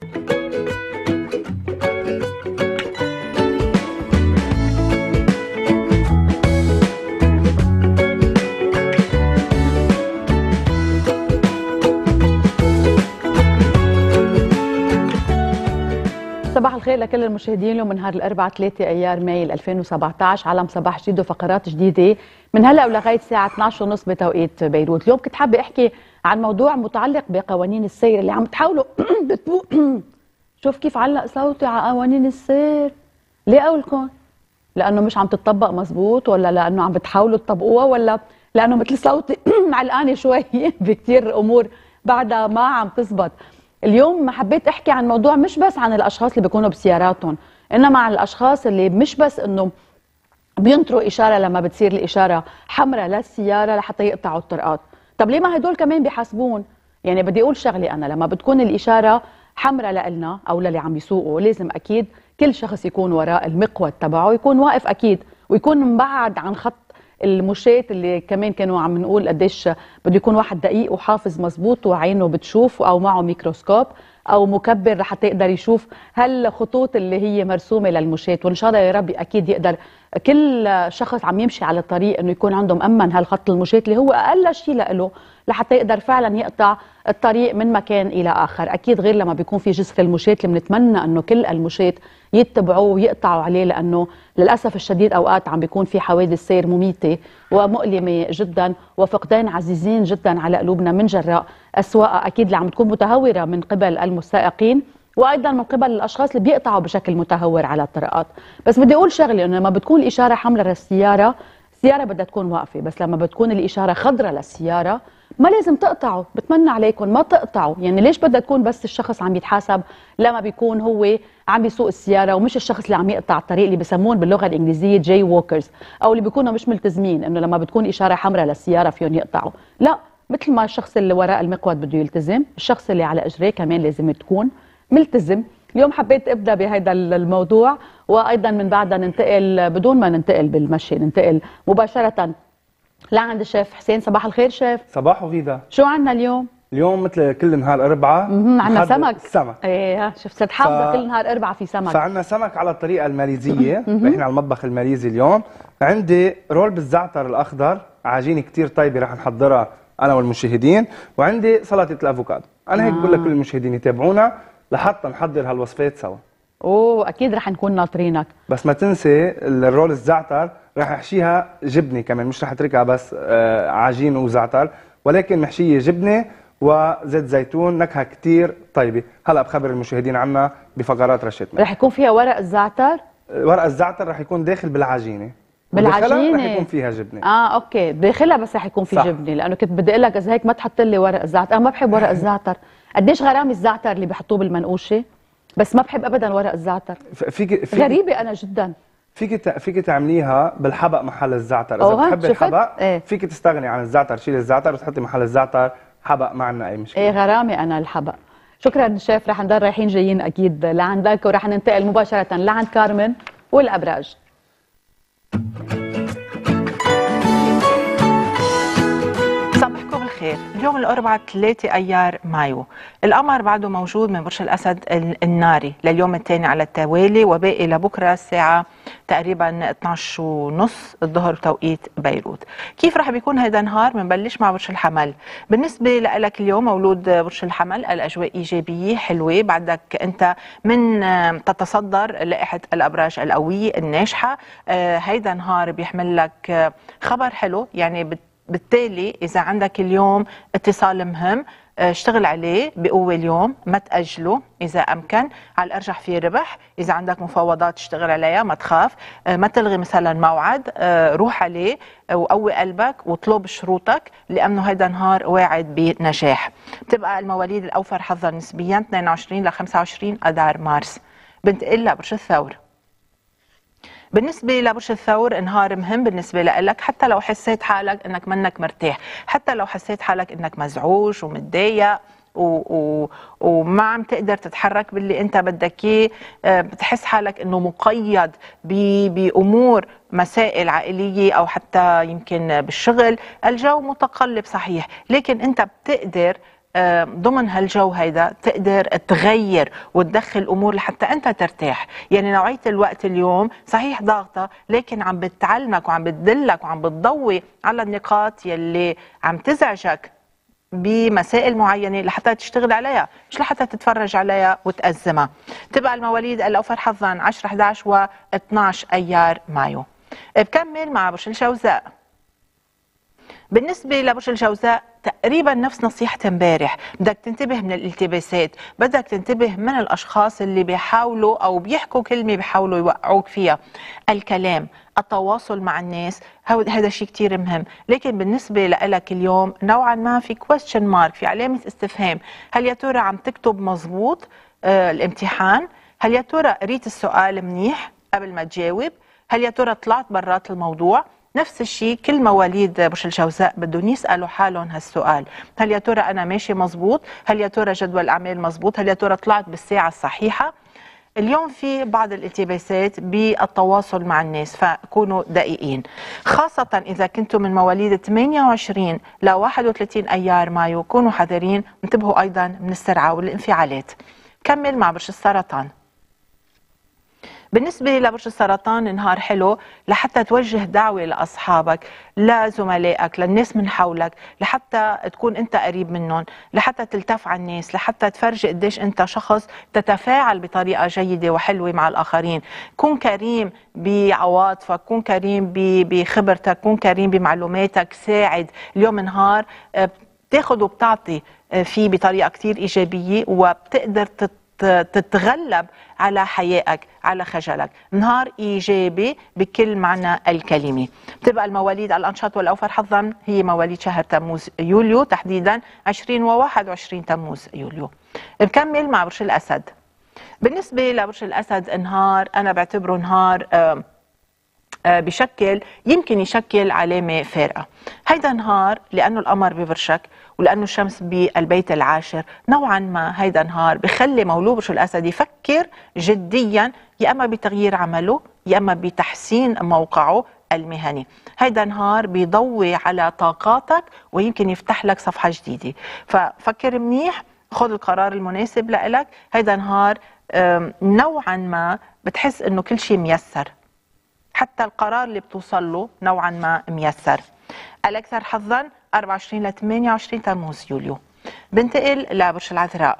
صباح الخير لكل المشاهدين. اليوم من نهار الاربعاء 3 ايار ماي 2017 على صباح جديد وفقرات جديده من هلا ولغايه الساعه 12:30 بتوقيت بيروت. اليوم كنت حابه احكي عن موضوع متعلق بقوانين السير اللي عم تحاولوا شوف كيف علق صوتي على قوانين السير. ليه قولكم؟ لانه مش عم تطبق مزبوط، ولا لانه عم بتحاولوا تطبقوها، ولا لانه مثل صوتي علقانه شوي بكثير امور بعدها ما عم تزبط. اليوم حبيت احكي عن موضوع مش بس عن الاشخاص اللي بيكونوا بسياراتهم، انما عن الاشخاص اللي مش بس انه بينطروا اشاره لما بتصير الاشاره حمراء للسياره لحتى يقطعوا الطرقات. طب ليه ما هدول كمان بيحاسبون؟ يعني بدي اقول شغله، انا لما بتكون الاشاره حمراء لنا او للي عم يسوقوا لازم اكيد كل شخص يكون وراء المقود تبعه يكون واقف اكيد، ويكون مبعد عن خط المشاة اللي كمان كانوا عم نقول قديش بده يكون واحد دقيق وحافظ مزبوط وعينه بتشوف، او معه ميكروسكوب او مكبر لحتى يقدر يشوف هالخطوط اللي هي مرسومه للمشاة. وان شاء الله يا رب اكيد يقدر كل شخص عم يمشي على الطريق انه يكون عنده مأمن هالخط المشاة اللي هو اقل شيء له لحتى يقدر فعلا يقطع الطريق من مكان الى اخر. اكيد غير لما بيكون في جسر المشاة اللي بنتمنى انه كل المشاة يتبعوه ويقطعوا عليه، لانه للاسف الشديد اوقات عم بيكون في حوادث سير مميته ومؤلمه جدا وفقدان عزيزين جدا على قلوبنا من جراء السواقه اكيد اللي عم تكون متهوره من قبل المسائقين، وايضا من قبل الاشخاص اللي بيقطعوا بشكل متهور على الطرقات. بس بدي اقول شغله، انه لما بتكون الاشاره حمراء للسياره، السياره بدها تكون واقفه، بس لما بتكون الاشاره خضراء للسياره ما لازم تقطعوا. بتمنى عليكم ما تقطعوا. يعني ليش بدها تكون بس الشخص عم يتحاسب لما بيكون هو عم يسوق السياره، ومش الشخص اللي عم يقطع الطريق اللي بيسمون باللغه الانجليزيه جاي ووكرز، او اللي بيكونوا مش ملتزمين انه لما بتكون اشاره حمراء للسياره فيهم يقطعوا؟ لا، مثل ما الشخص اللي وراء المقود بده يلتزم، الشخص اللي على اجريه كمان لازم تكون ملتزم. اليوم حبيت ابدا بهذا الموضوع، وايضا من بعدها ننتقل بدون ما ننتقل بالمشي، ننتقل مباشره لعند الشيف حسين. صباح الخير شيف. صباح وفيدا. شو عنا اليوم؟ اليوم مثل كل نهار اربعاء عنا سمك. سمك. ايه شفت صرت حافظه كل نهار اربعاء في سمك. فعنا سمك على الطريقه الماليزيه، رايحين على المطبخ الماليزي اليوم. عندي رول بالزعتر الاخضر، عجينه كثير طيبه رح نحضرها انا والمشاهدين، وعندي سلطه الافوكادو. انا هيك بقول لكل المشاهدين يتابعونا لحتى نحضر هالوصفات سوا. اوه اكيد رح نكون ناطرينك. بس ما تنسي الرول الزعتر رح احشيها جبنه كمان، مش رح اتركها بس عجين وزعتر، ولكن محشيه جبنه وزيت زيتون، نكهه كثير طيبه. هلا بخبر المشاهدين عنها بفقرات رشتنا. رح يكون فيها ورق الزعتر؟ ورق الزعتر رح يكون داخل بالعجينه. بالعجينه رح يكون فيها جبنه. اوكي، داخلها بس رح يكون في جبنه، لانه كنت بدي اقول لك اذا هيك ما تحط لي ورق الزعتر. انا ما بحب ورق الزعتر. قديش غرامي الزعتر اللي بحطوه بالمنقوشه، بس ما بحب ابدا ورق الزعتر. غريبه انا جدا. فيك تعمليها بالحبق محل الزعتر. اذا بتحبي الحبق فيك تستغني عن الزعتر، شيلي الزعتر وتحطي محل الزعتر حبق، ما عندنا اي مشكله. ايه غرامي انا الحبق. شكرا شيف، رح نضل رايحين جايين اكيد لعندك، ورح ننتقل مباشره لعند كارمن والابراج. صباحكم بالخير. اليوم الأربعاء 3 أيار مايو، القمر بعده موجود من برج الأسد الناري لليوم الثاني على التوالي، وباقي لبكرة الساعة تقريبا 12:30 الظهر بتوقيت بيروت. كيف رح بيكون هذا النهار؟ بنبلش مع برج الحمل. بالنسبة لك اليوم مولود برج الحمل، الأجواء إيجابية حلوة، بعدك أنت من تتصدر لائحة الأبراج القوية الناجحة. هيدا النهار بيحمل لك خبر حلو، يعني بالتالي إذا عندك اليوم اتصال مهم اشتغل عليه بقوة اليوم، ما تأجله إذا أمكن، على الأرجح في ربح. إذا عندك مفاوضات اشتغل عليها، ما تخاف، ما تلغي مثلا موعد، روح عليه وقوي قلبك واطلب شروطك، لأنه هيدا نهار واعد بنجاح. بتبقى المواليد الأوفر حظا نسبيا 22 ل 25 أذار مارس. بنتقل لبرج الثور. بالنسبة لبرج الثور نهار مهم بالنسبة لك، حتى لو حسيت حالك انك منك مرتاح، حتى لو حسيت حالك انك مزعوج ومتضايق وما عم تقدر تتحرك باللي انت بدك اياه، بتحس حالك انه مقيد بامور مسائل عائليه او حتى يمكن بالشغل، الجو متقلب صحيح، لكن انت بتقدر ضمن هالجو هيدا تقدر تغير وتدخل امور لحتى انت ترتاح. يعني نوعيه الوقت اليوم صحيح ضاغطه، لكن عم بتعلمك وعم بتدلك وعم بتضوي على النقاط يلي عم تزعجك بمسائل معينه لحتى تشتغل عليها، مش لحتى تتفرج عليها وتأزمها. تبقى المواليد الاوفر حظا 10 11 و12 ايار مايو. بكمل مع برج الجوزاء. بالنسبة لبرج الجوزاء تقريبا نفس نصيحة امبارح، بدك تنتبه من الالتباسات، بدك تنتبه من الأشخاص اللي بيحاولوا أو بيحكوا كلمة بيحاولوا يوقعوك فيها. الكلام، التواصل مع الناس، هذا شيء كتير مهم. لكن بالنسبة لك اليوم نوعا ما في question mark، في علامة استفهام. هل يا ترى عم تكتب مزبوط الامتحان؟ هل يا ترى قريت السؤال منيح قبل ما تجاوب؟ هل يا ترى طلعت برات الموضوع؟ نفس الشيء كل مواليد برج الجوزاء بدهم يسألوا حالهم هالسؤال. هل يا ترى أنا ماشي مزبوط؟ هل يا ترى جدول الأعمال مزبوط؟ هل يا ترى طلعت بالساعة الصحيحة؟ اليوم في بعض الالتباسات بالتواصل مع الناس، فكونوا دقيقين، خاصة إذا كنتم من مواليد 28 ل 31 أيار مايو. كونوا حذرين، انتبهوا أيضا من السرعة والانفعالات. كمل مع برج السرطان. بالنسبة لبرج السرطان نهار حلو لحتى توجه دعوة لأصحابك، لزملائك، للناس من حولك، لحتى تكون أنت قريب منهم، لحتى تلتف على الناس، لحتى تفرجي قديش أنت شخص تتفاعل بطريقة جيدة وحلوة مع الآخرين. كون كريم بعواطفك، كون كريم بخبرتك، كون كريم بمعلوماتك. ساعد اليوم نهار بتاخد وبتعطي فيه بطريقة كتير إيجابية، وبتقدر تتغلب على حيائك، على خجلك. نهار إيجابي بكل معنى الكلمة. بتبقى المواليد الأنشط والأوفر حظا هي مواليد شهر تموز يوليو، تحديدا 20 و 21 تموز يوليو. بكمل مع برج الأسد. بالنسبة لبرج الأسد نهار أنا بعتبره نهار بشكل يمكن يشكل علامة فارقة. هيدا نهار لأنه القمر ببرشك ولأنه الشمس بالبيت العاشر، نوعا ما هيدا نهار بخلي مولود برج الأسد يفكر جديا يا أما بتغيير عمله يا أما بتحسين موقعه المهني. هيدا نهار بيضوي على طاقاتك ويمكن يفتح لك صفحة جديدة، ففكر منيح، خذ القرار المناسب لإلك. هيدا نهار نوعا ما بتحس إنه كل شيء ميسر، حتى القرار اللي بتوصل له نوعا ما ميسر. الأكثر حظا 24 ل 28 تموز يوليو. بنتقل لبرج العذراء.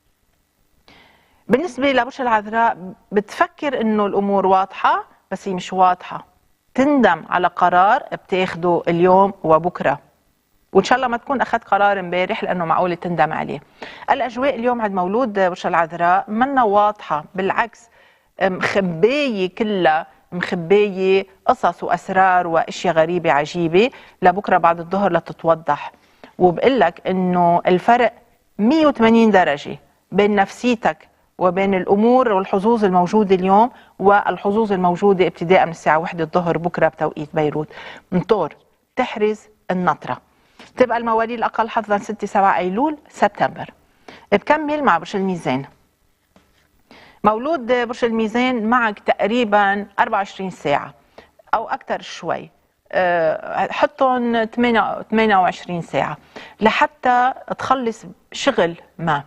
بالنسبة لبرج العذراء بتفكر إنه الأمور واضحة، بس هي مش واضحة. تندم على قرار بتاخده اليوم وبكرة، وإن شاء الله ما تكون أخذت قرار امبارح لأنه معقول تندم عليه. الأجواء اليوم عند مولود برج العذراء منا واضحة، بالعكس مخباية، كلها مخباية قصص وأسرار وأشياء غريبة عجيبة لبكرة بعد الظهر لتتوضح. وبقلك إنه الفرق 180 درجة بين نفسيتك وبين الأمور والحظوظ الموجودة اليوم والحظوظ الموجودة ابتداء من الساعة 1 الظهر بكرة بتوقيت بيروت. انطر تحرز النطرة. تبقى المواليد الأقل حظا 6 7 أيلول سبتمبر. بكمل مع برج الميزان. مولود برج الميزان معك تقريبا 24 ساعة أو أكثر شوي، حطهم 28 ساعة لحتى تخلص شغل ما.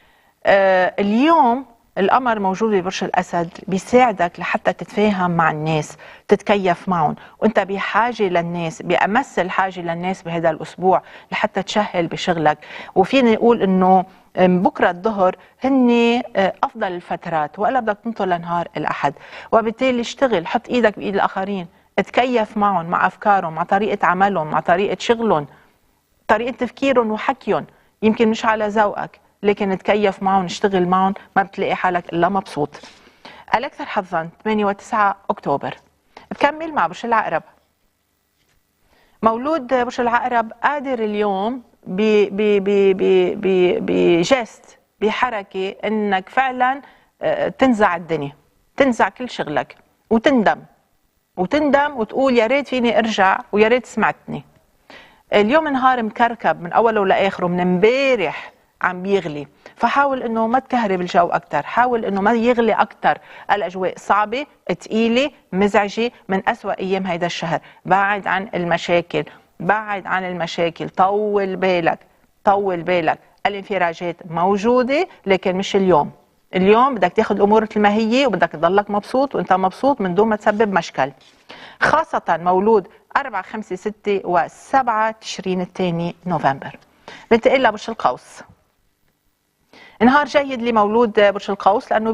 اليوم القمر موجود ببرج الأسد بيساعدك لحتى تتفاهم مع الناس، تتكيف معهم، وانت بحاجة للناس، بأمس الحاجة للناس بهذا الأسبوع لحتى تشهل بشغلك. وفينا نقول إنه بكرة الظهر هن أفضل الفترات، وإلا بدك تنطر لنهار الأحد. وبالتالي اشتغل، حط إيدك بإيد الآخرين، تكيف معهم، مع أفكارهم، مع طريقة عملهم، مع طريقة شغلهم، طريقة تفكيرهم وحكيهم. يمكن مش على ذوقك لكن تكيف معهم، اشتغل معهم، ما بتلاقي حالك إلا مبسوط. الأكثر حظا 8 و 9 أكتوبر. بكمل مع برج العقرب. مولود برج العقرب قادر اليوم بجست، بحركة انك فعلا تنزع الدنيا، تنزع كل شغلك وتندم وتقول يا ريت فيني ارجع ويا ريت سمعتني. اليوم نهار مكركب من اوله لاخره، من امبارح عم بيغلي، فحاول انه ما تكهرب الجو اكثر، حاول انه ما يغلي اكثر. الاجواء صعبه، ثقيله، مزعجه، من اسوأ ايام هيدا الشهر. بعد عن المشاكل، بعد عن المشاكل، طول بالك، طول بالك. الانفراجات موجودة لكن مش اليوم. اليوم بدك تاخذ الأمور مثل ما هي وبدك تضلك مبسوط وانت مبسوط من دون ما تسبب مشكل. خاصة مولود 4 5 6 و7 تشرين الثاني نوفمبر. ننتقل لبرج القوس. نهار جيد لمولود برج القوس لأنه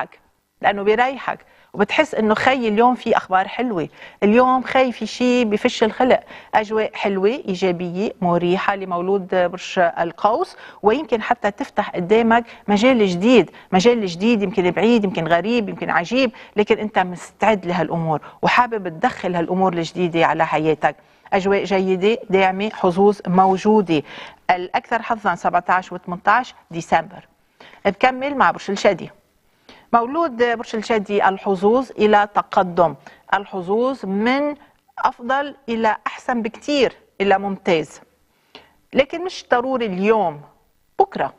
بيريحك وبتحس انه خي اليوم في اخبار حلوه، اليوم خي في شيء بفش الخلق، اجواء حلوه ايجابيه مريحه لمولود برج القوس، ويمكن حتى تفتح قدامك مجال جديد يمكن بعيد يمكن غريب يمكن عجيب، لكن انت مستعد لهالامور وحابب تدخل هالامور الجديده على حياتك. اجواء جيده داعمه، حظوظ موجوده. الاكثر حظا 17 و18 ديسمبر. بكمل مع برج الشدي. مولود برج الجدي الحظوظ إلى تقدم، الحظوظ من أفضل إلى أحسن بكتير إلى ممتاز، لكن مش ضروري اليوم، بكرة.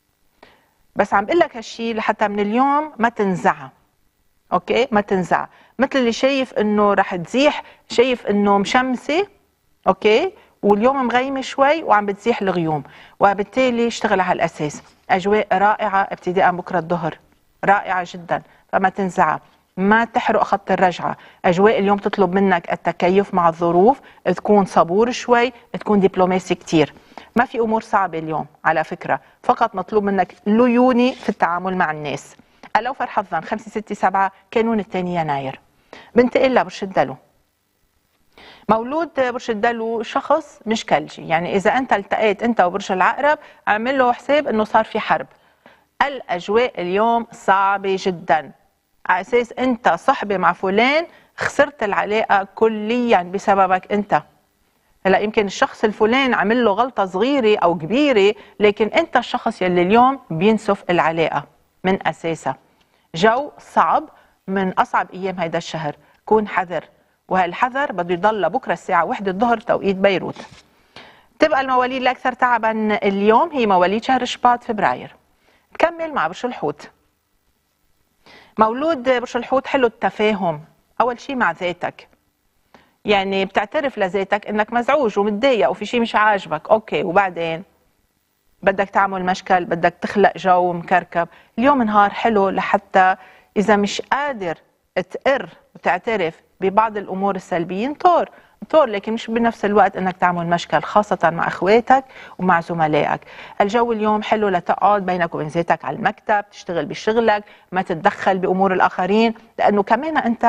بس عم بقول لك هالشي لحتى من اليوم ما تنزعها. أوكي؟ ما تنزعها، مثل اللي شايف إنه رح تزيح، شايف إنه مشمسة، أوكي؟ واليوم مغيمة شوي وعم بتزيح الغيوم، وبالتالي اشتغل على الأساس. أجواء رائعة ابتداء بكرة الظهر، رائعة جدا، فما تنزعها، ما تحرق خط الرجعة. أجواء اليوم تطلب منك التكيف مع الظروف، تكون صبور شوي، تكون دبلوماسي كتير. ما في أمور صعبة اليوم على فكرة، فقط مطلوب منك ليوني في التعامل مع الناس. الأوفر حظا 5 6 7 كانون الثاني يناير. بنتقل لبرج الدلو. مولود برج الدلو شخص مش كلجي، يعني إذا أنت التقيت أنت وبرج العقرب اعمل له حساب إنه صار في حرب. الأجواء اليوم صعبة جدا، على أساس أنت صحبة مع فلان خسرت العلاقة كليا بسببك أنت. هلا يمكن الشخص الفلان عمل له غلطة صغيرة أو كبيرة، لكن أنت الشخص يلي اليوم بينسف العلاقة من أساسها. جو صعب، من أصعب أيام هيدا الشهر، كون حذر، وهالحذر بده يضل بكرة الساعة 1 الظهر توقيت بيروت. تبقى المواليد الأكثر تعبا اليوم هي مواليد شهر شباط فبراير. نكمل مع برج الحوت. مولود برج الحوت حلو التفاهم، أول شيء مع ذاتك، يعني بتعترف لذاتك إنك مزعوج ومتضايق وفي شيء مش عاجبك، أوكي، وبعدين بدك تعمل مشكل، بدك تخلق جو مكركب. اليوم نهار حلو لحتى إذا مش قادر تقر وتعترف ببعض الأمور السلبية انطر، لكن مش بنفس الوقت انك تعمل مشكل، خاصة مع اخواتك ومع زملائك. الجو اليوم حلو لتقعد بينك وبين ذاتك على المكتب، تشتغل بشغلك، ما تتدخل بامور الاخرين، لانه كمان انت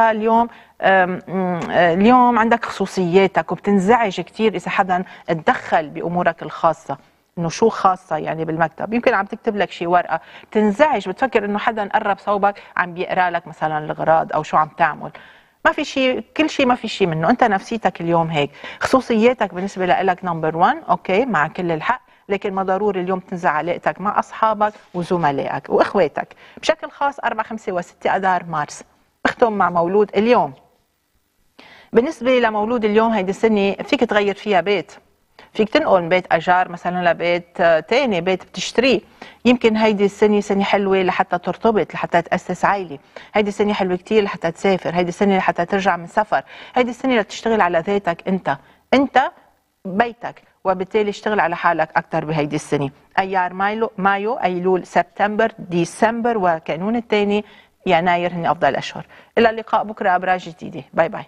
اليوم عندك خصوصياتك وبتنزعج كثير اذا حدا تدخل بامورك الخاصة. انه شو خاصة يعني بالمكتب، يمكن عم تكتب لك شي ورقة بتنزعج، بتفكر انه حدا قرب صوبك عم بيقرا لك مثلا الاغراض او شو عم تعمل. ما في شيء، كل شيء ما في شيء منه، انت نفسيتك اليوم هيك، خصوصياتك بالنسبه لك نمبر 1، اوكي، مع كل الحق، لكن ما ضروري اليوم تنزع علاقتك مع اصحابك وزملائك واخواتك. بشكل خاص 4 5 و6 اذار مارس. بختم مع مولود اليوم. بالنسبه لمولود اليوم هيدي السنه فيك تغير فيها بيت، فيك تنقل من بيت اجار مثلا لبيت ثاني، بيت بتشتريه. يمكن هيدي السنه سنه حلوه لحتى ترتبط، لحتى تاسس عائله. هيدي السنه حلوه كثير لحتى تسافر، هيدي السنه لحتى ترجع من سفر، هيدي السنه لتشتغل على ذاتك انت بيتك، وبالتالي اشتغل على حالك اكثر بهيدي السنه. ايار مايو ايلول سبتمبر ديسمبر وكانون الثاني يناير هن افضل الاشهر. الى اللقاء بكره ابراج جديده، باي باي.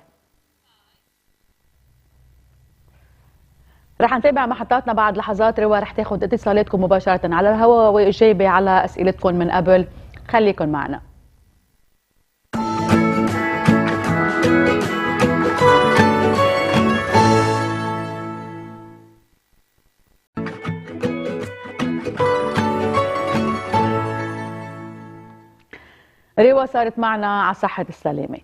رح نتابع محطاتنا بعد لحظات. روا رح تاخذ اتصالاتكم مباشرة على الهواء وإجابة على أسئلتكم من قبل، خليكن معنا. روا صارت معنا على صحة السلامة.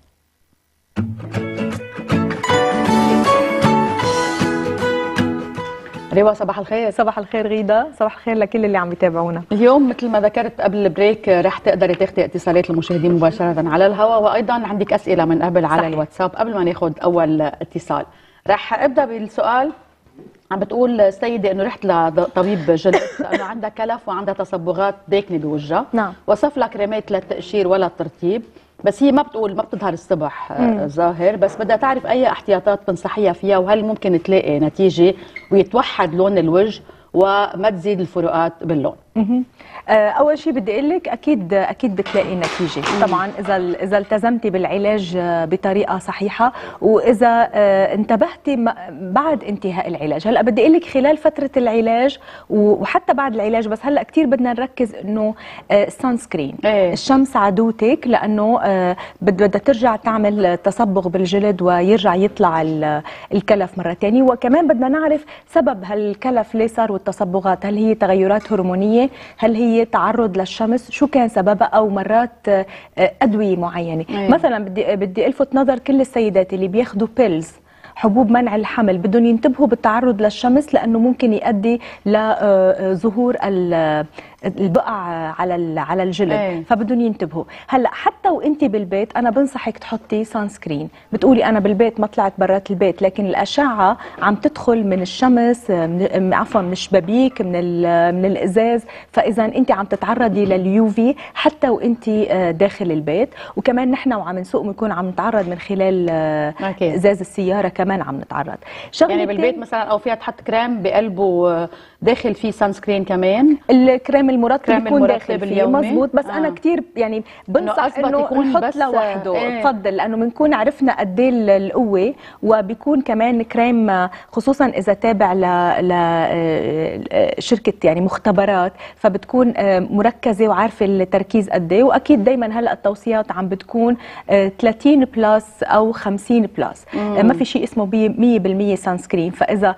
روا صباح الخير. صباح الخير غيدا، صباح الخير لكل اللي عم بيتابعونا. اليوم مثل ما ذكرت قبل البريك رح تقدري تاخذي اتصالات المشاهدين مباشرة على الهواء، وأيضا عندك أسئلة من قبل على الواتساب. قبل ما ناخذ أول اتصال رح أبدأ بالسؤال. عم بتقول السيدة انه رحت لطبيب جلد لانه عندها كلف وعندها تصبغات داكنه بوجهها. نعم. وصف لها كريمات للتقشير ولا الترطيب، بس هي ما بتظهر الصبح ظاهر، بس بدها تعرف اي احتياطات تنصحيها فيها، وهل ممكن تلاقي نتيجه ويتوحد لون الوجه وما تزيد الفروقات باللون؟ اول شيء بدي اقول لك اكيد بتلاقي نتيجه. طبعا اذا التزمتي بالعلاج بطريقه صحيحه، واذا انتبهتي بعد انتهاء العلاج. هلا بدي اقول لك خلال فتره العلاج وحتى بعد العلاج، بس هلا كثير بدنا نركز انه السان سكرين، الشمس عدوتك، لانه بدها ترجع تعمل تصبغ بالجلد ويرجع يطلع الكلف مره ثانيه. وكمان بدنا نعرف سبب هالكلف ليه صار والتصبغات، هل هي تغيرات هرمونيه، هل هي تعرض للشمس، شو كان سببها، او مرات ادويه معينه. مثلا بدي الفت نظر كل السيدات اللي بياخذوا بيلز، حبوب منع الحمل، بدهم ينتبهوا بالتعرض للشمس، لانه ممكن يؤدي لظهور البقع على الجلد. فبدهم ينتبهوا. هلا حتى وانت بالبيت انا بنصحك تحطي سان سكرين. بتقولي انا بالبيت ما طلعت برات البيت، لكن الاشعه عم تدخل من الشمس، من الشبابيك، من الازاز، فاذا انت عم تتعرضي لليو في حتى وانت داخل البيت. وكمان نحن وعم نسوق بنكون عم نتعرض من خلال ازاز السياره، كمان عم نتعرض. يعني بالبيت مثلا او فيها تحط كريم بقلبه داخل فيه سان سكرين، كمان الكريم المرطب بيكون داخل فيه مزبوط. بس انا كثير يعني بنصح انه نحط لوحده. تفضل، لانه بنكون عرفنا قد ايه القوه، وبيكون كمان كريم خصوصا اذا تابع لشركه يعني مختبرات، فبتكون مركزه وعارفه التركيز قد ايه. واكيد دايما هلا التوصيات عم بتكون 30 بلس او 50 بلس. ما في شيء اسمه 100% سان سكرين. فاذا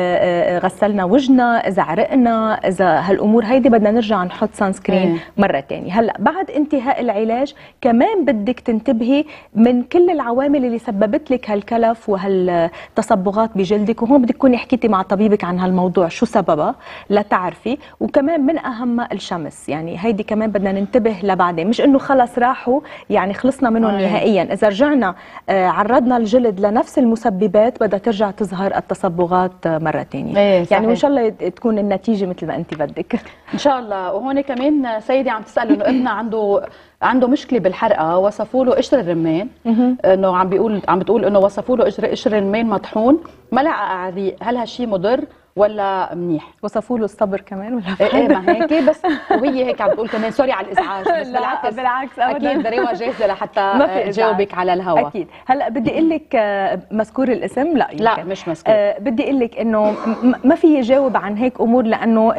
غسلنا وجهنا، اذا عرقنا، اذا هالامور هيدي بدنا نرجع نحط سان سكرين مره ثانيه. هلا بعد انتهاء العلاج كمان بدك تنتبهي من كل العوامل اللي سببت لك هالكلف وهالتصبغات بجلدك، وهون بدك تكوني حكيتي مع طبيبك عن هالموضوع شو سببها لتعرفي. وكمان من اهمها الشمس، يعني هيدي كمان بدنا ننتبه لبعدين، مش انه خلص راحوا يعني خلصنا منهم نهائيا. اذا رجعنا عرضنا الجلد لنفس المسببات بدها ترجع تظهر التصبغات مره ثانيه. يعني وان شاء الله تكون النتيجه مثل ما انت بدك ان شاء الله. وهون كمان سيدي عم تسال انه ابنها عنده مشكله بالحرقه، وصفوا له قشر الرمان، انه عم بتقول انه وصفوا له قشر الرمان مطحون ملعقه على الريق. هل هالشيء مضر ولا منيح؟ وصفوا له الصبر كمان ولا ما هيك بس. وهي هيك عم تقول كمان سوري على الازعاج، بس بالعكس أبداً. اكيد دريوه جاهزه لحتى جاوبك على الهواء. اكيد. هلا بدي اقول لك مذكور الاسم؟ لا يمكن. لا مش مذكور. بدي اقول لك انه ما في جاوب عن هيك امور، لانه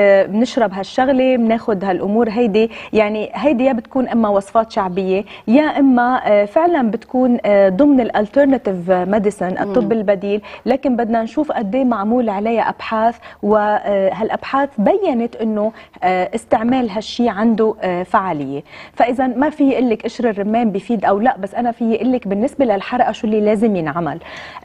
بنشرب هالشغله، بناخذ هالامور هيدي. يعني هيدي يا بتكون اما وصفات شعبيه، يا اما فعلا بتكون ضمن الالترناتيف ميديسن، الطب البديل. لكن بدنا نشوف قد ايه معمول عليها ابحاث، وهالابحاث بينت انه استعمال هالشيء عنده فعاليه. فاذا ما في يقول لك قشر الرمان بيفيد او لا، بس انا في يقول لك بالنسبه للحرقه شو اللي لازم ينعمل.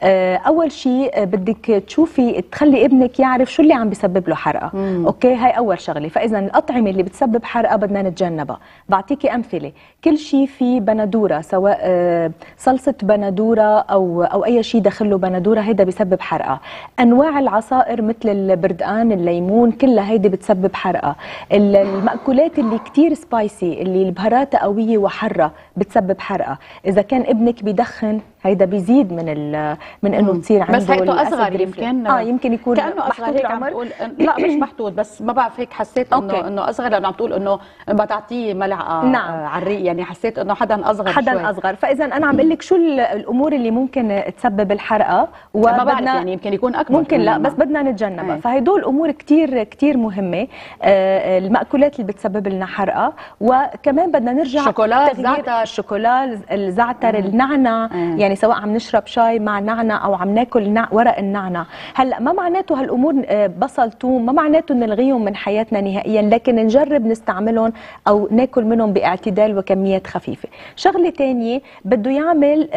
اول شيء بدك تشوفي تخلي ابنك يعرف شو اللي عم بيسبب له حرقه. اوكي، هاي اول شغله. فاذا الاطعمه اللي بتسبب حرقه بدنا نتجنبها. بعطيكي امثله. كل شيء في بندوره، سواء صلصه بندوره او اي شيء دخله بندوره، هيدا بيسبب حرقه. انواع العصائر مثل البردقان، الليمون، كلها هيدي بتسبب حرقه. المأكولات اللي كتير سبايسي، اللي البهاراتها قويه وحاره، بتسبب حرقه. اذا كان ابنك بيدخن، هيدا بيزيد من انه تصير عنده. بس هيك اصغر يمكن يكون كانه اصغر هيك عم تقول. لا مش محدود، بس ما بعرف هيك حسيت انه اصغر، لانه عم تقول انه بتعطيه ملعقه على الريق، يعني حسيت انه حدا اصغر حدا اصغر. فاذا انا عم بقول لك شو الامور اللي ممكن تسبب الحرقه، ما بعرف يعني يمكن يكون اكبر، ممكن لا، بس بدنا نتجنبها. فهدول امور كتير كتير مهمه. المأكولات اللي بتسبب لنا حرقه. وكمان بدنا نرجع شوكولا، زعتر، الشوكولا، الزعتر، النعنع. يعني سواء عم نشرب شاي مع نعنع او عم ناكل ورق النعنع. هلا ما معناته هالامور بصل، ثوم، ما معناته نلغيهم من حياتنا نهائيا، لكن نجرب نستعملهم او ناكل منهم باعتدال وكميات خفيفه. شغله ثانيه بده يعمل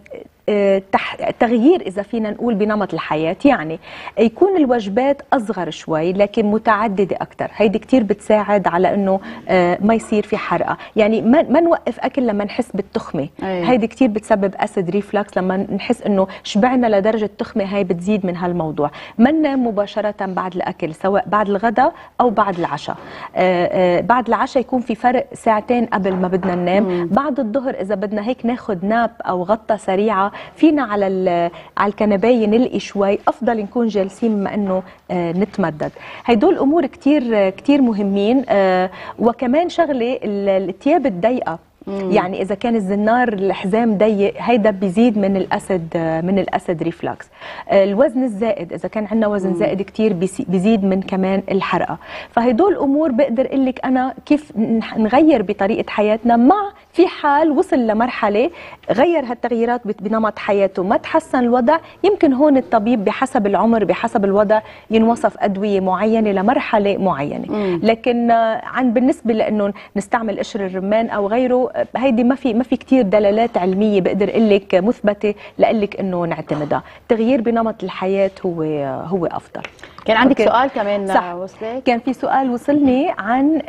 تغيير، إذا فينا نقول، بنمط الحياة. يعني يكون الوجبات أصغر شوي لكن متعددة أكثر. هيدي كتير بتساعد على أنه ما يصير في حرقة. يعني ما نوقف أكل لما نحس بالتخمة. هيدي كتير بتسبب أسيد ريفلكس. لما نحس أنه شبعنا لدرجة تخمة، هاي بتزيد من هالموضوع. ما ننام مباشرة بعد الأكل، سواء بعد الغداء أو بعد العشاء. بعد العشاء يكون في فرق ساعتين قبل ما بدنا ننام. بعد الظهر إذا بدنا هيك ناخد ناب أو غطة سريعة، الطبيعه، فينا على الكنبايه نلقي شوي، افضل نكون جالسين مما انه نتمدد. هدول امور كتير مهمين. وكمان شغله الثياب الضيقه، يعني اذا كان الزنار الحزام ضيق هيدا بيزيد من الاسيد ريفلكس. الوزن الزائد، اذا كان عندنا وزن زائد كتير بيزيد من كمان الحرقه. فهدول امور بقدر اقول لك انا كيف نغير بطريقه حياتنا، مع في حال وصل لمرحله غير هالتغييرات بنمط حياته ما تحسن الوضع، يمكن هون الطبيب بحسب العمر بحسب الوضع ينوصف ادويه معينه لمرحله معينه. لكن بالنسبه لانه نستعمل قشر الرمان او غيره، هيدي ما في كثير دلالات علميه بقدر اقول لك مثبته لاقول لك انه نعتمدها. التغيير بنمط الحياه هو افضل. كان عندك سؤال كمان وصلك؟ كان في سؤال وصلني عن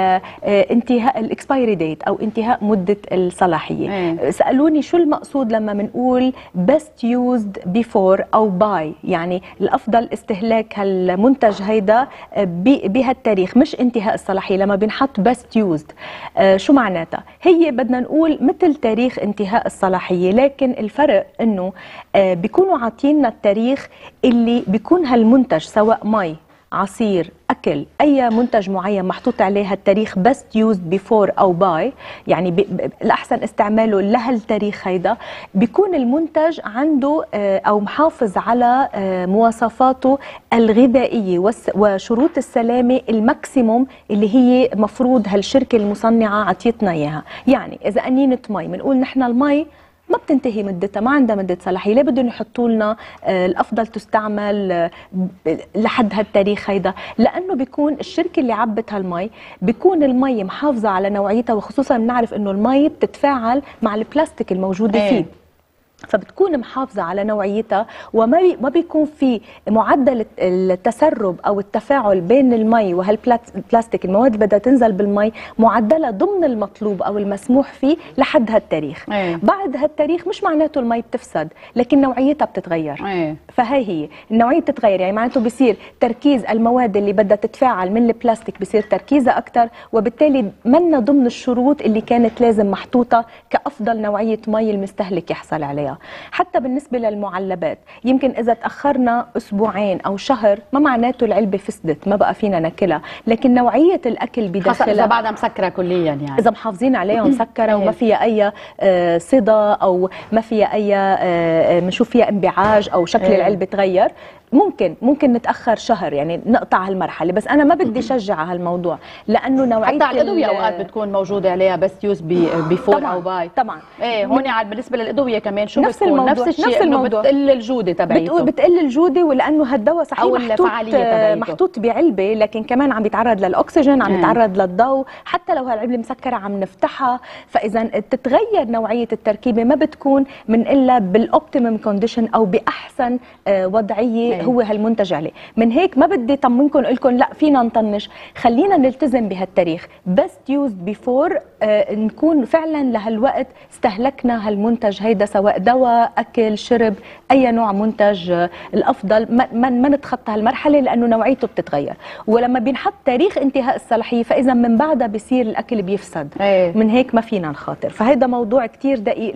انتهاء الاكسبايري ديت او انتهاء مده الصلاحيه. سالوني شو المقصود لما بنقول best used before او by، يعني الافضل استهلاك هالمنتج هيدا بهالتاريخ مش انتهاء الصلاحيه. لما بنحط best used شو معناتها؟ هي بدنا نقول مثل تاريخ انتهاء الصلاحيه، لكن الفرق انه بيكونوا عاطيننا التاريخ اللي بيكون هالمنتج سواء مي، عصير، أكل، أي منتج معين محطوط عليه التاريخ best used before أو by، يعني الأحسن استعماله لهالتاريخ هيدا، بيكون المنتج عنده أو محافظ على مواصفاته الغذائية وشروط السلامة الماكسيموم اللي هي مفروض هالشركة المصنعة عطيتنا إياها. يعني إذا أنينة مي بنقول نحن المي ما بتنتهي مدتها، ما عندها مدة صلاحية، ليه بدهم يحطوا لنا الأفضل تستعمل لحد هالتاريخ هيدا؟ لأنه بيكون الشركة اللي عبت هالمي بيكون المي محافظة على نوعيتها، وخصوصا بنعرف إنه المي بتتفاعل مع البلاستيك الموجودة فيه، فبتكون محافظة على نوعيتها، وما بيكون في معدل التسرب أو التفاعل بين المي وهالبلاستيك، المواد اللي بدها تنزل بالمي معدلة ضمن المطلوب أو المسموح فيه لحد هالتاريخ. بعد هالتاريخ مش معناته المي بتفسد، لكن نوعيتها بتتغير. فهي النوعية بتتغير، يعني معناته بصير تركيز المواد اللي بدها تتفاعل من البلاستيك بصير تركيزها أكتر، وبالتالي منا ضمن الشروط اللي كانت لازم محطوطة كأفضل نوعية مي المستهلك يحصل عليها. حتى بالنسبة للمعلبات، يمكن إذا تأخرنا أسبوعين أو شهر ما معناته العلبة فسدت ما بقى فينا ناكلها، لكن نوعية الأكل بداخلها إذا بعدها مسكرة كليا، يعني إذا محافظين عليها مسكرة وما فيها أي صدى أو ما فيها أي بنشوف فيها انبعاج أو شكل العلبة تغير، ممكن نتاخر شهر، يعني نقطع هالمرحله. بس انا ما بدي شجع هالموضوع، لانه نوعيه حتى على الادويه اوقات بتكون موجوده عليها بس يوز بيفور او باي. طبعا هون عاد بالنسبه للادويه كمان شو نفس الموضوع، نفس الشيء، نفس الموضوع، بتقل الجوده تبعيته، بتقل الجوده، ولانه هالدواء صحيح محطوط بعلبه، لكن كمان عم بيتعرض للاكسجين، عم بيتعرض للضوء، حتى لو هالعلبه مسكره عم نفتحها، فاذا تتغير نوعيه التركيبه ما بتكون من الا بالاوبتيمم كونديشن او باحسن وضعيه هو هالمنتج عليه. من هيك ما بدي طمنكم اقول لكم لا فينا نطنش، خلينا نلتزم بهالتاريخ best used before، نكون فعلا لهالوقت استهلكنا هالمنتج هيدا، سواء دواء، اكل، شرب، اي نوع منتج. الافضل ما نتخطى هالمرحله لانه نوعيته بتتغير، ولما بينحط تاريخ انتهاء الصلاحيه فاذا من بعدها بصير الاكل بيفسد. من هيك ما فينا نخاطر، فهيدا موضوع كتير دقيق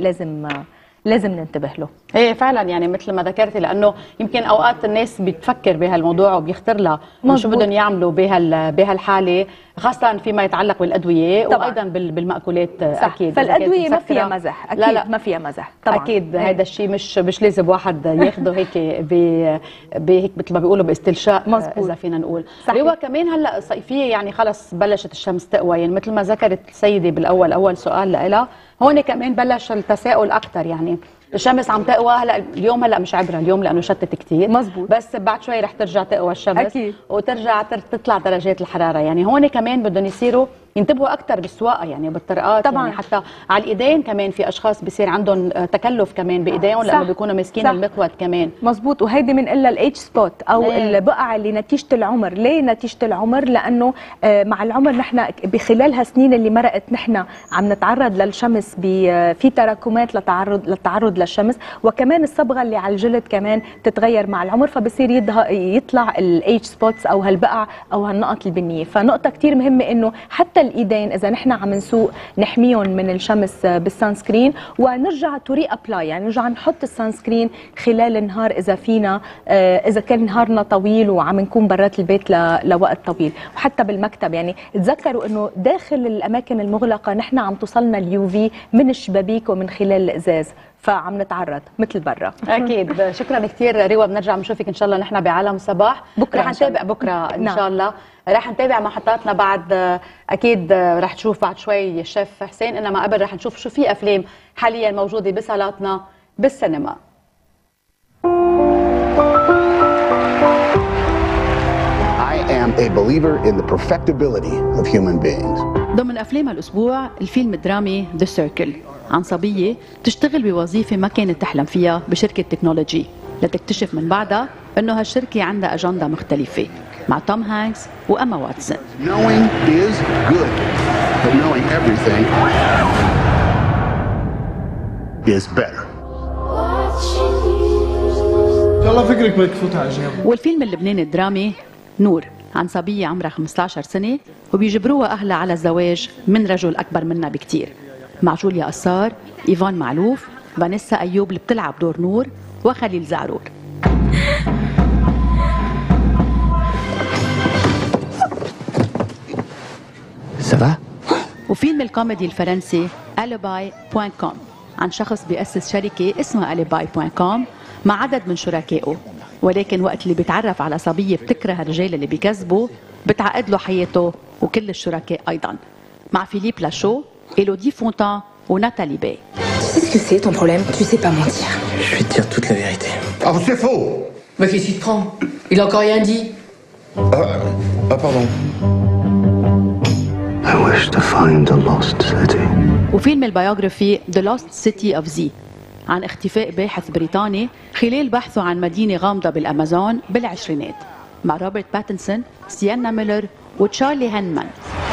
لازم ننتبه له. ايه فعلا، يعني مثل ما ذكرتي، لانه يمكن اوقات الناس بتفكر بهالموضوع وبيختار لها شو بدهم يعملوا بهالحاله، خاصه فيما يتعلق بالادويه طبعا. وايضا بالماكولات. اكيد فالادويه ما فيها مزح، اكيد لا ما فيها مزح طبعا. اكيد هذا الشيء مش لازم واحد ياخده هيك بهيك مثل ما بيقولوا باستلشاء. مزبوط. اذا فينا نقول هو كمان هلا صيفيه، يعني خلص بلشت الشمس تقوى، يعني مثل ما ذكرت السيده بالاول اول سؤال لها، هون كمان بلش التساؤل اكثر، يعني الشمس عم تقوى هلا، اليوم هلا مش عبره اليوم لانه شتت كثير. مزبوط. بس بعد شوي رح ترجع تقوى الشمس أكيد. وترجع تطلع درجات الحراره، يعني هون كمان بدهم يصيروا ينتبهوا اكثر بالسواقه، يعني بالطرقات طبعا. يعني حتى على الايدين كمان في اشخاص بصير عندهم تكلف كمان بايديهم لانه بيكونوا ماسكين المقود كمان. مزبوط. وهيدي من الا الاتش سبوت او البقع اللي نتيجه العمر. ليه نتيجه العمر؟ لانه مع العمر نحن بخلال هالسنين اللي مرقت نحن عم نتعرض للشمس، في تراكمات للتعرض للشمس، وكمان الصبغه اللي على الجلد كمان تتغير مع العمر، فبصير يطلع الاتش سبوتس او هالبقع او هالنقط البنيه. فنقطه كثير مهمه انه حتى الايدين اذا نحن عم نسوق نحميهم من الشمس بالسان سكرين، ونرجع تو ري ابلاي، يعني نرجع نحط السان سكرين خلال النهار اذا فينا، اذا كان نهارنا طويل وعم نكون برات البيت لوقت طويل. وحتى بالمكتب يعني تذكروا انه داخل الاماكن المغلقه نحن عم توصلنا اليو في من الشبابيك ومن خلال الازاز، فعم نتعرض مثل برا. اكيد. شكرا كثير ريوا، بنرجع بنشوفك ان شاء الله نحن بعالم صباح بكره، رح نتابع بكره ان شاء الله. رح نتابع محطاتنا بعد، اكيد رح تشوف بعد شوي الشيف حسين، انما قبل رح نشوف شو في افلام حاليا موجوده بصالاتنا بالسينما. I am a believer in the perfectibility of human beings. ضمن أفلام الأسبوع الفيلم الدرامي The Circle عن صبية تشتغل بوظيفة ما كانت تحلم فيها بشركة تكنولوجي، لتكتشف من بعدها أنه هالشركة عندها أجندة مختلفة، مع توم هانكس وأما واتسون. Knowing is good, but knowing everything is better. يلا فكرك بدك تفوت على الجنب. والفيلم اللبناني الدرامي نور عن صبية عمرها 15 سنة وبيجبروها أهلها على الزواج من رجل أكبر منها بكتير، مع جوليا قصار، إيفان معلوف، فانيسا أيوب اللي بتلعب دور نور، وخليل زعرور. وفيلم الكوميدي الفرنسي alibi.com عن شخص بيأسس شركة اسمها alibi.com مع عدد من شركائه، ولكن وقت اللي بيتعرف على صبية بتكره الرجال اللي بيكذبوا بتعقد له حياته وكل الشركاء أيضا، مع فيليب لاشو، إلودي فونتان وناتالي باي. Tu sais ce que c'est ton problème? Tu sais pas mentir. Je vais te dire toute la vérité. Ah, c'est faux! Bah qu'est-ce qui te prend? Il a encore rien dit. Pardon. I wish to find the lost city. وفيلم البيوغرافي The Lost City of Z عن اختفاء باحث بريطاني خلال بحثه عن مدينة غامضة بالأمازون بالعشرينات، مع روبرت باتنسون، سيانا ميلر وتشارلي هانمان.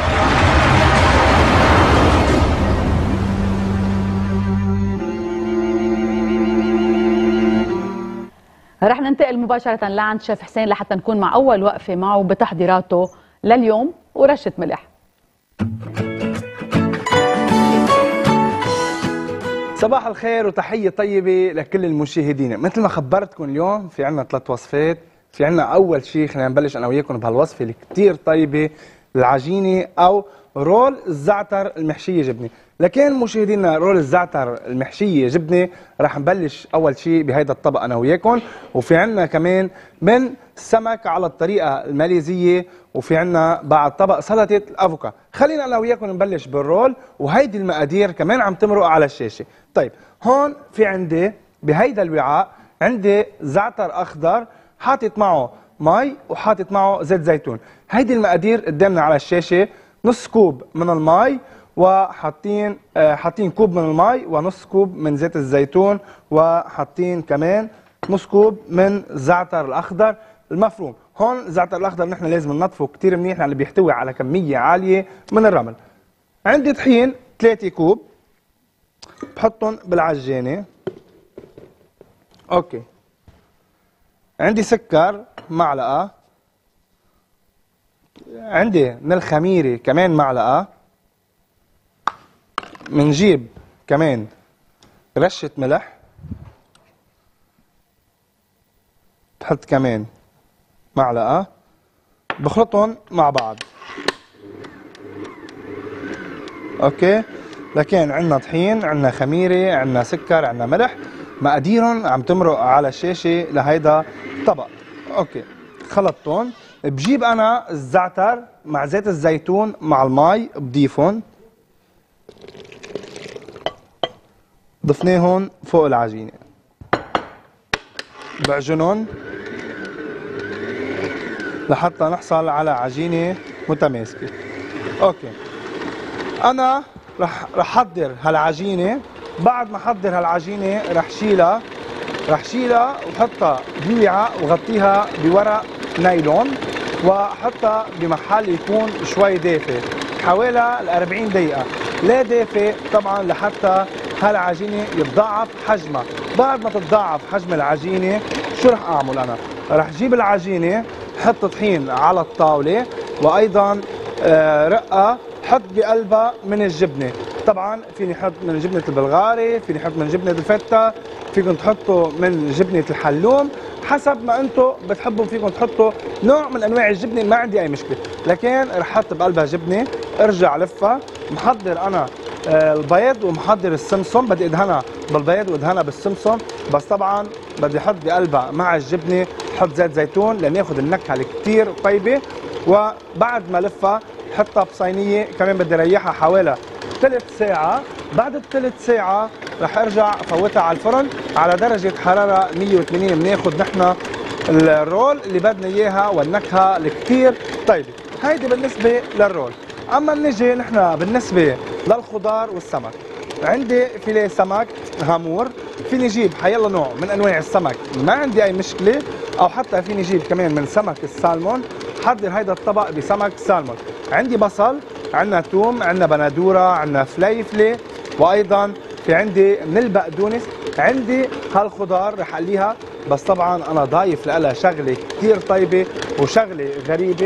رح ننتقل مباشرة لعند شيف حسين لحتى نكون مع أول وقفة معه بتحضيراته لليوم ورشة ملح. صباح الخير وتحية طيبة لكل المشاهدين. مثل ما خبرتكم اليوم في عنا 3 وصفات. في عنا أول شيء خلينا نبلش أنا وياكم بهالوصفة اللي كتير طيبة، العجينة أو رول الزعتر المحشية جبنة. لكن مشاهدينا رول الزعتر المحشية جبنة رح نبلش أول شيء بهيدا الطبق أنا وياكم، وفي عنا كمان من سمك على الطريقة الماليزية، وفي عنا بعد طبق سلطة الأفوكا. خلينا أنا وياكم نبلش بالرول، وهيدي المقادير كمان عم تمرق على الشاشة. طيب هون في عندي بهيدا الوعاء عندي زعتر أخضر حاطط معه مي وحاطط معه زيت زيتون. هيدي المقادير قدامنا على الشاشة، نص كوب من المي وحاطين حاطين كوب من المي ونص كوب من زيت الزيتون، وحاطين كمان نص كوب من الزعتر الأخضر المفروم. هون الزعتر الأخضر نحن لازم ننظفه كتير منيح لأنه بيحتوي على كمية عالية من الرمل. عندي طحين 3 كوب بحطهم بالعجانة. اوكي. عندي سكر معلقة، عندي من الخميرة كمان معلقة، منجيب كمان رشة ملح، بحط كمان معلقة، بخلطهم مع بعض. اوكي. لكن عندنا طحين، عندنا خميرة، عندنا سكر، عندنا ملح، مقاديرهم عم تمرق على الشاشة لهيدا الطبق. اوكي. خلطتهم، بجيب انا الزعتر مع زيت الزيتون مع المي بضيفهم، ضفناهم فوق العجينة، بعجنهم لحتى نحصل على عجينة متماسكة. اوكي. انا رح احضر هالعجينة. بعد ما احضر هالعجينة رح شيلها وحطها بوعاء وغطيها بورق نايلون واحطها بمحل يكون شوي دافئ حوالي 40 دقيقة. لا دافئ طبعا لحتى هالعجينة يتضاعف حجمها. بعد ما تتضاعف حجم العجينة شو رح اعمل انا؟ رح جيب العجينة، حط طحين على الطاولة، وايضا رقة حط بقلبها من الجبنه. طبعا فيني احط من جبنه البلغاري، فيني احط من جبنه الفته، فيكم تحطوا من جبنه الحلوم حسب ما انتم بتحبوا. فيكم تحطوا نوع من انواع الجبنه، ما عندي اي مشكله، لكن رح احط بقلبها جبنه. ارجع لفها. محضر انا البيض ومحضر السمسم، بدي ادهنها بالبيض وادهنها بالسمسم، بس طبعا بدي احط بقلبها مع الجبنه حط زيت زيتون لناخذ النكهه الكثير طيبه. وبعد ما لفها حطها بصينيه، كمان بدي ريحها حوالي ثلث ساعه. بعد الثلث ساعه رح ارجع فوتها على الفرن على درجه حراره 180. بناخذ نحن الرول اللي بدنا اياها والنكهه الكثير طيبه. هيدي بالنسبه للرول. اما نجي نحن بالنسبه للخضار والسمك، عندي فيليه سمك هامور، فيني اجيب حيلا نوع من انواع السمك ما عندي اي مشكله، او حتى فيني اجيب كمان من سمك السالمون. حضر هيدا الطبق بسمك سالمون. عندي بصل، عندنا ثوم، عندنا بندوره، عندنا فليفله، وايضا في عندي من البقدونس. عندي هالخضار رح اقليها، بس طبعا انا ضايف لها شغله كثير طيبه وشغله غريبه.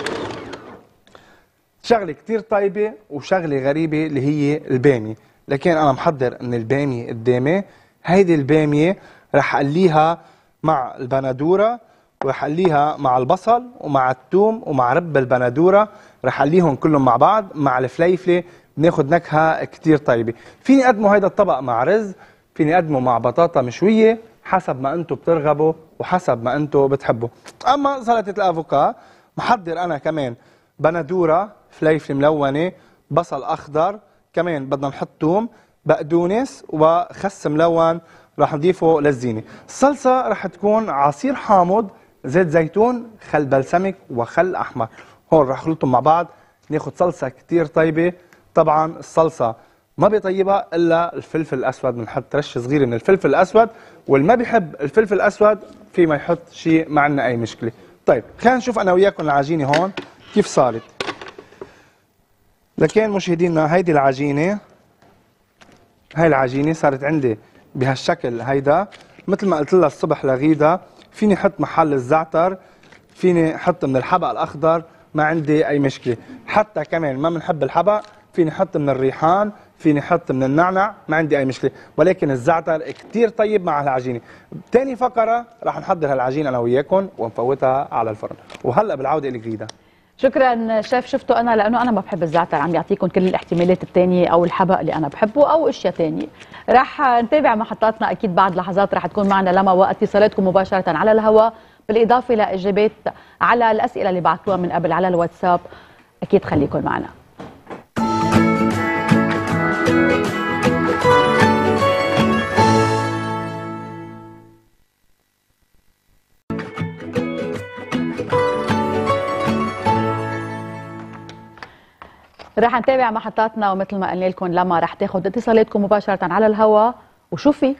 شغله كثير طيبه وشغله غريبه اللي هي الباميه، لكن انا محضر من الباميه قدامي. هيدي الباميه رح اقليها مع البندوره، ورح اقليها مع البصل ومع الثوم ومع رب البندوره، رح اقليهم كلهم مع بعض مع الفليفله، بناخذ نكهه كثير طيبه. فيني اقدمه هيدا الطبق مع رز، فيني اقدمه مع بطاطا مشويه، حسب ما انتم بترغبوا وحسب ما انتم بتحبوا. اما سلطه الافوكا محضر انا كمان بندوره، فليفله ملونه، بصل اخضر، كمان بدنا نحط ثوم، بقدونس وخس ملون رح نضيفه للزينه. الصلصه رح تكون عصير حامض، زيت زيتون، خل بلسمك وخل احمر. هون رح اخلطهم مع بعض ناخذ صلصه كثير طيبه. طبعا الصلصه ما بيطيبها الا الفلفل الاسود، بنحط رشه صغيره من الفلفل الاسود، واللي ما بيحب الفلفل الاسود في ما يحط شيء، ما عندنا اي مشكله. طيب خلينا نشوف انا وياكم العجينه هون كيف صارت. لكن مشاهدينا هيدي العجينه، هاي العجينه صارت عندي بهالشكل هيدا. مثل ما قلت لها الصبح لغيدا، فيني احط محل الزعتر، فيني احط من الحبق الاخضر، ما عندي اي مشكله. حتى كمان ما بنحب الحبق فيني احط من الريحان، فيني احط من النعنع، ما عندي اي مشكله، ولكن الزعتر كثير طيب مع العجينه. ثاني فقره رح نحضر هالعجينه انا وياكم ونفوتها على الفرن. وهلا بالعوده لك غيدا. شكرا شيف. شفتوا انا لانه انا ما بحب الزعتر عم يعطيكم كل الاحتمالات الثانيه، او الحبق اللي انا بحبه او اشياء ثانيه. رح نتابع محطاتنا اكيد بعد لحظات، رح تكون معنا لما واتصالاتكم مباشره على الهواء، بالاضافه لاجابات على الاسئله اللي بعثوها من قبل على الواتساب. اكيد خليكم معنا. رح نتابع محطاتنا، ومثل ما قلنا لكم لما رح تاخذ اتصالاتكم مباشرة على الهواء. وشوفي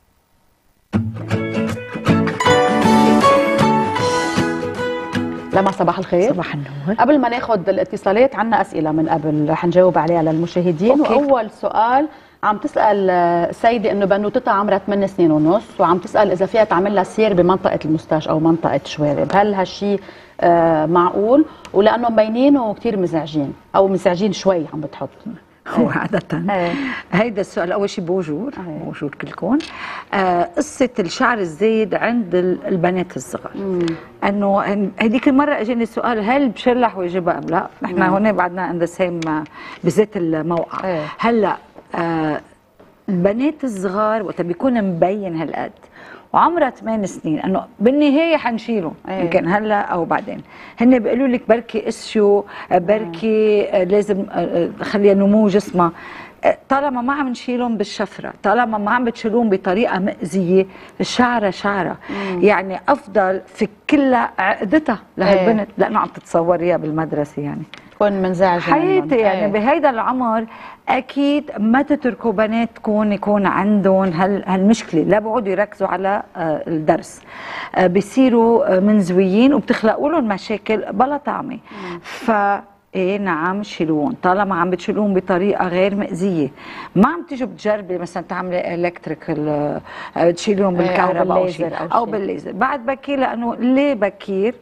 لما صباح الخير. صباح النور. قبل ما ناخذ الاتصالات عنا اسئله من قبل رح نجاوب عليها للمشاهدين. أوكي. واول سؤال عم تسال السيده انه بنوتتها عمرها 8 سنين ونص، وعم تسال اذا فيها تعمل لها سير بمنطقه المستاش او منطقه شوارب، هل هالشيء معقول؟ ولانه مبينين وكثير مزعجين او مزعجين شوي عم بتحط. هو عادة هيدا السؤال أول شيء بوجور كلكم. قصة الشعر الزايد عند البنات الصغار، أنه هذيك المرة أجاني السؤال هل بشلح ويجيبها أم لا؟ نحن هون بعدنا عند سيم بذات الموقع. هلا البنات الصغار وقت بيكون مبين هالقد وعمرها 8 سنين، انه بالنهايه حنشيله يمكن هلا او بعدين، هن بيقولوا لك بركي قسيو، بركي لازم خليها نمو جسمها. طالما ما عم نشيلهم بالشفره، طالما ما عم بتشيلون بطريقه مأذيه، الشعره شعره. يعني افضل في كلها عقدتها لهالبنت، لانه عم تتصوريها بالمدرسه يعني تكون منزعجه حياتي يعني بهيدا العمر. اكيد ما تتركوا بنات يكون عندهم هالمشكله، لا بيقعدوا يركزوا على الدرس، بيصيروا منزويين وبتخلقوا لهم مشاكل بلا طعمه. ايه نعم شيلوهم طالما عم بتشيلوهم بطريقه غير مأذيه. ما عم تيجوا بتجربي مثلا تعملي الكتريك تشيلوهم بالكهرباء او شيء او بالليزر بعد بكير، لانه ليه بكير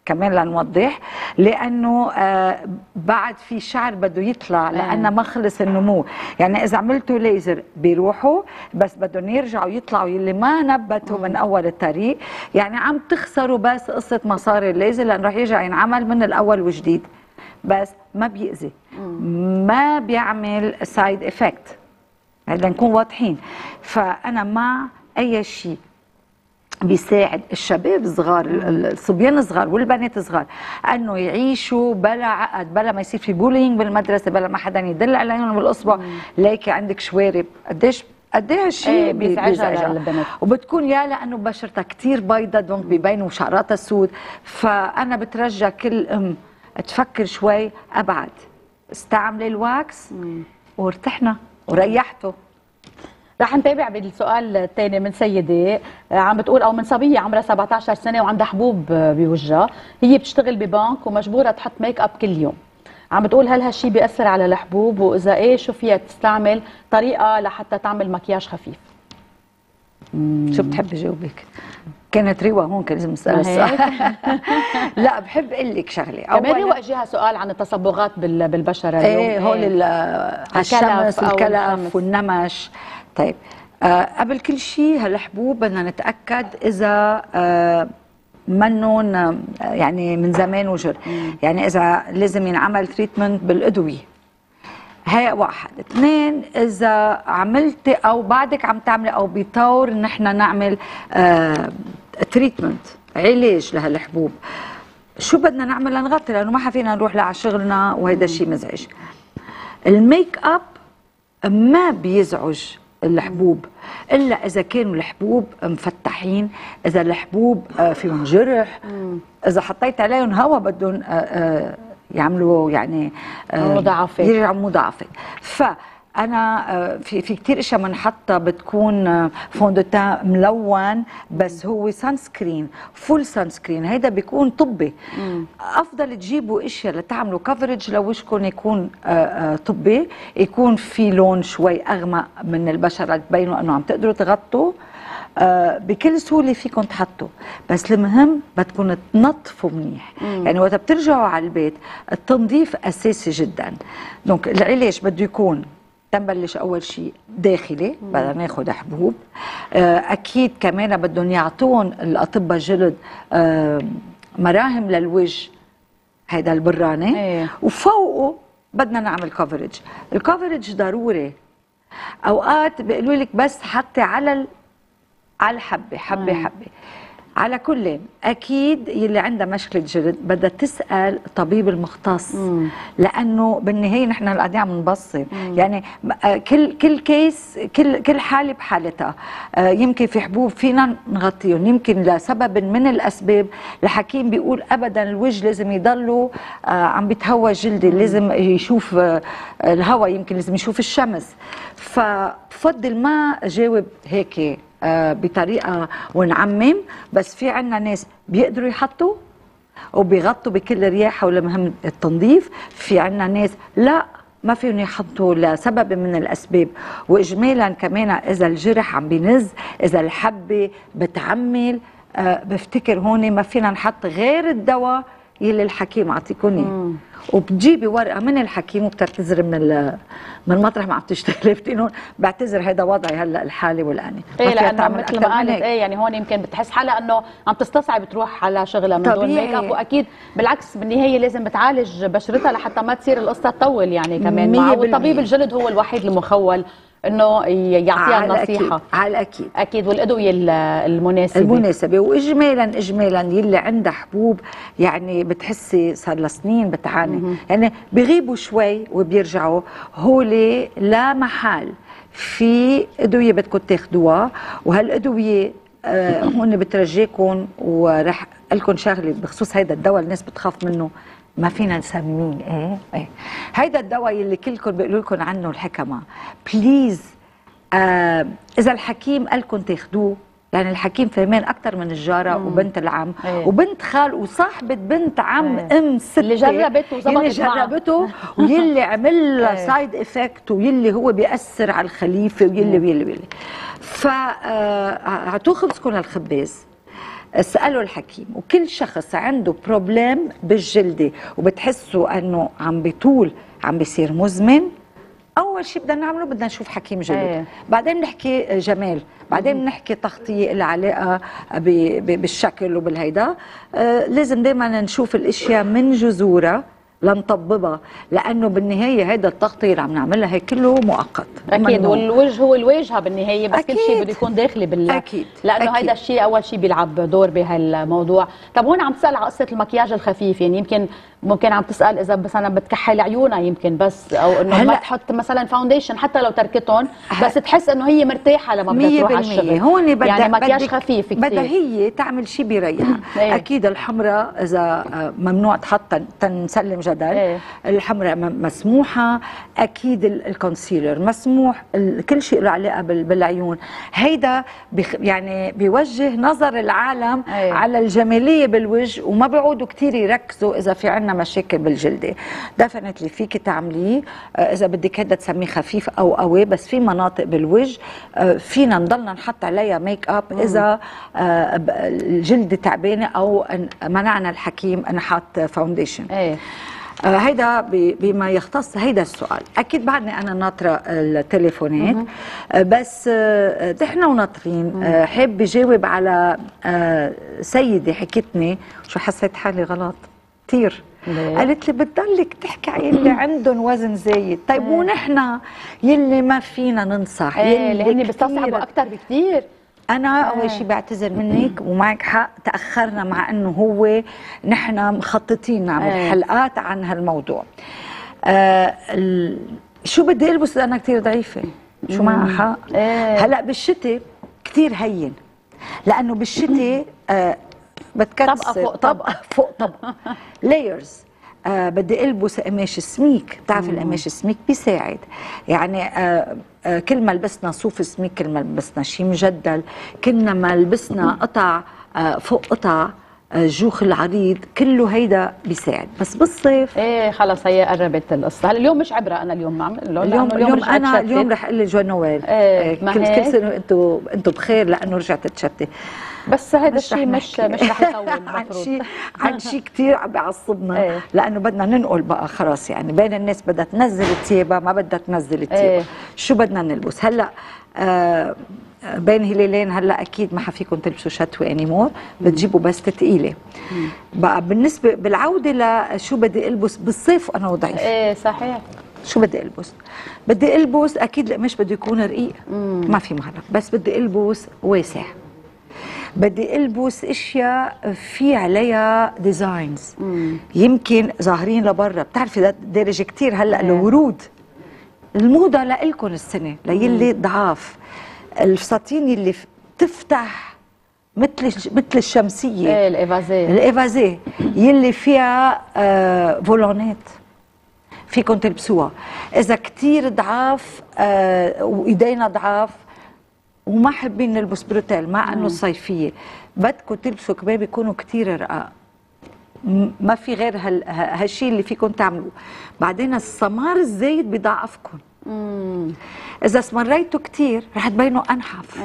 كمان لنوضح، لانه بعد في شعر بده يطلع لانه ما خلص النمو. يعني اذا عملتوا ليزر بيروحوا، بس بدهم يرجعوا يطلعوا يلي ما نبتوا من اول الطريق. يعني عم تخسروا بس قصه مصاري الليزر، لانه رح يرجع ينعمل من الاول وجديد، بس ما بيأذي، ما بيعمل سايد افكت. بدنا نكون واضحين. فانا مع اي شيء بيساعد الشباب الصغار، الصبيان الصغار والبنات الصغار، انه يعيشوا بلا عقد، بلا ما يصير في بولينج بالمدرسه، بلا ما حدا يدل عليهم بالاصبع. ليكي عندك شوارب، قديش هالشيء بيزعجها البنات، وبتكون يا لانه بشرتها كثير بيضة دونك بيبينوا شعراتها السود. فانا بترجى كل ام تفكر شوي ابعد، استعملي الواكس وارتحنا وريحته. رح نتابع بالسؤال الثاني من سيدة عم بتقول، او من صبية عمرها 17 سنة وعندها حبوب بوجهها، هي بتشتغل ببنك ومجبورة تحط ميك اب كل يوم. عم بتقول هل هالشي بيأثر على الحبوب، واذا ايه شو فيها تستعمل طريقة لحتى تعمل مكياج خفيف؟ شو بتحبي جاوبك؟ كانت ريوة هون كان لازم اسالها السؤال. لا بحب اقول لك شغله. كمان ريوة اجاها سؤال عن التصبغات بالبشره اليوم. ايه هول الشمس والكلف والنمش. طيب قبل كل شيء هالحبوب بدنا نتاكد اذا منن يعني من زمان وجر. يعني اذا لازم ينعمل تريتمنت بالادويه، هي واحد. اثنين، اذا عملتي او بعدك عم تعملي او بطور نحن نعمل تريتمنت، علاج لهالحبوب، شو بدنا نعمل لنغطي؟ لانه ما فينا نروح على شغلنا وهذا الشيء مزعج. الميك اب ما بيزعج الحبوب الا اذا كانوا الحبوب مفتحين، اذا الحبوب فيهم جرح، اذا حطيت عليهم هواء بدهم يعملوا يعني مضاعفات، يرجعوا مضاعفات. فانا في كثير اشياء بنحطها بتكون فوندوتان ملون، بس هو سان سكرين، فول سان سكرين، هيدا بيكون طبي. افضل تجيبوا اشياء لتعملوا كفرج لوجهكم يكون طبي، يكون في لون شوي اغمق من البشره تبينوا انه عم تقدروا تغطوا بكل سهوله فيكم تحطوا. بس المهم بدكم تنظفوا منيح. يعني وقت بترجعوا على البيت التنظيف اساسي جدا. دونك العلاج بده يكون تنبلش اول شيء داخلي، بدنا ناخذ حبوب. اكيد كمان بدهم يعطون الاطباء الجلد مراهم للوجه، هيدا البراني. وفوقه بدنا نعمل كفرج. الكفرج ضروري. اوقات بيقولوا لك بس حطي على الحبه حبه. على كل اكيد يلي عندها مشكله جلد بدها تسال الطبيب المختص، لانه بالنهايه نحن قاعدين عم نبصر. يعني كل كيس، كل حاله بحالتها. يمكن في حبوب فينا نغطيهم، يمكن لسبب من الاسباب الحكيم بيقول ابدا الوجه لازم يضلوا عم بيتهوى جلدي، لازم يشوف الهواء، يمكن لازم يشوف الشمس. فبفضل ما جاوب هيك بطريقه ونعمم، بس في عنا ناس بيقدروا يحطوا وبيغطوا بكل رياحه ولمهم التنظيف. في عنا ناس لا، ما فيهم يحطوا لسبب من الاسباب. واجمالا كمان اذا الجرح عم بينز، اذا الحبه بتعمل، بفتكر هون ما فينا نحط غير الدواء يلي الحكيم عطيكوني. وبتجيبي ورقه من الحكيم وبتعتذري من مطرح ما عم تشتغلي، بتقولي بعتذر هذا وضعي هلا الحالي والاني. ايه لانه مثل ما قالت ايه يعني هون يمكن بتحس حالها انه عم تستصعب تروح على شغلها من دون ميك اب، واكيد بالعكس بالنهايه لازم بتعالج بشرتها لحتى ما تصير القصه تطول يعني كمان معه. والطبيب الجلد هو الوحيد المخول انه يعطيها النصيحه. على الاكيد اكيد، والادويه المناسبه. واجمالا يلي عندها حبوب يعني بتحسي صار لها سنين بتعاني، يعني بيغيبوا شوي وبيرجعوا، هولي لا محال في ادويه بدكم تاخذوها. وهالادويه هون بترجيكم، ورح اقول لكم شغله بخصوص هيدا الدواء الناس بتخاف منه، ما فينا نسميه. ايه هيدا الدواء اللي كلكم بيقولوا لكم عنه الحكمه، بليز اذا الحكيم قال لكم تاخذوه، يعني الحكيم فهمان اكثر من الجاره وبنت العم وبنت خال وصاحبه بنت عم ام ست اللي جربته وظبطت اللي جربته ويلي عمل له سايد افكت، ويلي هو بياثر على الخليفه، ويلي فاعطوه خبزكم للخباز. اسألوا الحكيم. وكل شخص عنده بروبلم بالجلدة وبتحسوا انه عم بيطول عم بيصير مزمن، اول شيء بدنا نعمله بدنا نشوف حكيم جلد. بعدين بنحكي جمال، بعدين بنحكي تغطيه لها علاقه بالشكل وبالهيدا. لازم دائما نشوف الاشياء من جذورها لنطببها، لانه بالنهايه هيدا التغطيه اللي عم نعملها هي كله مؤقت. اكيد، والوجه هو الواجهه بالنهايه، بس أكيد. كل شيء بده يكون داخلي اكيد، لانه هيدا الشيء اول شيء بيلعب دور بهالموضوع. طب هون عم تسال على قصه المكياج الخفيف، يعني يمكن ممكن عم تسال اذا مثلا بتكحل عيونها يمكن بس، او انه ما تحط مثلا فاونديشن حتى لو تركتهم، بس تحس انه هي مرتاحه لما بدها تروح على الشغل. هون بدها يعني مكياج خفيف كثير، بدها هي تعمل شيء بيريحها. اكيد الحمراء اذا ممنوع تحط تنسلم جدل، الحمراء مسموحه، اكيد الكونسيلر مسموح، كل شيء له علاقه بالعيون. هيدا يعني بيوجه نظر العالم على الجماليه بالوجه، وما بيعودوا كثير يركزوا اذا في عندنا مشاكل بالجلده. ديفينتلي فيك تعمليه اذا بدك هيدا تسميه خفيف او قوي، بس في مناطق بالوجه فينا نضلنا نحط عليها ميك اب اذا الجلد تعبانه او منعنا الحكيم نحط فاونديشن. هيدا بما يختص هيدا السؤال. اكيد بعدني انا ناطره التليفونات، بس نحن وناطرين حابه جاوب على سيده حكتني شو حسيت حالي غلط كثير. قالت لي بتضلك تحكي على اللي عندهم وزن زايد. طيب مو نحن يلي ما فينا ننصح، يلي هن بيستصعبوا اكثر بكثير. أنا أول شيء بعتذر منك ومعك حق، تأخرنا مع إنه هو نحن مخططين نعمل حلقات عن هالموضوع. شو بدي ألبس لأنا كتير ضعيفة، شو معها حق. هلأ بالشتاء كتير هين، لأنه بالشتاء بتكسر طبقة فوق طبقة فوق طبقة لايرز. بدي البس قماش سميك، بتعرف القماش السميك بيساعد. يعني كل ما لبسنا صوف سميك، كل ما لبسنا شيء مجدل، كل ما لبسنا قطع فوق قطع الجوخ العريض، كله هيدا بيساعد. بس بالصيف خلص هي قربت القصه. هلا اليوم مش عبره، انا اليوم معمل اليوم انا اليوم رح اقول جو نويل كل سنه انتم بخير، لانه رجعت تشتي. بس هذا الشيء مش رح يطول المفروض عن شيء كثير عم بيعصبنا. لانه بدنا ننقل بقى خلاص، يعني بين الناس بدها تنزل ثيابها ما بدها تنزل ثيابها. شو بدنا نلبس هلا؟ بين هلالين هلا اكيد ما حفيكم تلبسوا شتوي انيمور، بتجيبوا بس ثقيله. بقى بالنسبه بالعوده لشو بدي البس بالصيف انا وضعيف. صحيح. شو بدي البس؟ بدي البس اكيد القماش بده يكون رقيق، ما في مهرب، بس بدي البس واسع. بدي البس اشياء في عليها ديزاينز يمكن ظاهرين لبرا. بتعرفي دارجه كثير هلا الورود، الموضه لإلكم السنه ليلي ضعاف. الفساتين اللي تفتح مثل الشمسيه، الايفازيه يلي فيها فولونات فيكم تلبسوها. اذا كثير ضعاف وايدينا ضعاف وما حابين نلبس بروتيل مع انه الصيفيه، بدكم تلبسوا كباب يكونوا كثير رقاق. ما في غير هالشيء اللي فيكم تعملوه. بعدين السمار الزايد بيضعفكم. اذا سمريتوا كثير رح تبينوا انحف.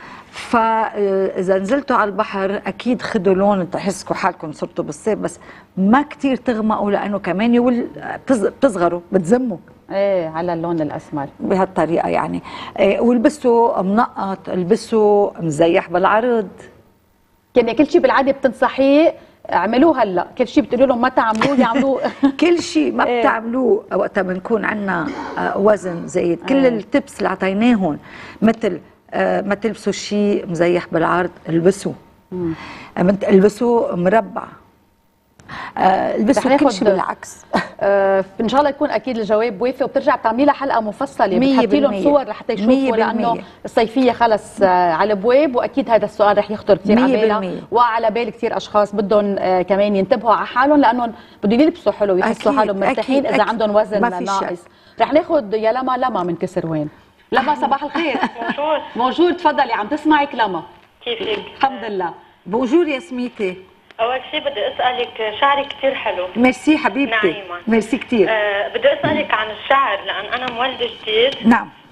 فاذا نزلتوا على البحر اكيد خدوا لون تحسوا حالكم صرتوا بالصيف، بس ما كثير تغمقوا لانه كمان بتصغروا بتزموا على اللون الاسمر بهالطريقه يعني. والبسوا منقط، البسوا مزيح بالعرض. يعني كل شيء بالعاده بتنصحيه اعملوه هلا، كل شيء بتقولوا لهم ما تعملوه يعملوه. كل شيء ما بتعملوه وقتها بنكون عندنا وزن زايد. كل التبس اللي اعطيناهم مثل ما تلبسوا شيء مزيح بالعرض، البسوا البسوا مربع، البسوا كل شيء بالعكس. ان شاء الله يكون اكيد الجواب وافي، وبترجع بتعملي لها حلقه مفصله بتحطي لهم صور لحتى يشوفوا، لانه الصيفيه خلص على الابواب، واكيد هذا السؤال رح يخطر كثير على بالنا وعلى بال كثير اشخاص بدهم كمان ينتبهوا على حالهم، لانهم بدهم يلبسوا حلو ويحسوا حالهم مرتاحين اذا عندهم وزن ناقص. رح ناخذ يا لما من كسروان. لما صباح الخير. موجود تفضلي، عم تسمعك لما. كيفك؟ الحمد لله. بونجور يا سميتي. أول شيء بدي أسألك، شعرك كثير حلو. ميرسي حبيبتي. نعيمة. ميرسي كثير. بدي أسألك عن الشعر، لأن أنا مولدة جديد. نعم.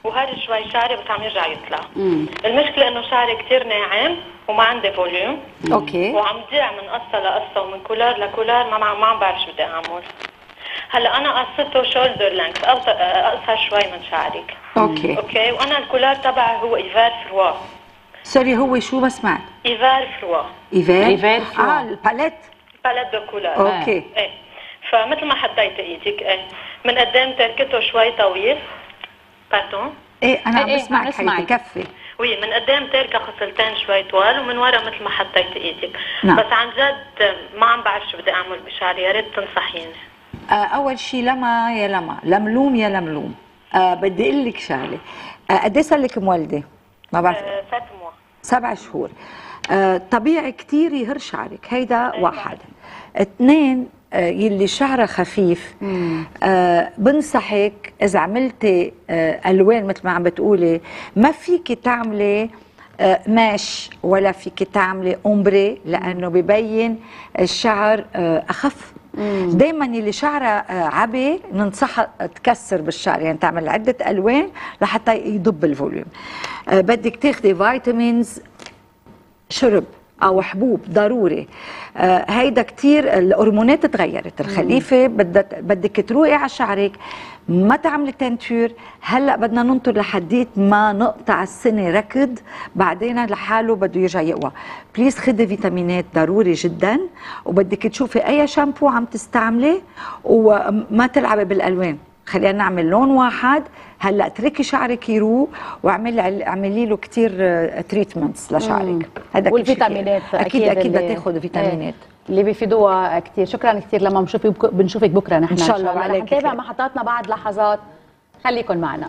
وهذا شوي شعري بس عم يرجع يطلع. المشكله انه شعري كثير ناعم وما عندي فوليوم. اوكي. وعم ضيع من قصه لقصه ومن كولار لكولار، ما عم بعرف شو بدي اعمل. هلا انا قصته شولدر لينث، اقصر شوي من شعرك. اوكي. وانا الكولار تبعي هو ايفار فروا. سوري، هو شو ما سمعت؟ ايفار فروا. ايفار فروا. الباليت دو كولار. اوكي. ايه. فمثل ما حطيت ايدك، ايه من قدام تركته شوي طويل. باردون. ايه انا عم بسمعك حبيبتي، كفي. وي من قدام تركه خصلتين شوي طوال، ومن ورا مثل ما حطيت ايدك. نعم. بس عن جد ما عم بعرف شو بدي اعمل بشعري، يا ريت تنصحيني. اول شيء لما يا لما، لملوم يا لملوم. بدي اقول لك شغله، قد ايه صار لك مولده؟ ما بعرف. 7 موا. 7 شهور. طبيعي كثير يهر شعرك، هيدا واحد. اثنين، يلي شعرها خفيف، بنصحك اذا عملتي الوان مثل ما عم بتقولي، ما فيك تعملي ماش ولا فيك تعملي اومبري، لانه ببين الشعر اخف. دائما اللي شعرها عبي ننصحها تكسر بالشعر، يعني تعمل عده الوان لحتى يضب الفوليوم. بدك تاخذي فيتامينز شرب او حبوب ضروري. هيدا كتير الهرمونات تغيرت، الخليفه بدك تروقي على شعرك، ما تعملي تنتور. هلا بدنا ننطر لحديت ما نقطع السنه ركض، بعدين لحاله بده يرجع يقوى. بليز خدي فيتامينات ضروري جدا، وبدك تشوفي اي شامبو عم تستعملي وما تلعبي بالالوان، خلينا نعمل لون واحد. هلا اتركي شعرك يروق واعملي له كثير تريتمنتس لشعرك. هذا والفيتامينات اكيد بدها تاخذ فيتامينات اللي بيفيدوها كثير. شكرا كثير لما بنشوفك بكره نحن ان شاء الله. رح نتابع محطاتنا بعد لحظات، خليكن معنا.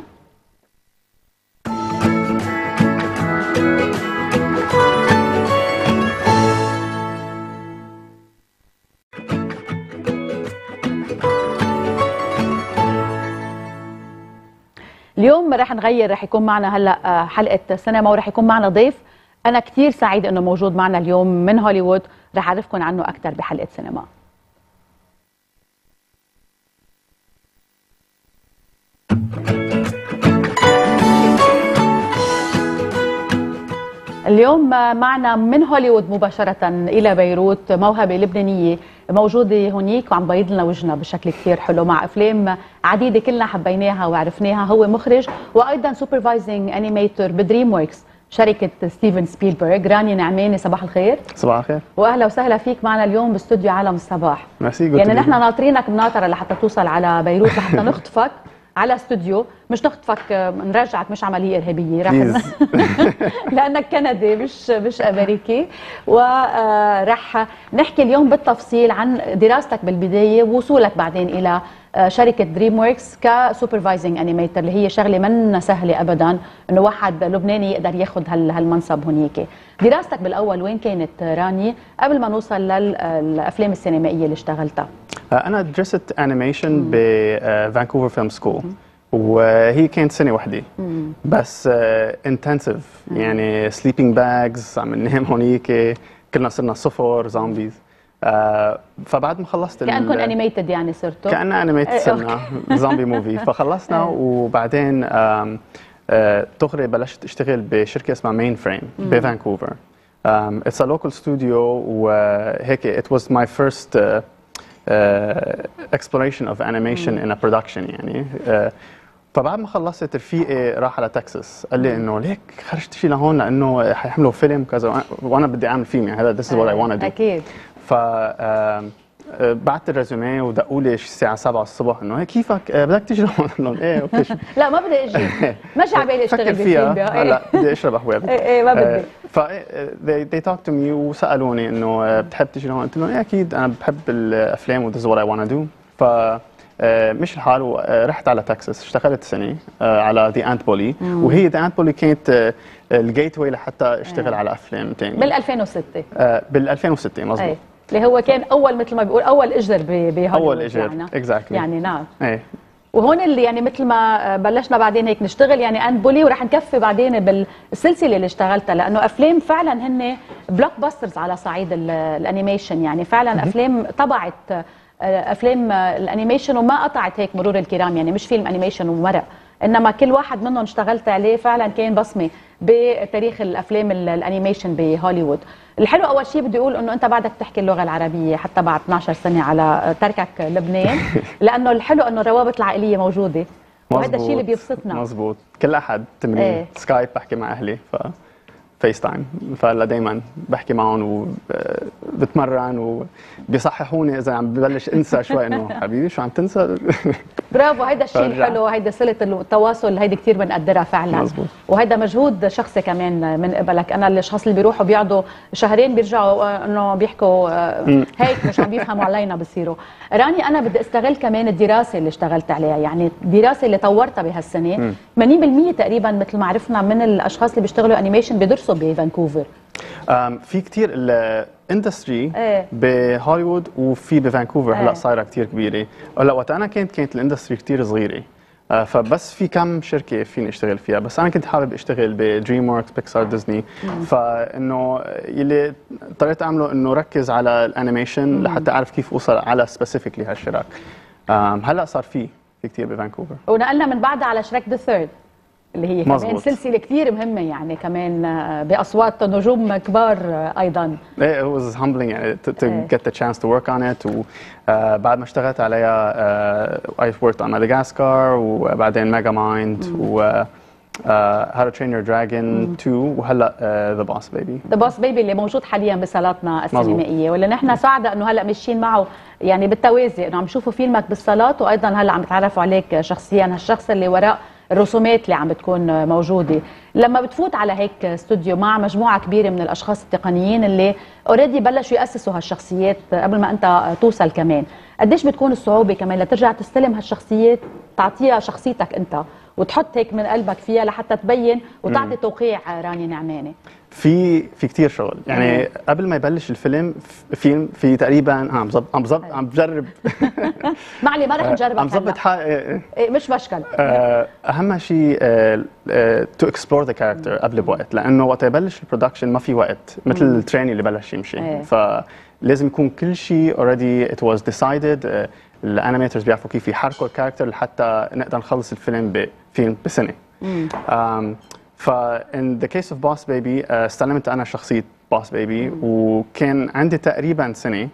اليوم رح نغير، رح يكون معنا هلا حلقه سينما ورح يكون معنا ضيف انا كثير سعيده انه موجود معنا اليوم من هوليوود، رح اعرفكم عنه اكثر بحلقه سينما. اليوم معنا من هوليوود مباشرة إلى بيروت موهبة لبنانية موجودة هنيك وعم بيض لنا وجهنا بشكل كثير حلو مع أفلام عديدة كلنا حبيناها وعرفناها. هو مخرج وأيضا سوبرفايزنج أنيميتور بدريم وركس شركة ستيفن سبيلبرغ. راني نعماني، صباح الخير. صباح الخير واهلا وسهلا فيك معنا اليوم باستوديو عالم الصباح. ميرسي. يعني نحن ناطرينك بناطرة لحتى توصل على بيروت لحتى نخطفك على استوديو، مش نخطفك نرجعك، مش عمليه ارهابيه رح لانك كندي مش امريكي. ورح نحكي اليوم بالتفصيل عن دراستك بالبدايه ووصولك بعدين الى شركه دريم وركس كسوبرفايزنج انيميتر، اللي هي شغله منا سهله ابدا انه واحد لبناني يقدر ياخذ هالمنصب هنيك. دراستك بالاول وين كانت راني قبل ما نوصل للافلام السينمائيه اللي اشتغلتها؟ انا درست انيميشن بفانكوفر فيلم سكول، وهي كانت سنه واحده بس انتنسيف، يعني سليبنج باجز عم ننام هونيك، كلنا صرنا صفر زومبيز. فبعد ما خلصت كأنكم انيميتد، يعني صرتوا كأننا انيميتد صرنا زومبي موفي. فخلصنا وبعدين دغري بلشت اشتغل بشركه اسمها مين فريم بفانكوفر. It's a local studio، وهيك it was my first exploration of animation in a production يعني. فبعد ما خلصت رفيقي راح على تكساس، قال لي انه ليك خرجت شي لهون لانه حيحملوا فيلم كذا، وانا بدي اعمل فيلم، يعني هذا this is what I want to do. اكيد. ف بعت الريزومي ودقوا لي الساعه 7 الصبح انه هيك كيفك بدك تيجي لهون؟ قلت لهم ايه اوكي. لا ما بدي اجي، ماشي على بالي اشتغل فيها بفيلم. هلا بدي اشرب قهوه. ايه ما بدي. ف they talked to me وسالوني انه بتحب تيجي لهون؟ قلت لهم ايه اكيد انا بحب الافلام و this is what I want to do. ف مش الحال ورحت على تكساس، اشتغلت سنه على ذا انت بولي، وهي ذا انت بولي كانت الجيت واي لحتى اشتغل على افلام ثانيه بال 2006. بال 2006 مظبوط. اللي هو كان اول مثل ما بيقول اول اجر بهوليوود. اول اجر اكزاكتلي يعني نعم. ايه. وهون اللي يعني مثل ما بلشنا بعدين هيك نشتغل يعني انت بولي، ورح نكفي بعدين بالسلسله اللي اشتغلتها، لانه افلام فعلا هن بلوك باسترز على صعيد الانيميشن، يعني فعلا افلام طبعت افلام الانيميشن وما قطعت هيك مرور الكرام، يعني مش فيلم انيميشن ومرق، انما كل واحد منهم اشتغلت عليه فعلا كان بصمه بتاريخ الافلام الانيميشن بهوليوود. الحلو اول شيء بدي اقول انه انت بعدك تحكي اللغه العربيه حتى بعد 12 سنه على تركك لبنان، لانه الحلو انه الروابط العائليه موجوده وهذا الشيء اللي بيبسطنا. مزبوط، كل احد تمرين سكايب بحكي مع اهلي فيس تايم، فهلا دائما بحكي معهم وبتمرن وبيصححوني اذا عم ببلش انسى شوي انه حبيبي شو عم تنسى. برافو، هيدا الشيء الحلو، هيدا صله التواصل، هيدي كثير بنقدرها فعلا. مزبوط. وهيدا مجهود شخصي كمان من قبلك. انا الاشخاص اللي بيروحوا بيقعدوا شهرين بيرجعوا انه بيحكوا هيك مش عم بيفهموا علينا بصيروا. راني انا بدي استغل كمان الدراسه اللي اشتغلت عليها، يعني الدراسه اللي طورتها بهالسنه 80% تقريبا مثل ما عرفنا من الاشخاص اللي بيشتغلوا انيميشن بيدرسوا بفانكوفر. في كثير الاندستري بهوليوود وفي بفانكوفر هلا صايره كثير كبيره. هلا وقت انا كانت الاندستري كثير صغيره، فبس في كم شركه فيني اشتغل فيها، بس انا كنت حابب اشتغل بدريم وركس، بيكسار، ديزني. فانه يلي اضطريت اعمله انه ركز على الانيميشن لحتى اعرف كيف اوصل على سبيسيفيكلي هالشراك. هلا صار في كثير بفانكوفر، ونقلنا من بعدها على شريك ذا ثيرد اللي هي كمان مزبوط. سلسله كثير مهمه، يعني كمان باصوات نجوم كبار ايضا. ايه it was humbling يعني to get the chance to work on it. وبعد ما اشتغلت عليها I worked on Madagascar وبعدين Mega Mind و How to Train Your Dragon 2 وهلا The Boss Baby. The Boss Baby اللي موجود حاليا بصالاتنا السينمائيه، واللي نحن سعداء انه هلا ماشيين معه يعني بالتوازي، انه عم نشوفوا فيلمك بالصالات وايضا هلا عم يتعرفوا عليك شخصيا، هالشخص اللي وراء الرسومات اللي عم بتكون موجوده. لما بتفوت على هيك استوديو مع مجموعه كبيره من الاشخاص التقنيين اللي اوريدي بلشوا ياسسوا هالشخصيات قبل ما انت توصل كمان، قديش بتكون الصعوبه كمان لترجع تستلم هالشخصيات تعطيها شخصيتك انت وتحط هيك من قلبك فيها لحتى تبين وتعطي توقيع راني نعماني؟ في كثير شغل يعني. قبل ما يبلش الفيلم في تقريبا عم بجرب معلي ما رح نجربك، عم ظبط مش مشكل. اهم شيء تو اكسبلور ذا كاركتر قبل بوقت، لانه وقت يبلش البرودكشن ما في وقت مثل الترين اللي بلش يمشي. فلازم يكون كل شيء اوريدي ات واز ديسايدد. الانيميترز بيعرفوا كيف يحركوا الكاركتر لحتى نقدر نخلص الفيلم بفيلم بسنه. ف in the case of Boss Baby استلمت أنا شخصية Boss Baby وكان عندي تقريبا سنة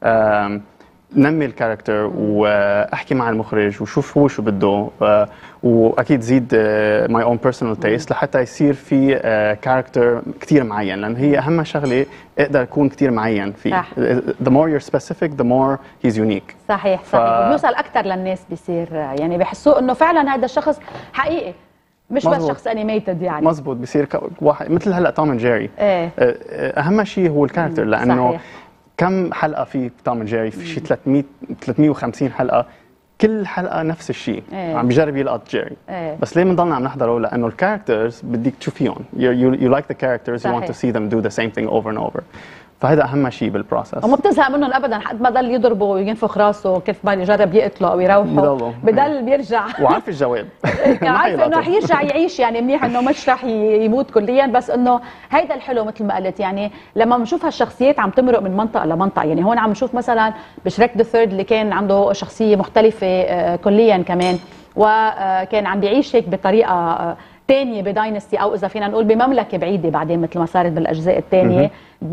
نمي الكاركتر واحكي مع المخرج وشوف هو شو بده، واكيد زيد my own personal taste لحتى يصير في كاركتر كثير معين، لأن هي أهم شغلة اقدر يكون كثير معين فيه. the more you're specific the more he's unique. صحيح وبيوصل أكثر للناس، بيصير يعني بيحسوا إنه فعلا هذا الشخص حقيقي مش مزبوط. بس شخص انيميتد يعني. مزبوط، بصير واحد مثل هلا توم اند جيري. اهم شيء هو الكاركتر، لانه صحيح. كم حلقه في توم اند جيري؟ في شيء 350 حلقه، كل حلقه نفس الشيء. عم بيجرب يلقط جيري. بس ليه بنضلنا عم نحضره؟ لانه الكاركترز بدك تشوفيهم. you like the characters, you want to see them do the same thing over and over. فهذا اهم شيء بالبروسس. وما بتزهق منهم ابدا، حد ما ضل يضربه وينفخ راسه كيف ما يجرب يقتله او يروحه بضل بيرجع وعارف الجواب. عارف انه رح يرجع يعيش، يعني منيح انه مش رح يموت كليا، بس انه هيدا الحلو مثل ما قلت. يعني لما بنشوف هالشخصيات عم تمرق من منطقه لمنطقه، يعني هون عم نشوف مثلا بشريك ذا ثيرد اللي كان عنده شخصيه مختلفه كليا كمان، وكان عم بيعيش هيك بطريقه ثانيه بداينستي، او اذا فينا نقول بمملكه بعيده بعدين مثل ما صارت بالاجزاء الثانيه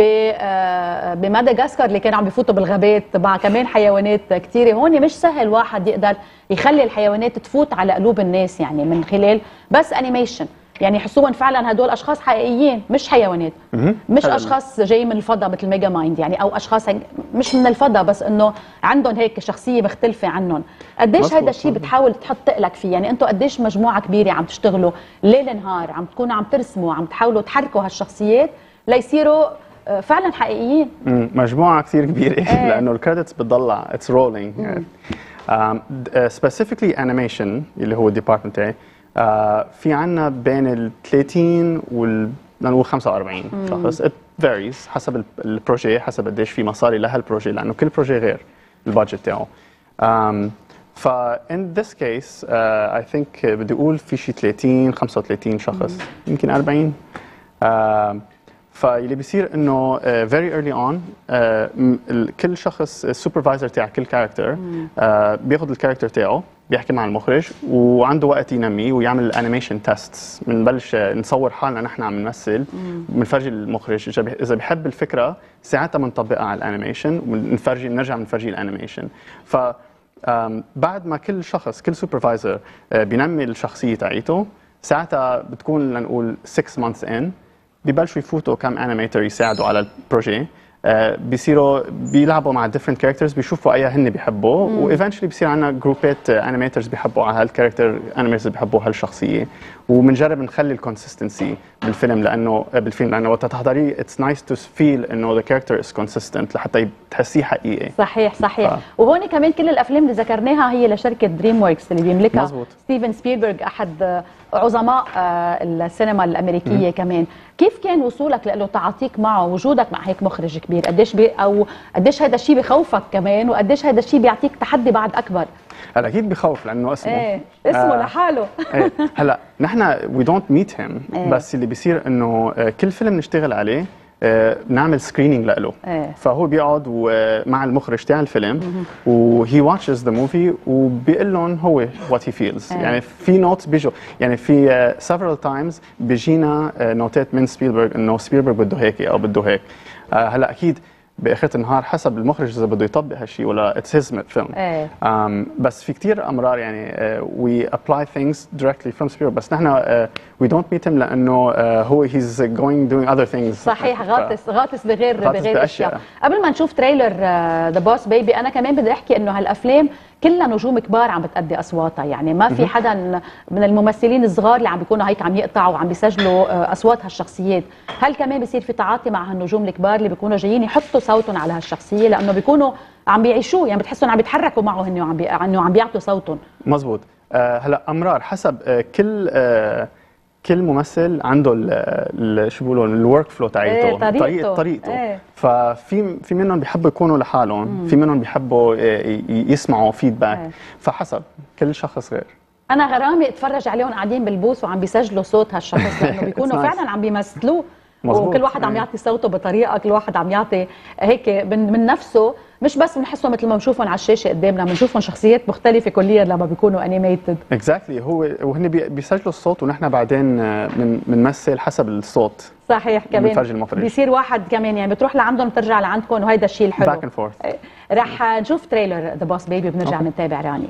بمدغشقر اللي كانوا عم بيفوتوا بالغابات مع كمان حيوانات كثيره. هون مش سهل واحد يقدر يخلي الحيوانات تفوت على قلوب الناس، يعني من خلال بس انيميشن، يعني يحسوهم فعلا هدول اشخاص حقيقيين مش حيوانات، مش اشخاص جاي من الفضاء مثل ميجا مايند يعني، او اشخاص مش من الفضاء بس انه عندهم هيك شخصيه مختلفه عنهم. قديش هذا الشيء بتحاول تحط تقلك فيه؟ يعني انتم قديش مجموعه كبيره عم تشتغلوا ليل نهار، عم تكونوا عم ترسموا، عم تحاولوا تحركوا هالشخصيات ليصيروا فعلا حقيقيين؟ مجموعه كثير كبيره لانه الكريدتس بتضلع اتس رولينج. سبيسيفيكلي انيميشن اللي هو الديبارتمنت تاعي، في عنا بين ال 30 وال 45 شخص. it varies حسب البروجي، حسب قديش في مصاري لهالبروجي، لانه كل بروجي غير البادجت تاعه. ف in this case I think بدي اقول في شيء 30 35 شخص، يمكن 40. فاللي بيصير انه very early on كل شخص السوبرفايزر تاع كل كاركتر بياخذ الكاركتر تاعه بيحكي مع المخرج وعنده وقت ينميه ويعمل الانيميشن تيستس. بنبلش نصور حالنا نحن عم نمثل، بنفرجي المخرج اذا بحب الفكره ساعتها بنطبقها على الانيميشن ونرجع بنفرجي الانيميشن. ف بعد ما كل شخص كل سوبرفايزر بينمي الشخصيه تاعيته ساعتها بتكون لنقول 6 months in ببلشوا يفوتوا كم انيميتر يساعدوا على البروجي. بيصيروا بيلعبوا مع different characters بيشوفوا اي هن بيحبوا وايفنشلي بصير عندنا جروبات انيميترز بيحبوا على هالكاركتر، انيميترز بيحبوا هالشخصيه، وبنجرب نخلي الكونسستنسي لانه وقت تحضريه اتس نايس تو فيل انه ذا كاركتر از كونسيستنت لحتى تحسيه حقيقي. صحيح. وهون كمان كل الافلام اللي ذكرناها هي لشركه دريم وركس اللي بيملكها مزبوط. ستيفن سبيلبرغ احد عظماء السينما الامريكيه كمان. كيف كان وصولك له، تعاطيك معه، وجودك مع هيك مخرج كبير؟ قديش هذا الشيء بخوفك كمان، وقديش هذا الشيء بيعطيك تحدي بعد اكبر؟ هلا اكيد بخوف لانه اسمه اسمه لحاله. هلا نحن وي دونت ميت هيم، بس اللي بيصير انه كل فيلم نشتغل عليه بنعمل سكرينينج له. فهو بيقعد مع المخرج تاع الفيلم وهي واتشز ذا موفي وبيقول لهم هو وات هي فيلز. يعني في نوتس بيجوا، يعني في several times بيجينا نوتات من سبيلبرغ انه سبيلبرغ بده هيك او بده هيك. هلا اكيد باخر النهار حسب المخرج اذا بده يطبق هالشيء ولا اتس هيز فيلم. بس في كثير امرار يعني وي ابلاي ثينجز دايركتلي فروم سبيلبرغ، بس نحن وي دونت ميت هيم لانه هو هيز جوينج دوينج اذر ثينجز. صحيح، غاطس بغير اشياء. قبل ما نشوف تريلر ذا بوس بيبي انا كمان بدي احكي انه هالافلام كلها نجوم كبار عم بتأدي اصواتها، يعني ما في حدا من الممثلين الصغار اللي عم بيكونوا هيك عم يقطعوا وعم بيسجلوا اصوات هالشخصيات. هل كمان بيصير في تعاطي مع هالنجوم الكبار اللي بيكونوا جايين يحطوا صوتهم على هالشخصيه لانه بيكونوا عم بيعيشوه، يعني بتحسوا عم بيتحركوا معه انه عم بيعطوا صوتهم؟ مزبوط. هلا امرار حسب كل ممثل عنده شو بيقولوا الورك فلو تاعيته، طريقته. ففي منهم بيحبوا يكونوا لحالهم، في منهم بيحبوا يسمعوا فيدباك، فحسب كل شخص غير. انا غرامي اتفرج عليهم قاعدين بالبوث وعم بيسجلوا صوت هالشخص لانه بيكونوا فعلا عم بيمثلوه، وكل واحد عم يعطي صوته بطريقه، كل واحد عم يعطي هيك من نفسه، مش بس بنحسهم مثل ما بنشوفهم على الشاشه قدامنا، بنشوفهم شخصيات مختلفه كليا لما بيكونوا انيميتد. اكزاكتلي. وهن بيسجلوا الصوت ونحن بعدين بنمثل حسب الصوت. صحيح. كمان بيصير واحد كمان يعني بتروح لعندهم بترجع لعندكم، وهيدا الشيء الحلو. باك اند فورث. رح نشوف تريلر ذا بوس بيبي وبنرجع نتابع راني.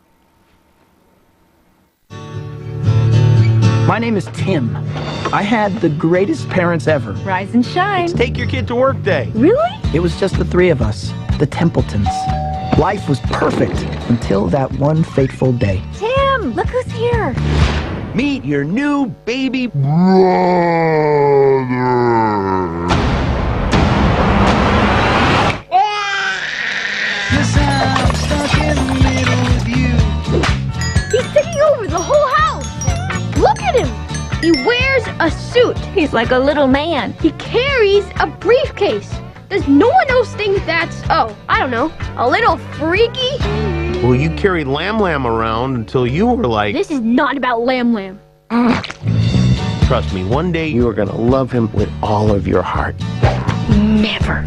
My name is Tim. I had the greatest parents ever. Rise and shine. It's take your kid to work day. Really? It was just the three of us, the Templetons. Life was perfect until that one fateful day. Tim, look who's here. Meet your new baby brother. Yes, I'm stuck in the middle of you. He's taking over the whole house. Look at him! He wears a suit. He's like a little man. He carries a briefcase. Does no one else think that's, I don't know, a little freaky? Well, you carried Lam Lam around until you were like... This is not about Lam Lam. Trust me, one day you are gonna love him with all of your heart. Never.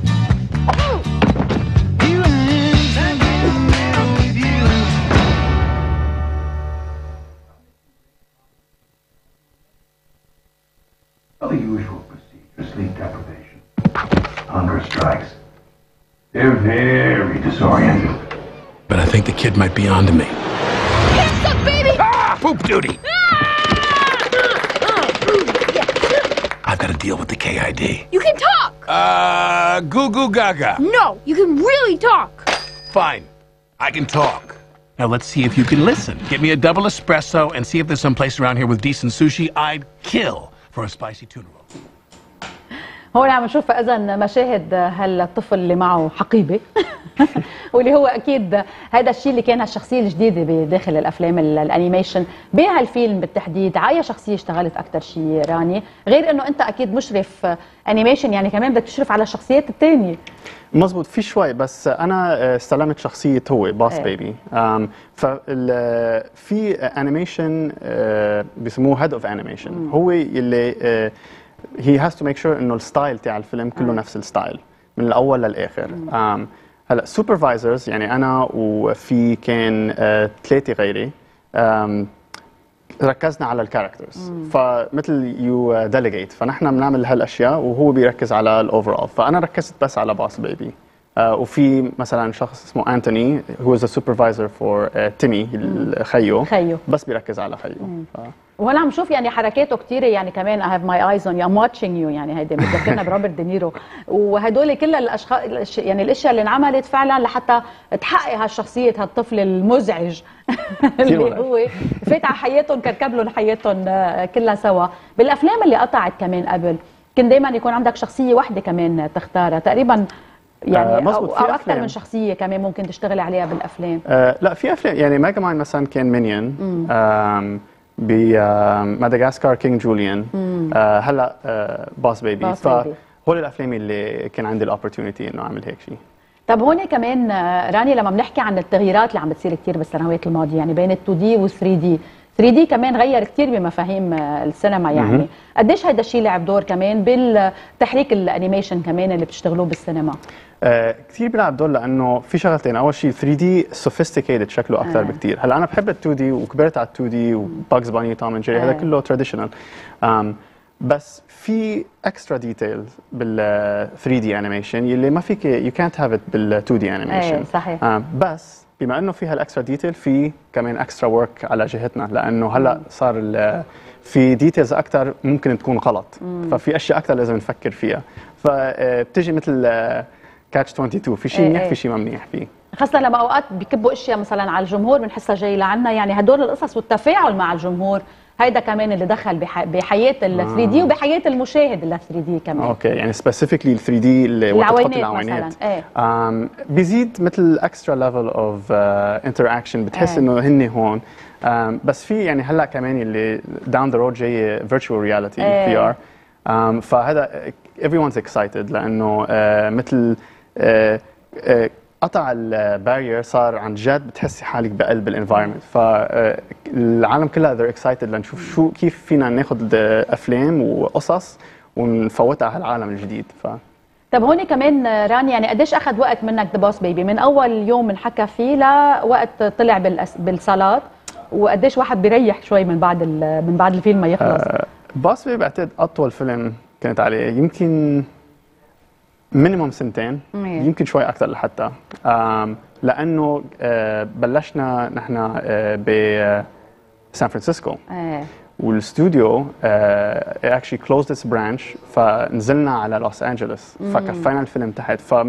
The usual procedure, sleep deprivation, hunger strikes. They're very disoriented. But I think the kid might be onto me. Hands up, baby! Ah! Poop duty! I've got to deal with the KID. You can talk! Goo goo gaga. No, you can really talk. Fine. I can talk. Now let's see if you can listen. Get me a double espresso and see if there's some place around here with decent sushi. I'd kill for a spicy tuna roll. هون عم نشوف اذا مشاهد هالطفل اللي معه حقيبه واللي هو اكيد هذا الشيء اللي كان هالشخصيه الجديده بداخل الافلام الانيميشن. بهالفيلم بالتحديد على شخصيه اشتغلت اكثر شيء راني، غير انه انت اكيد مشرف انيميشن، يعني كمان بدك تشرف على الشخصيات الثانيه. مزبوط. في شوي، بس انا استلمت شخصيه هو باص بيبي. في انيميشن بيسموه هيد اوف انيميشن، هو اللي he has to make sure انه الستايل تاع الفيلم كله نفس الستايل من الاول للاخر. هلا سوبرفايزرز يعني انا وفي كان 3 غيري ركزنا على الكاركترز، فمثل يو ديليجيت، فنحن بنعمل هالاشياء وهو بيركز على الاوفرول. فانا ركزت بس على باص بيبي. وفي مثلا شخص اسمه انتوني هو از سوبرفايزر فور تيمي خيو بس بيركز على خيو. وهلا عم شوف يعني حركاته كثيره يعني كمان I have my eyes on you I'm watching you يعني هيدي بتذكرنا بروبرت دينيرو، وهدول كل الاشخاص يعني الاشياء اللي انعملت فعلا لحتى تحقق هالشخصيه هالطفل المزعج اللي هو فات على حياتهم كركب لهم حياتهم كلها سوا. بالافلام اللي قطعت كمان قبل كان دائما يكون عندك شخصيه واحده كمان تختارها تقريبا يعني او اكثر من شخصيه كمان ممكن تشتغلي عليها بالافلام. لا في افلام يعني ميجا مان مثلا كان مينيون، بمادغاسكار كينج جوليان، هلا باص بيبي. فهول الافلام اللي كان عندي الاوبورتونيتي انه اعمل هيك شيء. طب هون كمان راني لما بنحكي عن التغييرات اللي عم بتصير كثير بالسنوات الماضيه يعني بين ال 2 دي وال 3 دي، 3 دي كمان غير كثير بمفاهيم السينما يعني، قديش هيدا الشيء لعب دور كمان بالتحريك الانيميشن كمان اللي بتشتغلوه بالسينما؟ كثير بيلعب دور لانه في شغلتين، اول شيء 3 دي سوفيستيكيتد شكله اكثر بكثير. هلا انا بحب ال 2 دي وكبرت على ال 2 دي وباكس باني وتوم اند جيري هذا كله تراديشنال، بس في اكسترا ديتيلز بال 3 دي انيميشن يلي ما فيك يو كانت هاف ات بال 2 دي انيميشن. صحيح. بس بما انه في هالاكسترا ديتيل في كمان اكسترا ورك على جهتنا، لانه هلا صار في ديتيلز اكثر ممكن تكون غلط، ففي اشياء اكثر لازم نفكر فيها، فبتجي مثل كاتش 22 في شيء منيح في شيء ما منيح فيه، خاصة لما اوقات بيكبوا اشياء مثلا على الجمهور بنحسها جاي لعنا يعني هدول القصص والتفاعل مع الجمهور هيدا كمان اللي دخل بحياه ال 3 دي وبحياه المشاهد ال 3 دي كمان. اوكي يعني سبيسيفيكلي ال 3 دي اللي وقت تحط العوينات بيزيد مثل اكسترا ليفل اوف انتراكشن، بتحس انه هن هون. بس في يعني هلا كمان اللي داون ذا رود جاي فيرتشوال رياليتي في ار، فهذا everyone's excited لانه مثل قطع البارير، صار عن جد بتحسي حالك بقلب الانفايرمنت، فالعالم كلها they're excited لنشوف شو كيف فينا ناخذ افلام وقصص ونفوتها على العالم الجديد. طب هون كمان راني يعني قديش اخذ وقت منك ذا بوس بيبي من اول يوم انحكى فيه لوقت طلع بالصالات، وقديش واحد بيريح شوي من بعد الفيلم ما يخلص؟ بوس بيبي بعتقد اطول فيلم كانت عليه يمكن مينيموم 2 سنين، يمكن شوي اكثر لحتى، لانه بلشنا نحن بسان فرانسيسكو والاستوديو actually closed its branch، فنزلنا على لوس انجلوس فكفينا الفيلم تحت. ف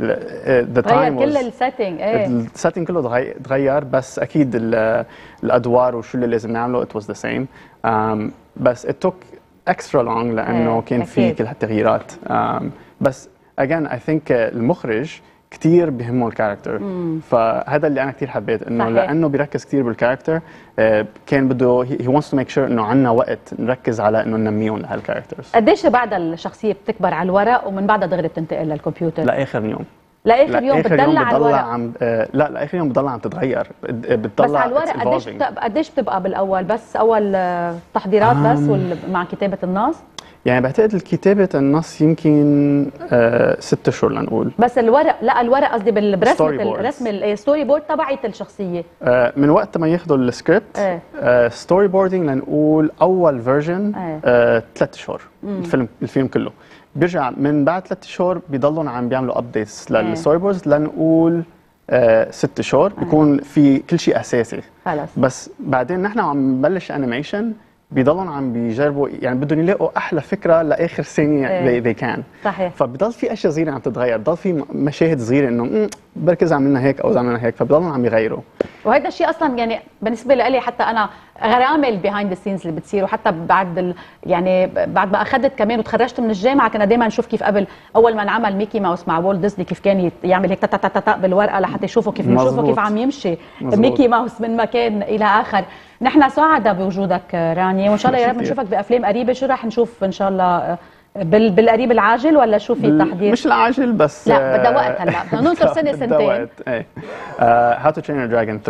غير كل السيتنج، السيتنج كله تغير، بس اكيد الادوار وشو اللي لازم نعمله it was the same، بس it took extra long لانه كان في كل هالتغييرات. بس again I think المخرج كثير بيهمه الكاركتر، فهذا اللي انا كثير حبيت انه لانه بيركز كثير بالكاركتر، كان بده he wants to make sure انه عندنا وقت نركز على انه ننميهم لهالكاركترز. قديش بعد الشخصيه بتكبر على الورق ومن بعدها دغري بتنتقل للكمبيوتر؟ لاخر يوم. لاخر يوم بتضل على الورق؟ لا لاخر يوم بتضل عم تتغير، بتضل بس على الورق قديش بتبقى بالاول؟ بس اول تحضيرات بس مع كتابه النص؟ يعني بعتقد الكتابة النص يمكن 6 شهور لنقول. بس الورق، لا الورق قصدي برسم الستوري بورد تبعت الشخصية من وقت ما ياخذوا السكريبت ستوري بوردينج لنقول أول فيرجن 3 شهور. الفيلم كله بيرجع من بعد 3 شهور بيضلوا عم بيعملوا ابديتس للستوري بوردز لنقول 6 شهور بيكون في كل شيء أساسي خلص. بس بعدين نحن عم نبلش انيميشن بيضلوا عم بيجربوا، يعني بدهم يلاقوا احلى فكره لاخر ثانيه they can. صحيح. فبضل في اشياء صغيره عم تتغير، بضل في مشاهد صغيره انه بركز عملنا هيك او عملنا هيك، فبضلوا عم يغيروا. وهذا الشيء اصلا يعني بالنسبه لي حتى انا غرامه البيهايند ذا سينز اللي بتصير، وحتى بعد يعني بعد ما اخذت كمان وتخرجت من الجامعه كنا دائما نشوف كيف قبل اول ما انعمل ميكي ماوس مع وولت ديزني كيف كان يعمل هيك تا تا تا تا بالورقه لحتى يشوفوا كيف بنشوفه كيف عم يمشي ميكي ماوس من مكان الى اخر. نحن سعداء بوجودك راني، وان شاء الله يا رب نشوفك بافلام قريبه. شو راح نشوف ان شاء الله بالقريب العاجل ولا شو في تحضير؟ مش العاجل بس لا بدها وقت، هلا بدنا ننطر سنه سنتين. How to Train Your Dragon 3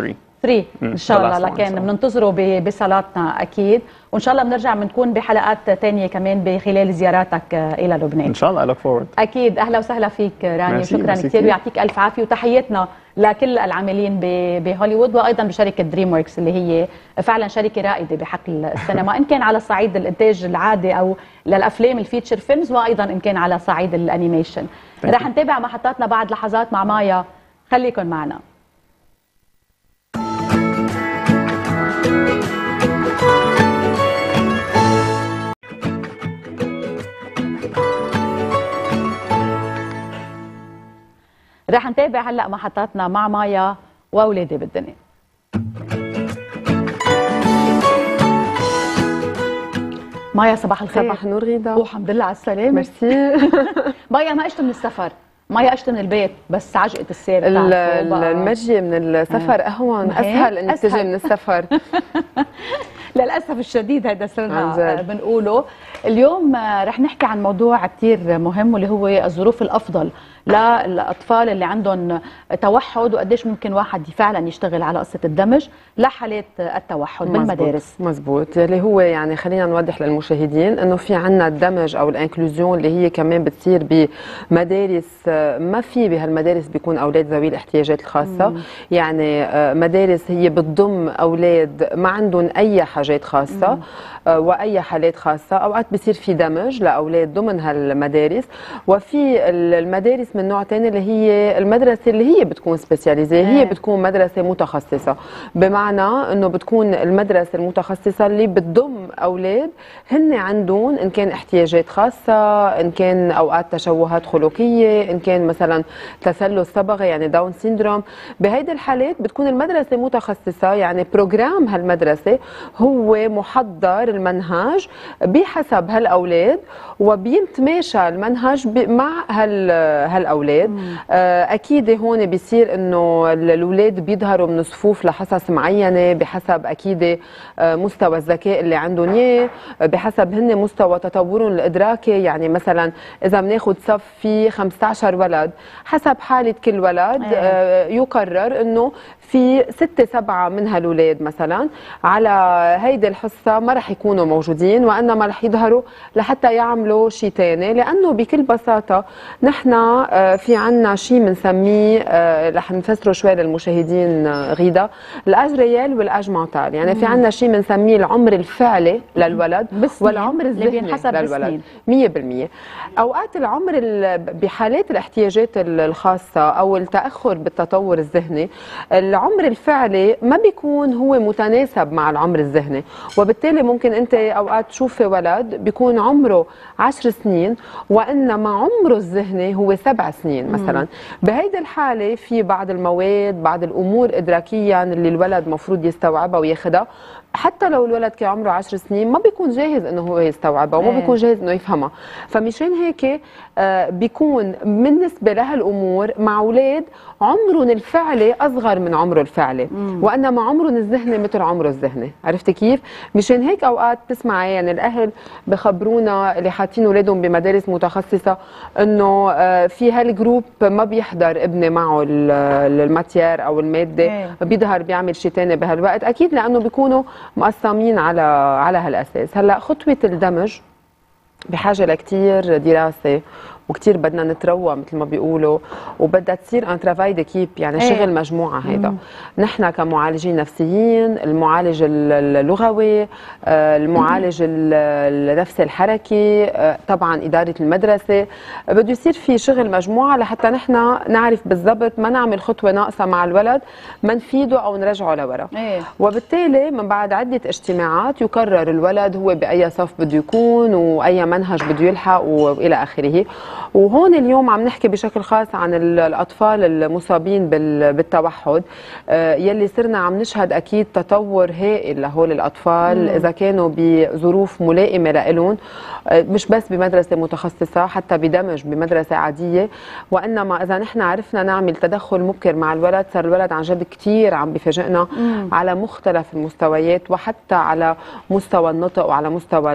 فري ان شاء الله، لكن بننتظره بصلاتنا اكيد، وان شاء الله بنرجع بنكون بحلقات ثانيه كمان بخلال زياراتك الى لبنان ان شاء الله. لوك فورورد. اكيد. اهلا وسهلا فيك راني، شكرا كثير ويعطيك الف عافيه، وتحياتنا لكل العاملين بهوليوود وايضا بشركه دريم وركس اللي هي فعلا شركه رائده بحقل السينما، ان كان على صعيد الانتاج العادي او للافلام الفيتشر فيلمز، وايضا ان كان على صعيد الانيميشن. رح نتابع محطاتنا بعد لحظات مع مايا، خليكن معنا. رح نتابع هلا محطاتنا مع مايا واولادي بالدنيا. مايا صباح الخير. صباح النور غيدا. والحمد لله على السلامه. ميرسي. مايا ما اجت من السفر، مايا اجت من البيت، بس عجقه السير المجي من السفر اهون، اسهل انك تجي من السفر. للاسف الشديد هذا صرنا بنقوله. اليوم رح نحكي عن موضوع كثير مهم، واللي هو الظروف الافضل للاطفال اللي عندهم توحد، وقديش ممكن واحد فعلا يشتغل على قصه الدمج لحالات التوحد بالمدارس. مزبوط. اللي هو يعني خلينا نوضح للمشاهدين انه في عندنا الدمج او الانكلوزيون اللي هي كمان بتصير بمدارس، ما في بهالمدارس بيكون اولاد ذوي الاحتياجات الخاصه، يعني مدارس هي بتضم اولاد ما عندهم اي حاجات خاصه واي حالات خاصه. اوقات بصير في دمج لاولاد ضمن هالمدارس، وفي المدارس من نوع ثاني اللي هي المدرسه اللي هي بتكون سبيسياليزيه، هي بتكون مدرسه متخصصه، بمعنى انه بتكون المدرسه المتخصصه اللي بتضم اولاد هن عندهم ان كان احتياجات خاصه، ان كان اوقات تشوهات خلقيه، ان كان مثلا تسلس صبغي يعني داون سيندروم. بهيدي الحالات بتكون المدرسه متخصصه، يعني بروجرام هالمدرسه هو محضر المنهج بحسب هالاولاد، وبيتماشى المنهج مع هالاولاد. اكيد هون بيصير انه الاولاد بيظهروا من صفوف لحصص معينه بحسب اكيد مستوى الذكاء اللي عندهم اياه، بحسب هن مستوى تطورهم الادراكي. يعني مثلا اذا بناخذ صف فيه 15 ولد، حسب حاله كل ولد يقرر انه في 6-7 من هالولاد مثلا على هيدي الحصه ما رح يكونوا موجودين، وانما رح يظهروا لحتى يعملوا شيء ثاني. لانه بكل بساطه نحن في عنا شيء بنسميه، رح نفسره شوي للمشاهدين غيدا، الاج ريال والاج مونتال. يعني في عنا شيء بنسميه العمر الفعلي للولد والعمر الذهني للولد 100%. اوقات العمر بحالات الاحتياجات الخاصه او التاخر بالتطور الذهني، العمر الفعلي ما بيكون هو متناسب مع العمر الذهني، وبالتالي ممكن انت اوقات تشوفي ولد بيكون عمره 10 سنين وانما عمره الذهني هو 7 سنين مثلا. بهيدي الحاله في بعض المواد، بعض الامور ادراكيا اللي الولد مفروض يستوعبها وياخدها، حتى لو الولد كان عمره 10 سنين ما بيكون جاهز انه هو يستوعبها وما بيكون جاهز انه يفهمها. فمشان هيك بيكون بالنسبه لهالامور مع اولاد عمرهم الفعلي اصغر من عمره الفعلي، وانما عمرهم الذهني مثل عمره الذهني. عرفتي كيف؟ مشان هيك اوقات بتسمعي يعني الاهل بخبرونا اللي حاطين اولادهم بمدارس متخصصه انه في هالجروب ما بيحضر ابني معه الماتير او الماده، بيظهر بيعمل شيء ثاني بهالوقت. اكيد لانه بيكونوا مقسمين على هالاساس. هلا خطوه الدمج بحاجه لكتير دراسه، وكتير بدنا نتروى مثل ما بيقولوا، وبدها تصير ان ترافاي ديكيب، يعني شغل مجموعه. هيدا نحن كمعالجين نفسيين، المعالج اللغوي، المعالج النفسي الحركي، طبعا اداره المدرسه، بده يصير في شغل مجموعه لحتى نحن نعرف بالضبط ما نعمل خطوه ناقصه مع الولد، ما نفيده او نرجعه لورا. وبالتالي من بعد عده اجتماعات يقرر الولد هو باي صف بده يكون واي منهج بده يلحق والى اخره. وهون اليوم عم نحكي بشكل خاص عن الأطفال المصابين بالتوحد، يلي صرنا عم نشهد أكيد تطور هائل لهول الأطفال إذا كانوا بظروف ملائمة لهم، مش بس بمدرسة متخصصة، حتى بدمج بمدرسة عادية. وإنما إذا نحن عرفنا نعمل تدخل مبكر مع الولد، صار الولد عن جد كتير عم بفاجئنا على مختلف المستويات، وحتى على مستوى النطق وعلى مستوى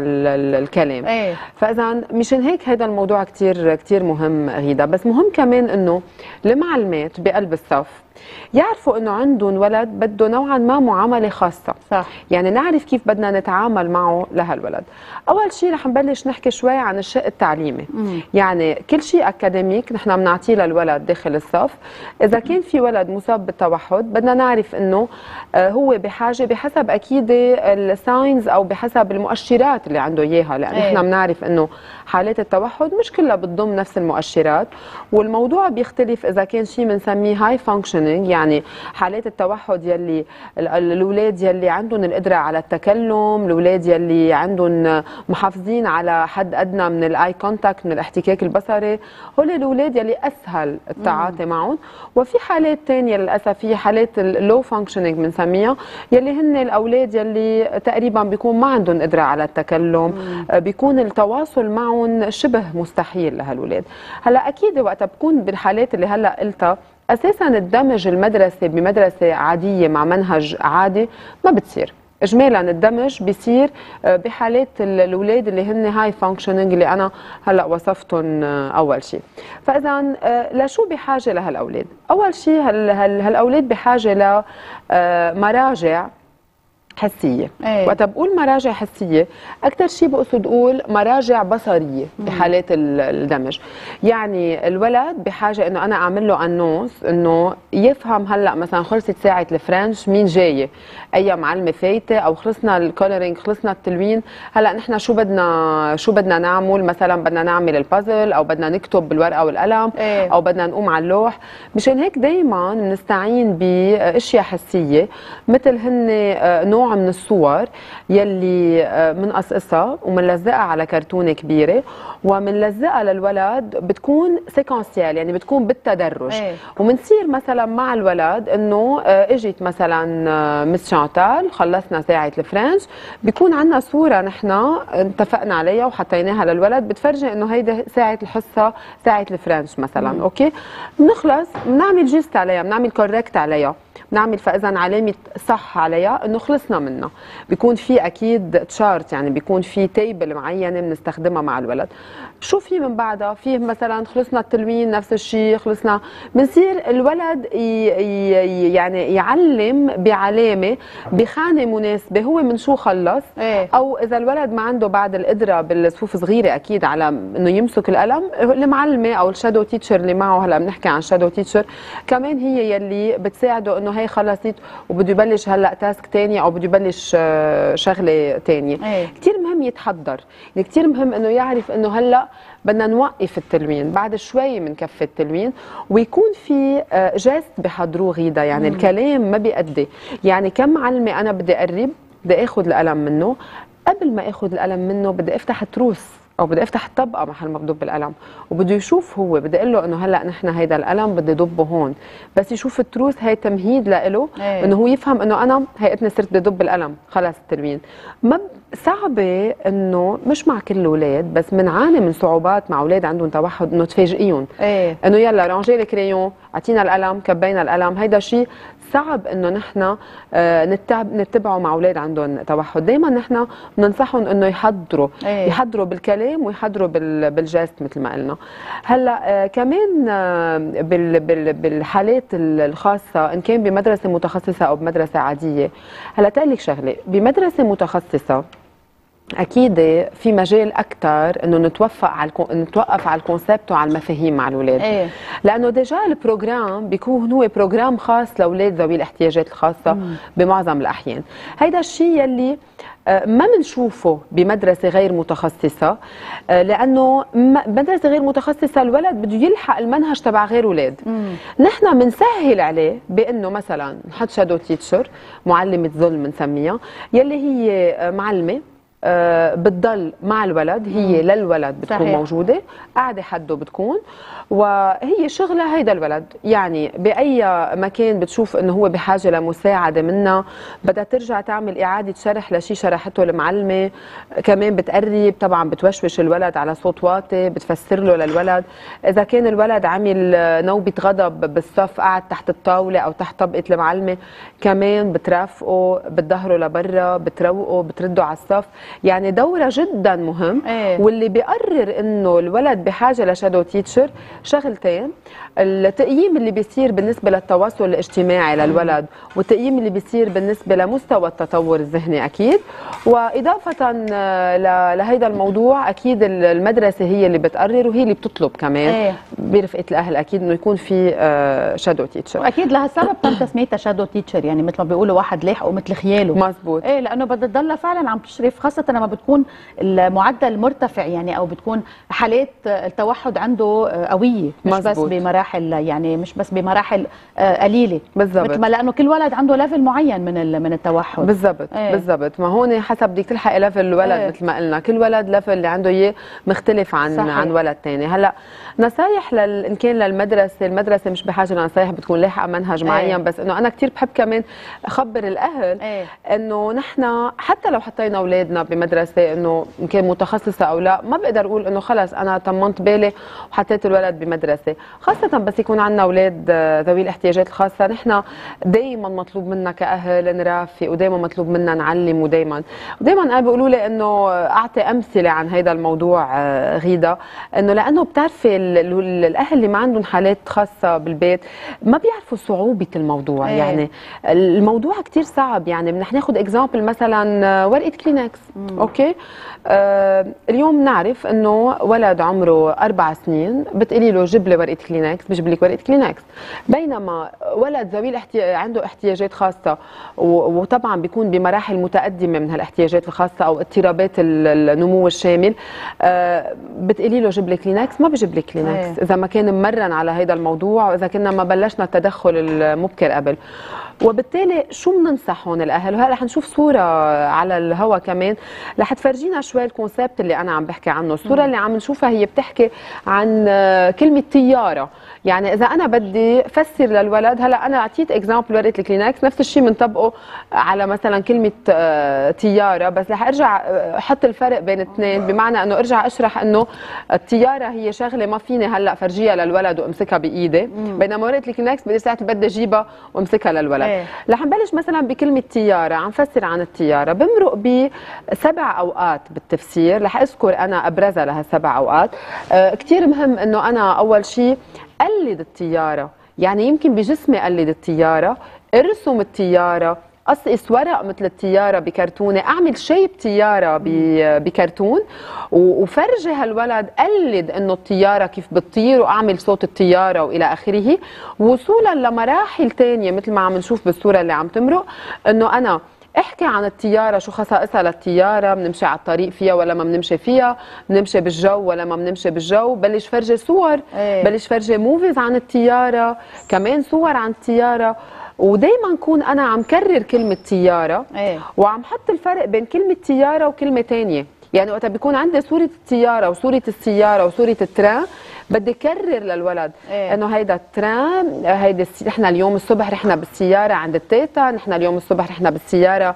الكلام. فإذا مشان هيك هذا الموضوع كتير مهم غيدا. بس مهم كمان انه المعلمات بقلب الصف يعرفوا انه عندهم ولد بده نوعا ما معامله خاصه، صح. يعني نعرف كيف بدنا نتعامل معه لهالولد. اول شيء رح نبلش نحكي شوي عن الشق التعليمي. يعني كل شيء اكاديميك نحن بنعطيه للولد داخل الصف. اذا كان في ولد مصاب بالتوحد بدنا نعرف انه هو بحاجه بحسب اكيد الساينز او بحسب المؤشرات اللي عنده اياها، لان نحن بنعرف انه حالات التوحد مش كلها بتضم نفس المؤشرات، والموضوع بيختلف اذا كان شيء بنسميه هاي فانكشنينج، يعني حالات التوحد يلي الاولاد يلي عندهم القدره على التكلم، الاولاد يلي عندهم محافظين على حد ادنى من الاي كونتاكت، من الاحتكاك البصري، هول الاولاد يلي اسهل التعاطي معهم. وفي حالات ثانيه للاسف هي حالات اللو فانكشنينج بنسميها، يلي هن الاولاد يلي تقريبا بيكون ما عندهم قدره على التكلم، بيكون التواصل معهم شبه مستحيل لهالولاد. هلا اكيد وقتها بكون بالحالات اللي هلا قلتها اساسا الدمج المدرسي بمدرسه عاديه مع منهج عادي ما بتصير. اجمالا الدمج بيصير بحالات الاولاد اللي هن هاي فانكشنينج اللي انا هلا وصفتهم اول شيء. فاذا لشو بحاجه لهالاولاد؟ اول شيء هالاولاد بحاجه لمراجع حسيه. وقت بقول مراجع حسيه اكثر شيء بقصد اقول مراجع بصريه بحالات الدمج. يعني الولد بحاجه انه انا اعمل له انونس انه يفهم هلا مثلا خلصت ساعه الفرنش مين جايه، اي معلمه فايته، او خلصنا الكولرينج، خلصنا التلوين، هلا نحن شو بدنا نعمل، مثلا بدنا نعمل البازل او بدنا نكتب بالورقه والقلم او بدنا نقوم على اللوح. مشان هيك دائما بنستعين باشياء حسيه مثل هن نوع من الصور يلي منقصقصها ومنلزقها على كرتونه كبيره ومنلزقها للولد، بتكون سيكونسيال يعني بتكون بالتدرج. ومنصير مثلا مع الولد انه اجت مثلا مس شانتال خلصنا ساعه الفرنش، بيكون عندنا صوره نحن اتفقنا عليها وحطيناها للولد بتفرجي انه هيدا ساعه الحصه ساعه الفرنش مثلا. اوكي بنخلص بنعمل جيست عليها، بنعمل كوركت عليها، بنعمل فاذا علامه صح عليها انه خلصنا منها. بيكون في اكيد تشارت، يعني بيكون في تيبل معينه بنستخدمها مع الولد. شو في من بعدها؟ في مثلا خلصنا التلوين نفس الشيء، خلصنا بنصير الولد يعني يعلم بعلامه بخانه مناسبه هو من شو خلص. او اذا الولد ما عنده بعد القدره بالصفوف صغيره اكيد على انه يمسك القلم، المعلمه او الشادو تيتشر اللي معه، هلا بنحكي عن شادو تيتشر كمان، هي يلي بتساعده انه هي خلصت وبده يبلش هلا تاسك ثانيه او بده يبلش شغله ثانيه. كثير مهم يتحضر، يعني كثير مهم انه يعرف انه هلا بدنا نوقف التلوين، بعد شوي بنكفي التلوين، ويكون في جست بحضروه غيدا، يعني الكلام ما بيأدي. يعني كم معلمه انا بدي اقرب بدي اخذ القلم منه، قبل ما اخذ القلم منه بدي افتح التروس او بدي افتح الطبقه محل ما بدب القلم، وبده يشوف هو، بدي اقول له انه هلا نحن هيدا القلم بدي ضبه هون، بس يشوف التروس هي تمهيد لإله انه هو يفهم انه انا هيئتني صرت بدي ضب القلم خلص التلوين. ما صعبه انه مش مع كل الاولاد، بس بنعاني من صعوبات مع اولاد عندهم توحد انه تفاجئيهم انه يلا رانجي الكريون، اعطينا القلم، كبينا القلم. هيدا شيء صعب انه نحن نتبعه مع اولاد عندهم توحد. دائما نحن بننصحهم انه يحضروا بالكلام ويحضروا بالجست مثل ما قلنا. هلا كمان بالحالات الخاصه ان كان بمدرسه متخصصه او بمدرسه عاديه، هلا تقلك شغله بمدرسه متخصصه اكيد في مجال اكثر انه نتوقف على الكونسبت وعلى المفاهيم مع الاولاد. لانه ديجا البروجرام بيكون هو بروجرام خاص لاولاد ذوي الاحتياجات الخاصه بمعظم الاحيان. هيدا الشيء يلي ما بنشوفه بمدرسه غير متخصصه، لانه مدرسه غير متخصصه الولد بده يلحق المنهج تبع غير اولاد. نحن بنسهل عليه بانه مثلا نحط شادو تيتشر، معلمه ظل بنسميها، يلي هي معلمه بتضل مع الولد، هي للولد بتكون صحيح. موجوده قاعده حده بتكون، وهي شغلها هيدا الولد. يعني باي مكان بتشوف انه هو بحاجه لمساعده منا، بدها ترجع تعمل اعاده شرح لشيء شرحته المعلمه، كمان بتقرب طبعا بتوشوش الولد على صوت واطي، بتفسر له للولد. اذا كان الولد عمل نوبه غضب بالصف قاعد تحت الطاوله او تحت طبقه المعلمه، كمان بترافقه، بتظهره لبرا، بتروقه، بترده على الصف. يعني دورها جدا مهم. واللي بيقرر انه الولد بحاجه لشادو تيتشر شغلتين: التقييم اللي بيصير بالنسبه للتواصل الاجتماعي للولد، والتقييم اللي بيصير بالنسبه لمستوى التطور الذهني اكيد. واضافه لهيدا الموضوع اكيد المدرسه هي اللي بتقرر وهي اللي بتطلب كمان برفقه الاهل اكيد انه يكون في شادو تيتشر. واكيد لها سبب تم تسميتها شادو تيتشر، يعني مثل ما بيقولوا واحد لاحقه مثل خياله. مزبوط. لانه بدها تضلها فعلا عم تشرف، خاصه لما بتكون المعدل مرتفع، يعني او بتكون حالات التوحد عنده قويه، مش مزبوط. بس بمراحل، يعني مش بس بمراحل قليله. بالضبط. مثل ما لانه كل ولد عنده ليفل معين من التوحد. بالضبط. بالضبط. ما هون حسب بدك تلحقي ليفل الولد. مثل ما قلنا كل ولد ليفل اللي عنده اياه مختلف عن ولد ثاني. هلا نصايح ان كان المدرسه مش بحاجه لنصايح، بتكون لاحقه منهج معين. بس انه انا كثير بحب كمان اخبر الاهل انه نحن حتى لو حطينا اولادنا بمدرسه انه ان كان متخصصه او لا، ما بقدر اقول انه خلص انا طمنت بالي وحطيت الولد بمدرسه، خاصه بس يكون عندنا اولاد ذوي الاحتياجات الخاصه. نحن دائما مطلوب منا كاهل نرافق، ودائما مطلوب منا نعلم، ودائما انا بيقولوا لي انه اعطي امثله عن هذا الموضوع غيدا، انه لانه بتعرفي الاهل اللي ما عندهم حالات خاصه بالبيت ما بيعرفوا صعوبه الموضوع. يعني الموضوع كثير صعب. يعني بدنا ناخذ اكزامبل مثلا ورقه كلينكس. اوكي، اليوم نعرف انه ولد عمره 4 سنين بتقولي له جيب لي ورقه كلينكس، بجيب لك ورقه كلينكس. بينما ولد ذوي عنده احتياجات خاصه وطبعا بيكون بمراحل متقدمه من هالاحتياجات الخاصه او اضطرابات النمو الشامل، بتقولي له جيب لي كلينكس، ما بجيب لك كلينكس اذا ما كان ممرن على هذا الموضوع، واذا كنا ما بلشنا التدخل المبكر قبل. وبالتالي شو بننصح هون الاهل؟ وهلا رح نشوف صوره على الهوا كمان رح تفرجينا شوي الكونسيبت اللي انا عم بحكي عنه. الصوره اللي عم نشوفها هي بتحكي عن كلمه طياره. يعني اذا انا بدي فسر للولد، هلا انا اعطيت اكزامبل ورقه الكلينكس، نفس الشيء بنطبقه على مثلا كلمه طياره، بس رح ارجع احط الفرق بين الاثنين، بمعنى انه ارجع اشرح انه الطياره هي شغله ما فيني هلا فرجيها للولد وامسكها بايدي، بينما ورقه الكلينكس بدي ساعه بدي اجيبها وامسكها للولد. رح نبلش مثلا بكلمه طياره، عم فسر عن الطياره، بمرق ب7 اوقات بالتفسير، رح اذكر انا ابرزها لها7 اوقات. كثير مهم انه انا اول شيء قلد الطياره، يعني يمكن بجسمي قلد الطياره، ارسم الطياره، اقصقص ورق مثل الطياره بكرتونه، اعمل شيب طياره بكرتون وفرجي هالولد قلد انه الطياره كيف بتطير، واعمل صوت الطياره والى اخره، وصولا لمراحل ثانيه مثل ما عم نشوف بالصوره اللي عم تمرق، انه انا احكي عن الطياره، شو خصائصها للطياره، بنمشي على الطريق فيها ولا ما بنمشي فيها، بنمشي بالجو ولا ما بنمشي بالجو، بلش فرجي صور، بلش فرجي موفيز عن الطياره، كمان صور عن الطياره، ودايما كون انا عم كرر كلمه طياره وعم حط الفرق بين كلمه طياره وكلمه ثانيه. يعني وقت بيكون عندي صوره الطياره وصوره السياره وصوره التران، بدي كرر للولد انه هيدا التران، هيدا نحن اليوم الصبح رحنا بالسياره عند التيتا، نحن اليوم الصبح رحنا بالسياره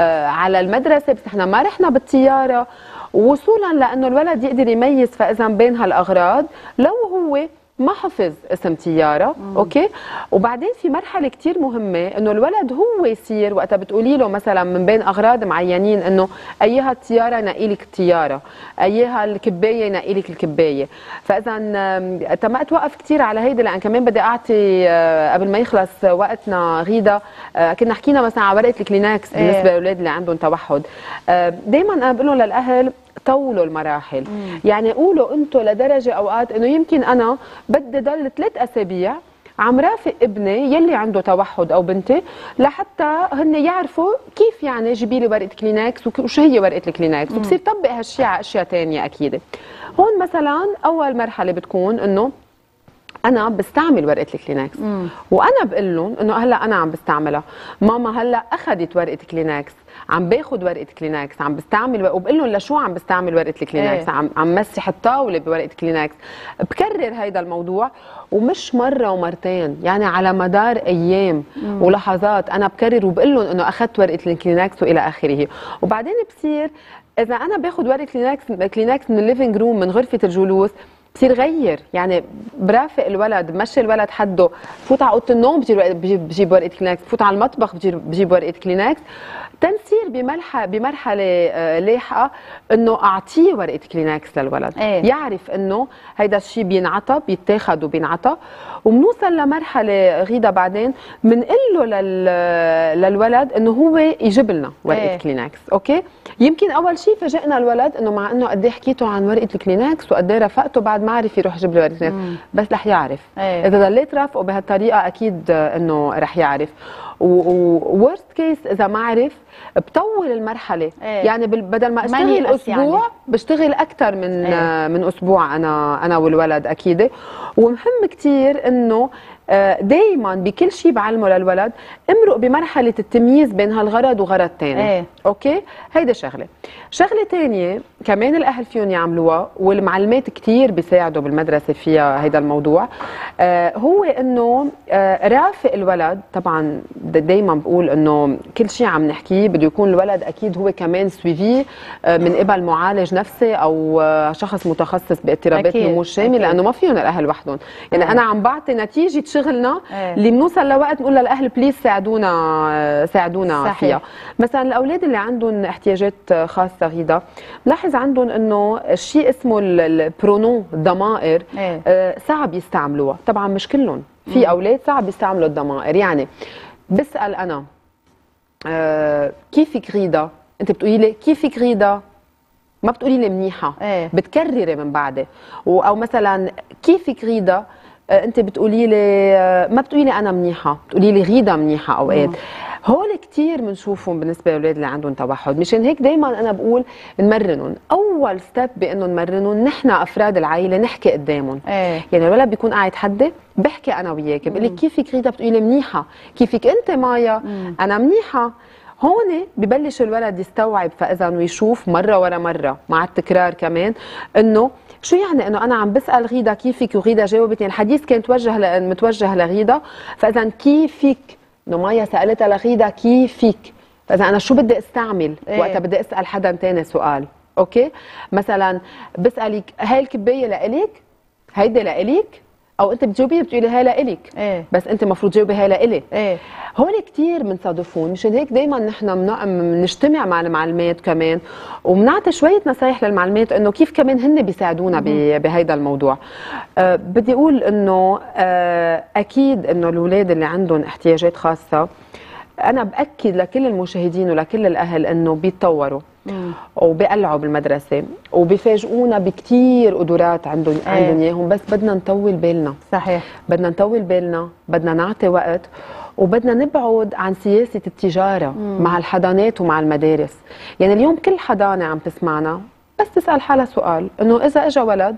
على المدرسه، بس نحن ما رحنا بالطياره، وصولا لانه الولد يقدر يميز فاذا بين هالاغراض لو هو ما حفظ اسم طياره. اوكي، وبعدين في مرحله كثير مهمه انه الولد هو يصير وقتها بتقولي له مثلا من بين اغراض معينين انه ايها الطياره نقي لك الطياره، ايها الكبايه نقي لك الكبايه. فاذا ما اتوقف كثير على هيدا، لان كمان بدي اعطي قبل ما يخلص وقتنا غيدا، كنا حكينا مثلا على ورقه الكلينكس بالنسبه للاولاد اللي عندهم توحد. دائما انا بقول لهم للاهل طولوا المراحل. يعني قولوا انتم لدرجه اوقات انه يمكن انا بدي ضل 3 أسابيع عم رافق ابني يلي عنده توحد او بنتي لحتى هن يعرفوا كيف يعني جيبي لي ورقه كلينكس وشو هي ورقه الكلينكس، وبصير طبق هالشيء على اشياء ثانيه اكيد. هون مثلا اول مرحله بتكون انه انا بستعمل ورقه الكلينكس، وانا بقول لهم انه هلا انا عم بستعملها، ماما هلا اخذت ورقه كلينكس، عم باخذ ورقه كلينكس، عم بستعمل وبقول لهم لشو عم بستعمل ورقه الكلينكس، عم مسح الطاوله بورقه كلينكس. بكرر هيدا الموضوع ومش مره ومرتين، يعني على مدار ايام ولحظات انا بكرر وبقول لهم انه اخذت ورقه الكلينكس والى اخره. وبعدين بصير اذا انا باخذ ورقه كلينكس من الليفينج روم من غرفه الجلوس، بصير غير، يعني برافق الولد، بمشي الولد حده، فوت على اوضه النوم بجيب ورقه كلينكس، فوت على المطبخ بجيب ورقه كلينكس، تنصير بمرحله لاحقه انه اعطيه ورقه كلينكس للولد، يعرف انه هيدا الشيء بينعطى، بيتاخد وبينعطى. وبنوصل لمرحله غيدا بعدين بنقول له للولد انه هو يجيب لنا ورقه كلينكس، اوكي؟ يمكن اول شيء فاجئنا الولد انه مع انه قد ايه حكيته عن ورقه الكلينكس وقد ايه رافقته بعد ما عرف يروح يجيب له ورقه كلينكس، بس رح يعرف. اذا ضليت رافقه بهالطريقه اكيد انه رح يعرف. وورست كيس اذا ما عرف بطول المرحله، يعني بدل ما اشتغل اسبوع يعني بشتغل اكثر من اسبوع انا والولد اكيد. ومهم كثير انه دائما بكل شيء بعلمه للولد امرق بمرحله التمييز بين هالغرض وغرض ثاني. اوكي، هيدا شغله ثانيه كمان الاهل فيهم يعملوها، والمعلمات كثير بيساعدوا بالمدرسه فيها هيدا الموضوع، هو انه رافق الولد. طبعا دائما بقول انه كل شيء عم نحكيه بده يكون الولد اكيد هو كمان سويفي من قبل معالج نفسي او شخص متخصص باضطرابات النمو الشامل، لانه ما فيهم الاهل وحدهم. يعني انا عم بعطي نتيجه شغلنا اللي بنوصل لوقت نقول للاهل بليز ساعدونا فيها. مثلا الاولاد اللي عندهم احتياجات خاصه غيدا، بلاحظ عندهم انه الشيء اسمه البرونون، الضمائر، صعب يستعملوها. طبعا مش كلهم، في اولاد صعب يستعملوا الضمائر. يعني بسال انا كيفك غيدا، انت بتقولي لي كيفك غيدا، ما بتقولي لي منيحه، بتكرري من بعدي. او مثلا كيفك غيدا، انت بتقولي لي ما بتقولي لي انا منيحه، بتقولي لي غيدا منيحه. اوقات هول كثير بنشوفهم بالنسبه للاولاد اللي عندهم توحد. مشان هيك دائما انا بقول نمرنهم. اول ستيب بانه نمرنهم نحن افراد العائله نحكي قدامهم. يعني الولد بيكون قاعد حدي بحكي انا وياك، بقول لك كيفك غيدا، بتقولي لي منيحه. كيفك انت مايا، انا منيحه. هون ببلش الولد يستوعب فاذا ويشوف مره ورا مره مع التكرار كمان انه شو يعني انه انا عم بسال غيدا كيفك وغيدا جاوبتني. الحديث كان متوجه لغيدا، فاذا كيفك، انه مايا سالتها لغيدا كيفك، فاذا انا شو بدي استعمل وقتها بدي اسال حدا ثاني سؤال. اوكي، مثلا بسالك هاي الكبايه لإلك، هيدي لإلك، او انت بتجاوبي بتقولي هاي لإلك، بس انت المفروض تجاوبي هاي لإلي. هول كثير بنصادفون. مشان هيك دائما نحن بنجتمع مع المعلمات كمان وبنعطي شويه نصايح للمعلمات انه كيف كمان هن بيساعدونا بهيدا الموضوع. بدي اقول انه اكيد انه الاولاد اللي عندهم احتياجات خاصه، انا باكد لكل المشاهدين ولكل الاهل انه بيتطوروا وبيقلعوا بالمدرسه وبيفاجئونا بكثير قدرات عندهم اياهم، بس بدنا نطول بالنا. صحيح، بدنا نطول بالنا، بدنا نعطي وقت، وبدنا نبعد عن سياسه التجاره مع الحضانات ومع المدارس. يعني اليوم كل حضانه عم تسمعنا بس تسال حالها سؤال انه اذا اجى ولد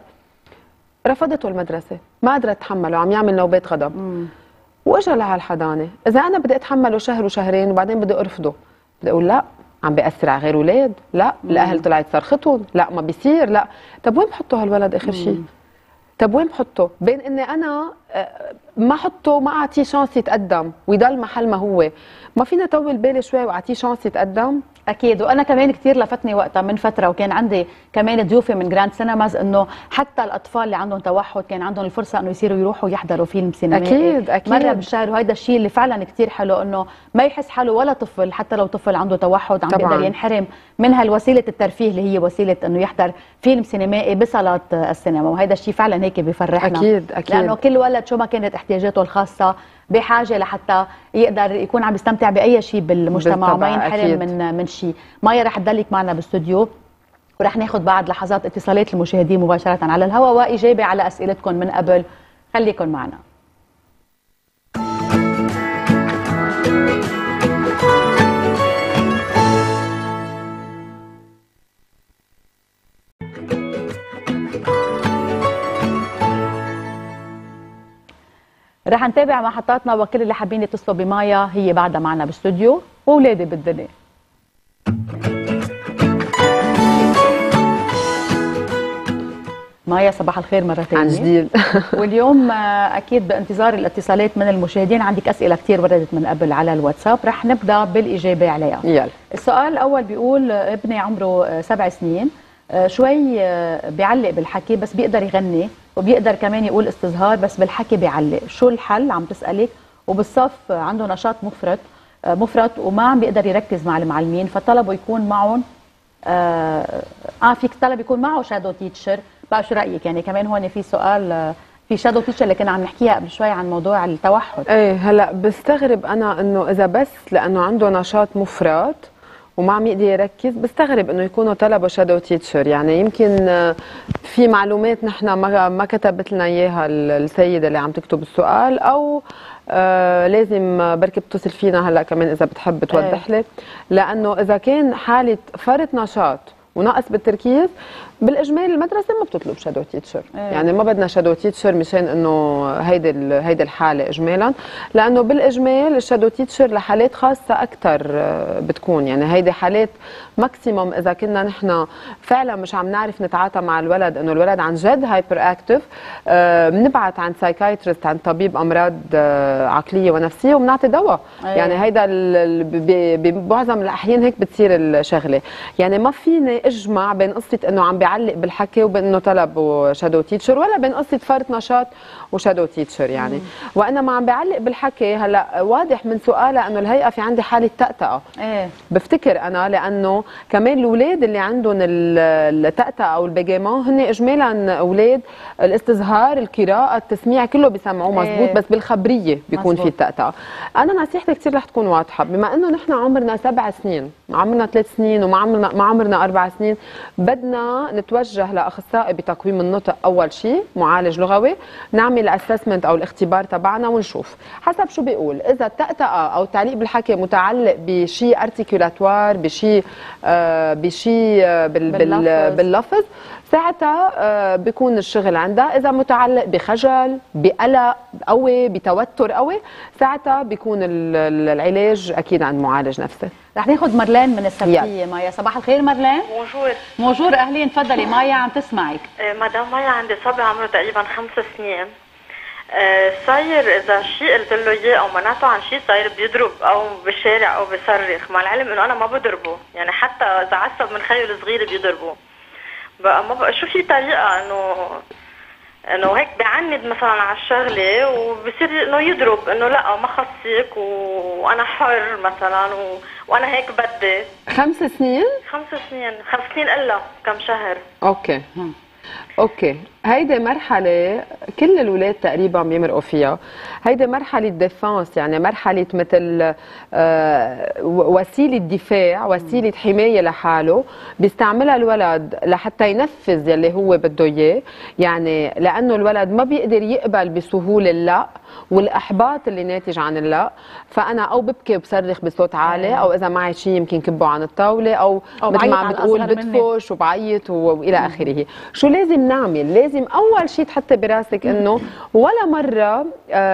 رفضته المدرسه، ما قدرت تتحمله، عم يعمل نوبات غضب، واجا لهالحضانه، اذا انا بدي اتحمله شهر وشهرين وبعدين بدي ارفضه، بدي اقول لا عم بيأثر على غير اولاد، لا الاهل طلعت صرختهم، لا ما بيصير، لا. طب وين بحطه هالولد اخر شيء؟ طب وين بحطه؟ بين اني انا ما حطه ما اعطيه شانس يتقدم ويضل محل ما هو، ما فينا طول بالي شوي واعطيه شانس يتقدم. اكيد. وانا كمان كثير لفتني وقتها من فتره، وكان عندي كمان ضيوفي من جراند سينماز، انه حتى الاطفال اللي عندهم توحد كان عندهم الفرصه انه يصيروا يروحوا يحضروا فيلم سينمائي اكيد مره بالشهر. وهذا الشيء اللي فعلا كثير حلو، انه ما يحس حاله ولا طفل، حتى لو طفل عنده توحد عم بيقدر ينحرم من هالوسيله الترفيه اللي هي وسيله انه يحضر فيلم سينمائي بصالات السينما. وهذا الشيء فعلا هيك بيفرحنا، اكيد لانه كل ولد شو ما كانت احتياجاته الخاصه بحاجه لحتى يقدر يكون عم يستمتع باي شيء بالمجتمع وما ينحرم من شيء. مايا رح تضلك معنا بالاستوديو ورح ناخذ بعد لحظات اتصالات المشاهدين مباشره على الهواء واجابه على اسئلتكم من قبل. خليكم معنا. رح نتابع محطاتنا، وكل اللي حابين يتصلوا بمايا هي بعدها معنا بالاستوديو، واولادي بالدنيا. مايا صباح الخير مرة ثانية عن جديد. واليوم أكيد بانتظار الاتصالات من المشاهدين، عندك أسئلة كثير وردت من قبل على الواتساب، رح نبدأ بالإجابة عليها. يلا. السؤال الأول بيقول ابني عمره 7 سنين، شوي بيعلق بالحكي بس بيقدر يغني وبيقدر كمان يقول استظهار بس بالحكي بيعلق، شو الحل عم تسألك؟ وبالصف عنده نشاط مفرط وما عم بيقدر يركز مع المعلمين، فطلبوا يكون معهم فيك طلب يكون معه شادو تيتشر. بقى شو رأيك؟ يعني كمان هون في سؤال في شادو تيتشر اللي كنا عم نحكيها قبل شوي عن موضوع التوحد. ايه هلا بستغرب انا انه اذا بس لانه عنده نشاط مفرط وما عم يقدر يركز، بستغرب انه يكونوا طلبوا شادو تيتشر. يعني يمكن في معلومات نحن ما كتبت لنا اياها السيده اللي عم تكتب السؤال، او لازم بركي بتصل فينا هلا كمان اذا بتحب توضح لي، لانه اذا كان حاله فرط نشاط ونقص بالتركيز بالاجمال المدرسه ما بتطلب شادو تيتشر. يعني ما بدنا شادو تيتشر مشان انه هيدي الحاله اجمالا، لانه بالاجمال الشادو تيتشر لحالات خاصه اكثر بتكون. يعني هيدي حالات ماكسيموم اذا كنا نحن فعلا مش عم نعرف نتعاطى مع الولد، انه الولد عن جد هايبر اكتف، بنبعت عند سايكايترست، عند طبيب امراض عقليه ونفسيه، وبنعطي دواء. يعني هيدا بمعظم الاحيان هيك بتصير الشغله. يعني ما فيني اجمع بين قصه انه عم بيعلق بالحكي وبين انه طلب شادو تيتشر، ولا بين قصه فرط نشاط وشادو تيتشر. يعني وانما عم بيعلق بالحكي. هلا واضح من سؤالها انه الهيئه في عندي حاله تأتأة. بفتكر انا لانه كمان الاولاد اللي عندهم التأتأة او البيجامان هن اجمالا اولاد الاستظهار، القراءه، التسميع كله بيسمعوه مزبوط، بس بالخبريه بيكون في التأتأة. انا نصيحتي كثير رح تكون واضحه، بما انه نحن عمرنا 7 سنين، عمرنا 3 سنين وما عمرنا 4 سنين، بدنا نتوجه لاخصائي بتقويم النطق اول شيء، معالج لغوي، نعمل الاسسمنت او الاختبار تبعنا ونشوف حسب شو بيقول. اذا التأتأة او التعليق بالحكي متعلق بشيء ارتيكولاتوار، بشيء باللفظ، ساعتها بيكون الشغل عندها. اذا متعلق بخجل، بقلق قوي، بتوتر قوي، ساعتها بيكون العلاج اكيد عند معالج نفسي. رح ناخذ مارلين من السبتيه. مايا، صباح الخير مارلين. بونجور اهلين، تفضلي مايا عم تسمعك. مدام مايا، عندي صبي عمره تقريبا 5 سنين. صاير اذا شيء قلت له اياه او منعته عن شيء صاير بيضرب او بالشارع او بيصرخ، مع العلم انه انا ما بضربه. يعني حتى اذا عصب من خيه الصغير بيضربه. بقى ما بقى شو في طريقه انه هيك بعند مثلا على الشغله وبصير انه يضرب، انه لا ما خصك وانا حر مثلا وانا هيك بدي. 5 سنين؟ 5 سنين، 5 سنين الا كم شهر. اوكي هيدي مرحلة كل الولاد تقريبا بيمرقوا فيها. هيدي مرحلة ديفانس، يعني مرحلة مثل وسيلة دفاع، وسيلة حماية لحاله بيستعملها الولد لحتى ينفذ يلي هو بده اياه. يعني لأنه الولد ما بيقدر يقبل بسهولة اللا والإحباط اللي ناتج عن اللا، فأنا أو ببكي وبصرخ بصوت عالي، أو إذا معي شيء يمكن كبه عن الطاولة، أو مثل ما عم بتقول بدفش وبعيط وإلى آخره. شو لازم نعمل؟ لازم أول شيء تحطي براسك إنه ولا مرة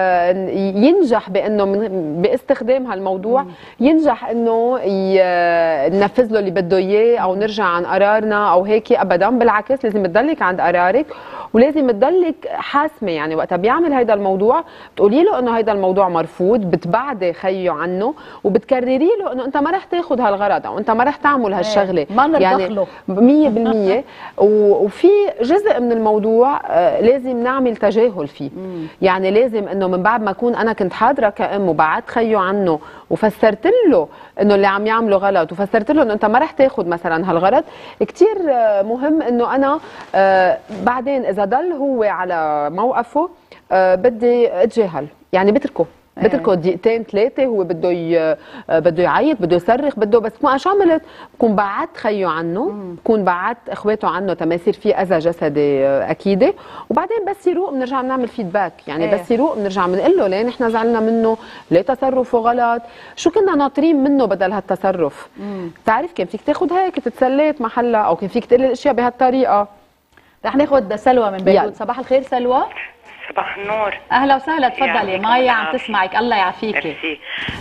ينجح بإنه باستخدام هالموضوع ينجح إنه ننفذ له اللي بده إياه أو نرجع عن قرارنا أو هيك، أبدا. بالعكس لازم تضلك عند قرارك ولازم تضلك حاسمة. يعني وقتها بيعمل هيدا الموضوع بتقولي له إنه هيدا الموضوع مرفوض، بتبعدي خيه عنه وبتكرري له إنه أنت ما رح تاخذ هالغرض أو أنت ما رح تعمل هالشغلة. ما نرضخ له 100%. وفي جزء من الموضوع لازم نعمل تجاهل فيه. يعني لازم انه من بعد ما اكون انا كنت حاضره كأم وبعدت خيه عنه وفسرت له انه اللي عم يعمله غلط، وفسرت له انه انت ما رح تاخذ مثلا هالغرض، كثير مهم انه انا بعدين اذا ضل هو على موقفه بدي اتجاهل. يعني بتركه دقيقتين 3، هو بده يعيط، بده يصرخ، بده، بس ما شو عملت؟ بكون بعدت خيه عنه، بكون بعدت اخواته عنه تما يصير في اذى جسدي اكيد. وبعدين بس يروق بنرجع بنعمل فيدباك. يعني بس يروق بنرجع بنقول له ليه نحن زعلنا منه، ليه تصرفه غلط، شو كنا ناطرين منه بدل هالتصرف. بتعرف كان فيك تاخذ هيك تتسليت محلها، او كان فيك تقول الاشياء بهالطريقه. رح ناخذ سلوى من بيروت. صباح الخير سلوى. صباح النور. اهلا وسهلا، تفضلي. مايا عم تسمعك، الله يعافيكي.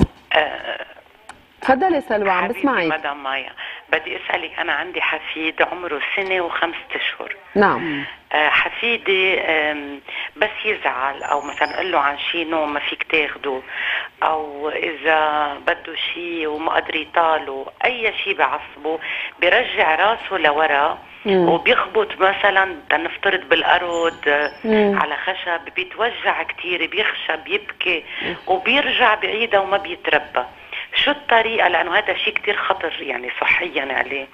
تفضلي سلوى عم بسمعك. مدام مايا، بدي اسالك، انا عندي حفيد عمره 1 سنة و5 أشهر. نعم. حفيدي بس يزعل او مثلا اقول له عن شيء نوم ما فيك تاخده، او اذا بده شيء وما قدر يطاله، اي شيء بعصبه بيرجع راسه لورا وبيخبط مثلا تنفترض بالارض على خشب، بيتوجع كتير، بيخشب، بيبكي وبيرجع بعيدها وما بيتربى. شو الطريقه؟ لانه هذا شيء كتير خطر يعني صحيا عليه.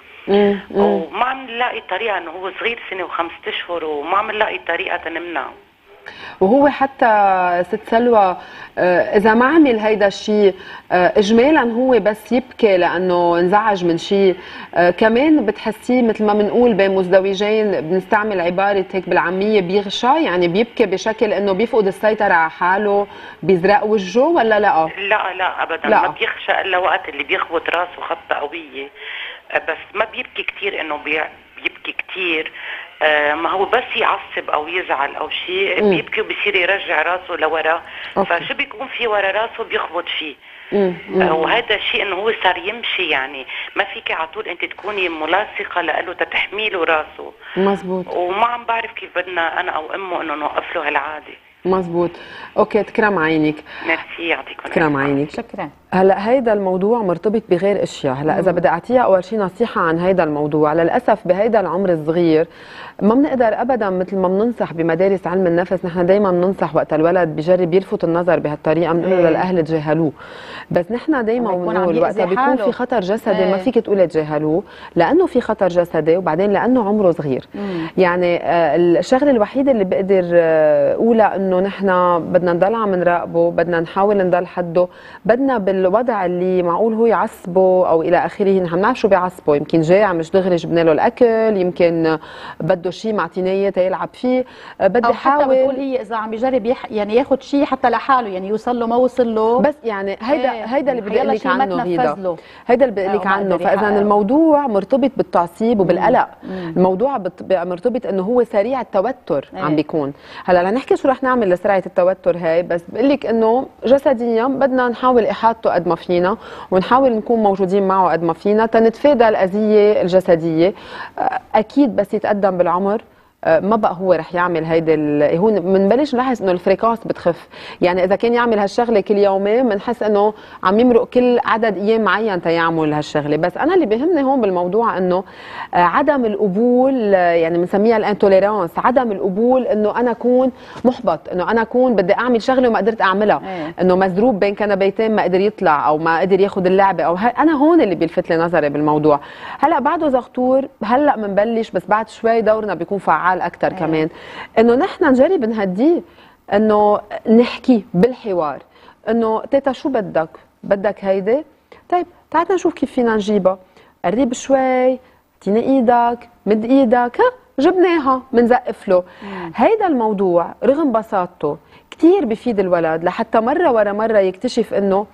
وما عم نلاقي طريقه، انه هو صغير سنه و5 اشهر وما عم نلاقي طريقه تنمنعه. وهو حتى ست سلوى اذا ما عمل هيدا الشيء اجمالا هو بس يبكي لانه انزعج من شيء، كمان بتحسيه مثل ما بنقول بين مزدوجين بنستعمل عباره هيك بالعاميه بيغشى، يعني بيبكي بشكل انه بيفقد السيطره على حاله، بيزرق وجهه ولا لا؟ لا ابدا، لا. ما بيخشى الا وقت اللي بيخبط راسه خبطه قويه، بس ما بيبكي كثير انه بيبكي كثير. ما هو بس يعصب او يزعل او شيء بيبكي وبصير يرجع راسه لورا، فشو بيكون في ورا راسه بيخبط فيه. وهذا الشيء انه هو صار يمشي، يعني ما فيك على طول انت تكوني ملاصقه له تتحميله راسه. مزبوط. وما عم بعرف كيف بدنا انا او امه انه نوقف له هالعاده. مزبوط. اوكي، تكرم عينك. ميرسي، يعطيكم تكرم عينك. شكرا. هلا هيدا الموضوع مرتبط بغير اشياء، هلا اذا بدي اعطيها اول شيء نصيحه عن هيدا الموضوع، للاسف بهيدا العمر الصغير ما بنقدر ابدا مثل ما بننصح بمدارس علم النفس، نحن دائما بننصح وقت الولد بجرب يلفت النظر بهالطريقه بنقول للاهل تجاهلوه، بس نحن دائما بنقول وقت بيكون في خطر جسدي ما فيك تقولي تجاهلوه، لانه في خطر جسدي وبعدين لانه عمره صغير. يعني الشغله الوحيده اللي بقدر اقولها انه نحن بدنا نضل عم نراقبه، بدنا نحاول نضل حده، بدنا بالوضع اللي معقول هو يعصبه او الى اخره، نحن بنعرف شو بيعصبه، يمكن جاع مش دغري جبنا له الاكل، يمكن بده شيء معتنيه تيلعب فيه، بدي احاول. حتى بتقول هي اذا عم بيجرب يعني ياخذ شيء حتى لحاله، يعني يوصل له ما وصل له، بس يعني هيدا اللي بدي اقول لك عنه، هيدا اللي بدي اقول لك عنه. فاذا الموضوع مرتبط بالتعصيب وبالقلق، الموضوع مرتبط انه هو سريع التوتر عم بيكون. هلا رح نحكي شو رح نعمل لسرعه التوتر هاي، بس بقول لك انه جسديا بدنا نحاول احاطته قد ما فينا ونحاول نكون موجودين معه قد ما فينا تنتفادى الاذيه الجسديه. اكيد بس يتقدم بالعمر ما بقى هو رح يعمل هيدي هون بنبلش نلاحظ انه الفريكانس بتخف، يعني اذا كان يعمل هالشغله كل يومين بنحس انه عم يمرق كل عدد ايام معين تيعمل هالشغله. بس انا اللي بيهمني هون بالموضوع انه عدم القبول، يعني بنسميها الانتوليرانس، عدم القبول انه انا اكون محبط، انه انا اكون بدي اعمل شغله وما قدرت اعملها، انه مزروب بين كنبيتين ما قدر يطلع او ما قدر ياخذ اللعبه، او انا هون اللي بيلفت لي نظري بالموضوع. هلا بعده زغطور، هلا بنبلش بس بعد شوي دورنا بيكون فعال اكثر كمان، انه نحن نجرب نهديه، انه نحكي بالحوار، انه تيتا شو بدك هيدي؟ طيب تعال نشوف كيف فينا نجيبها، قرب شوي، اعطينا ايدك، مد ايدك، جبناها، بنزقف له. هيدا الموضوع رغم بساطته كثير بفيد الولد لحتى مره ورا مره يكتشف انه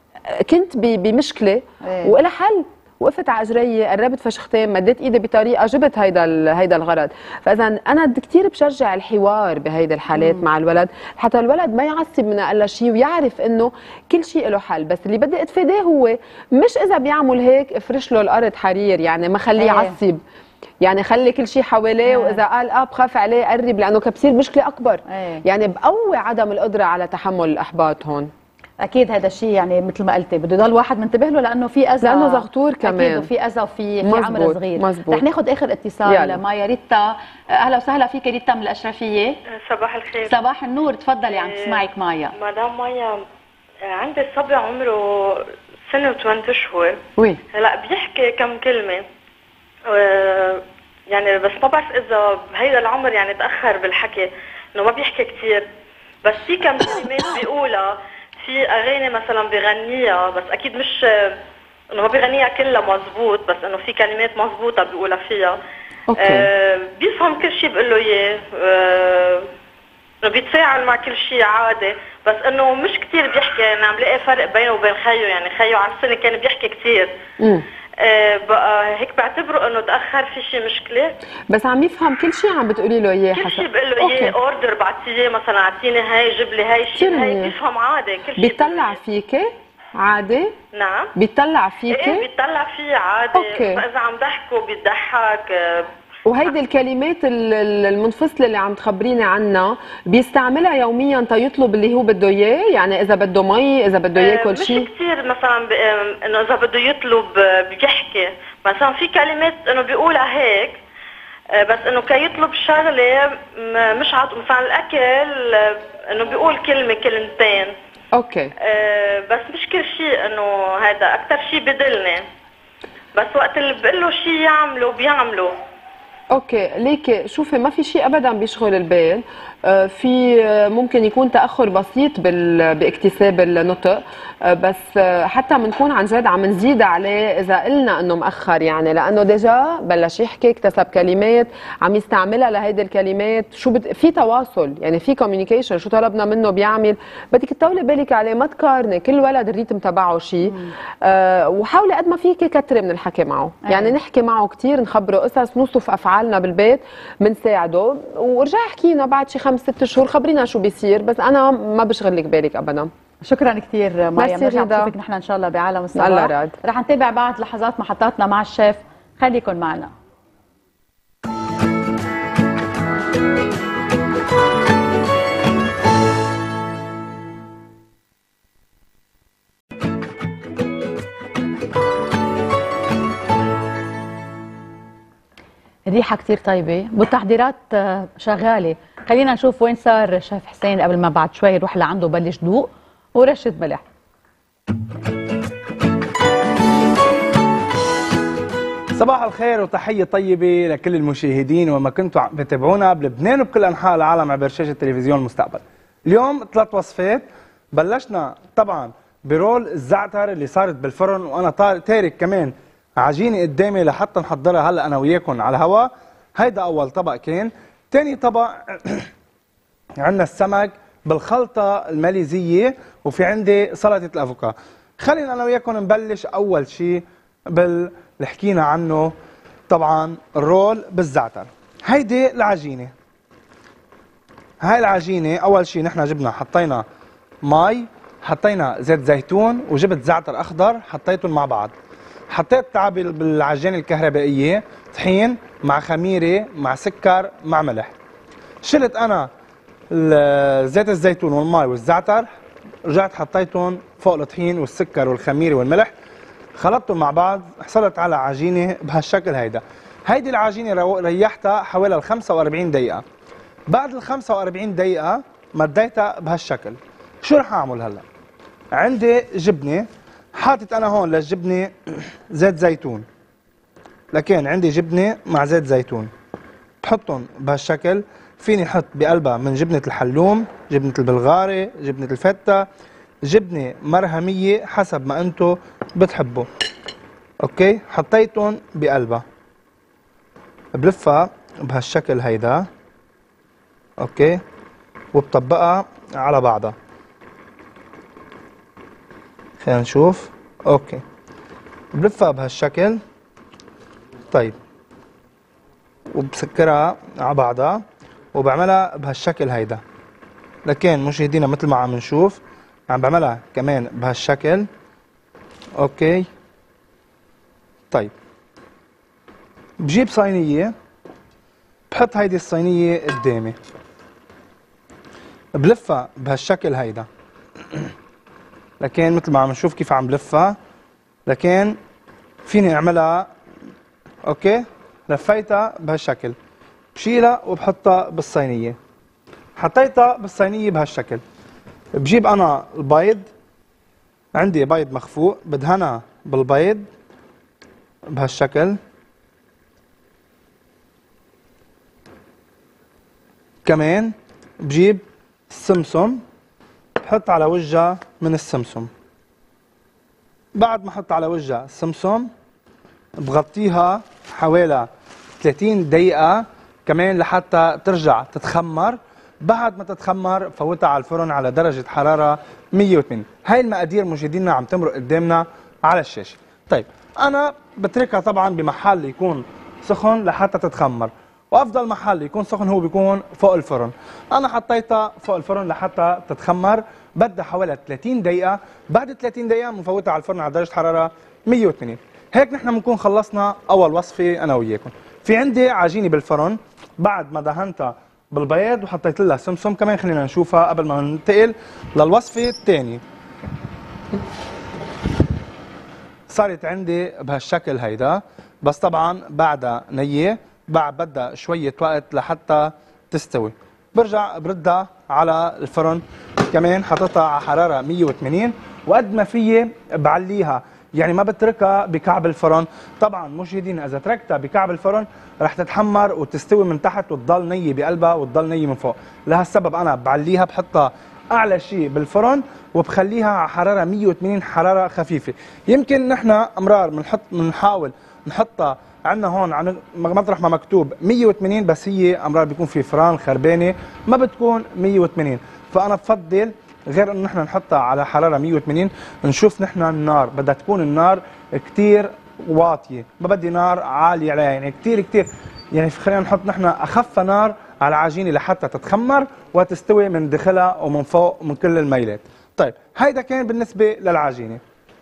كنت بمشكله وإلها حل، وقفت على اجري، قربت فشختين، مديت ايدي بطريقه جبت هيدا الغرض. فاذا انا كثير بشجع الحوار بهيدي الحالات مع الولد حتى الولد ما يعصب من اقل شيء ويعرف انه كل شيء له حل. بس اللي بدي اتفاداه هو مش اذا بيعمل هيك افرش له الارض حرير، يعني ما خليه يعصب، يعني خلي كل شيء حواليه، واذا قال بخاف عليه قرب، لانه بصير مشكله اكبر. يعني بقوي عدم القدره على تحمل الاحباط هون. اكيد هذا الشيء يعني مثل ما قلتي بده يضل واحد منتبه له، لانه في اذى، لانه زغطور كمان اكيد، وفي اذى وفي عمر صغير. مزبوط. رح ناخذ اخر اتصال. مايا ريتا، اهلا وسهلا فيك ريتا من الاشرفيه. صباح الخير. صباح النور، تفضلي عم تسمعك مايا. مدام مايا، عندي صبي عمره سنه و8 اشهر. وي هلا بيحكي كم كلمه، يعني بس ما بعرف اذا بهيدا العمر يعني تاخر بالحكي، انه ما بيحكي كثير، بس في كم كلمات بيقولها، في اغاني مثلا بغنيها، بس اكيد مش انه ما بغنيها كلها مزبوط، بس انه في كلمات مزبوطه بيقولها فيها. بيفهم كل شيء بقول له اياه، بيتفاعل مع كل شيء عادي، بس انه مش كثير بيحكي. يعني عم لاقي فرق بينه وبين خيه، يعني خيه على السنه كان بيحكي كثير. بقى هيك بعتبره انه تاخر، في شيء مشكله. بس عم يفهم كل شيء عم بتقولي له اياه، كل شيء بقول له اياه، اوردر بعطيه مثلا، اعطيني هاي، جيب لي هاي، شيء هاي، بيفهم عادي كل شيء. بيطلع فيكي عادي؟ نعم بيطلع فيكي؟ ايه بيطلع فيه عادي. فاذا عم ضحكوا بيضحك. وهيدي الكلمات المنفصله اللي عم تخبريني عنها بيستعملها يوميا تيطلب اللي هو بده اياه، يعني اذا بده مي، اذا بده ياكل شيء؟ مش كثير مثلا انه اذا بده يطلب بيحكي، مثلا في كلمات انه بيقولها هيك، بس انه كي يطلب شغله مش مثلا الاكل انه بيقول كلمه كلمتين. اوكي. بس مش كل شيء انه هذا، اكثر شيء بدلني، بس وقت اللي بقول له شيء يعمله بيعمله. اوكي ليكي شوفي ما في شيء ابدا بيشغل البال، في ممكن يكون تاخر بسيط باكتساب النطق، بس حتى بنكون عن جد عم نزيد عليه اذا قلنا انه مأخر، يعني لانه ديجا بلش يحكي، اكتسب كلمات عم يستعملها لهيدي الكلمات، شو في تواصل، يعني في كوميونيكيشن، شو طلبنا منه بيعمل، بدك تطولي بالك عليه، ما تقارني، كل ولد الريتم تبعه شيء، وحاولي قد ما فيك كتري من الحكي معه، يعني نحكي معه كثير، نخبره قصص، نوصف افعالنا بالبيت، بنساعده، ورجعي احكينا بعد شي 5-6 شهور خبرينا شو بيصير، بس انا ما بشغل لك بالك ابدا. شكرا كثير مايا، بنرجع بنشوفك نحن ان شاء الله بعالم الصباح. الله راد. رح نتابع بعد لحظات محطاتنا مع الشيف، خليكن معنا. الريحة كتير طيبة والتحضيرات شغالة. خلينا نشوف وين صار شيف حسين قبل ما بعد شوي يروح لعنده بلش دوق ورشة ملح. صباح الخير وتحية طيبة لكل المشاهدين وما كنتوا بتابعونا بلبنان وبكل أنحاء العالم عبر شاشة تلفزيون المستقبل. اليوم 3 وصفات، بلشنا طبعا برول الزعتر اللي صارت بالفرن، وأنا تارك كمان عجينة قدامي لحتى نحضرها هلا أنا وياكم على الهواء. هيدا أول طبق كان. تاني طبق عندنا السمك بالخلطة الماليزية، وفي عندي سلطة الأفوكا. خلينا أنا وياكم نبلش أول شيء اللي حكينا عنه، طبعا الرول بالزعتر. هيدي العجينة، هاي العجينة أول شيء نحن جبنا حطينا مي، حطينا زيت زيتون وجبت زعتر أخضر، حطيتهم مع بعض. حطيت تعبي بالعجينة الكهربائية، طحين مع خميرة مع سكر مع ملح. شلت أنا زيت الزيتون والمي والزعتر، رجعت حطيتهم فوق الطحين والسكر والخميرة والملح، خلطتهم مع بعض، حصلت على عجينة بهالشكل هيدا. هيدي العجينة ريحتها حوالي 45 دقيقة. بعد ال 45 دقيقة مديتها بهالشكل. شو رح أعمل هلا؟ عندي جبنة، حاطط أنا هون للجبنة زيت زيتون، لكن عندي جبنة مع زيت زيتون، بحطهم بهالشكل. فيني احط بقلبها من جبنة الحلوم، جبنة البلغاري، جبنة الفتة، جبنة مرهمية حسب ما انتو بتحبوا. اوكي، حطيتهم بقلبها، بلفها بهالشكل هيدا. اوكي، وبطبقها على بعضها. خلينا نشوف. اوكي، بلفها بهالشكل. طيب، وبسكرها على بعضها وبعملها بهالشكل هيدا. لكن مشاهدينا مثل ما عم نشوف عم بعملها كمان بهالشكل. اوكي، طيب بجيب صينية، بحط هيدي الصينية قدامي، بلفها بهالشكل هيدا. لكن مثل ما عم نشوف كيف عم بلفها، لكن فيني اعملها. اوكي، لفيتها بهالشكل، بشيلها وبحطها بالصينية. حطيتها بالصينية بهالشكل، بجيب انا البيض، عندي بيض مخفوق، بدهنها بالبيض بهالشكل. كمان بجيب السمسم، بحط على وجهها من السمسم. بعد ما احط على وجهها السمسم بغطيها حوالي 30 دقيقة كمان لحتى ترجع تتخمر. بعد ما تتخمر فوتها على الفرن على درجة حرارة 180. هاي المقادير مشاهدينا عم تمرق قدامنا على الشاشة. طيب أنا بتركها طبعا بمحل يكون سخن لحتى تتخمر، وأفضل محل يكون سخن هو بيكون فوق الفرن. أنا حطيتها فوق الفرن لحتى تتخمر، بدها حوالي 30 دقيقة. بعد 30 دقيقة بنفوتها على الفرن على درجة حرارة 180. هيك نحن بنكون خلصنا أول وصفة أنا وياكم. في عندي عجينة بالفرن بعد ما دهنتها بالبيض وحطيت لها سمسم كمان، خلينا نشوفها قبل ما ننتقل للوصفة الثانية. صارت عندي بهالشكل هيدا، بس طبعا بعدها نية. بعد بدها شويه وقت لحتى تستوي. برجع بردها على الفرن، كمان حطيتها على حراره 180 وقد ما فيي بعليها، يعني ما بتركها بكعب الفرن. طبعا مشاهدينا اذا تركتها بكعب الفرن رح تتحمر وتستوي من تحت وتضل نيه بقلبها وتضل نيه من فوق. لهالسبب انا بعليها، بحطها اعلى شيء بالفرن وبخليها على حراره 180، حراره خفيفه. يمكن نحن امرار بنحاول نحطها عندنا هون عن مطرح ما مكتوب 180، بس هي امرار بيكون في فران خربانه ما بتكون 180. فانا بفضل غير انه نحن نحطها على حراره 180 نشوف نحن النار بدها تكون النار كثير واطيه، ما بدي نار عاليه عليها، يعني كثير يعني خلينا نحط نحن اخف نار على العجينه لحتى تتخمر وتستوي من داخلها ومن فوق ومن كل الميلات. طيب هيدا كان بالنسبه للعجينه.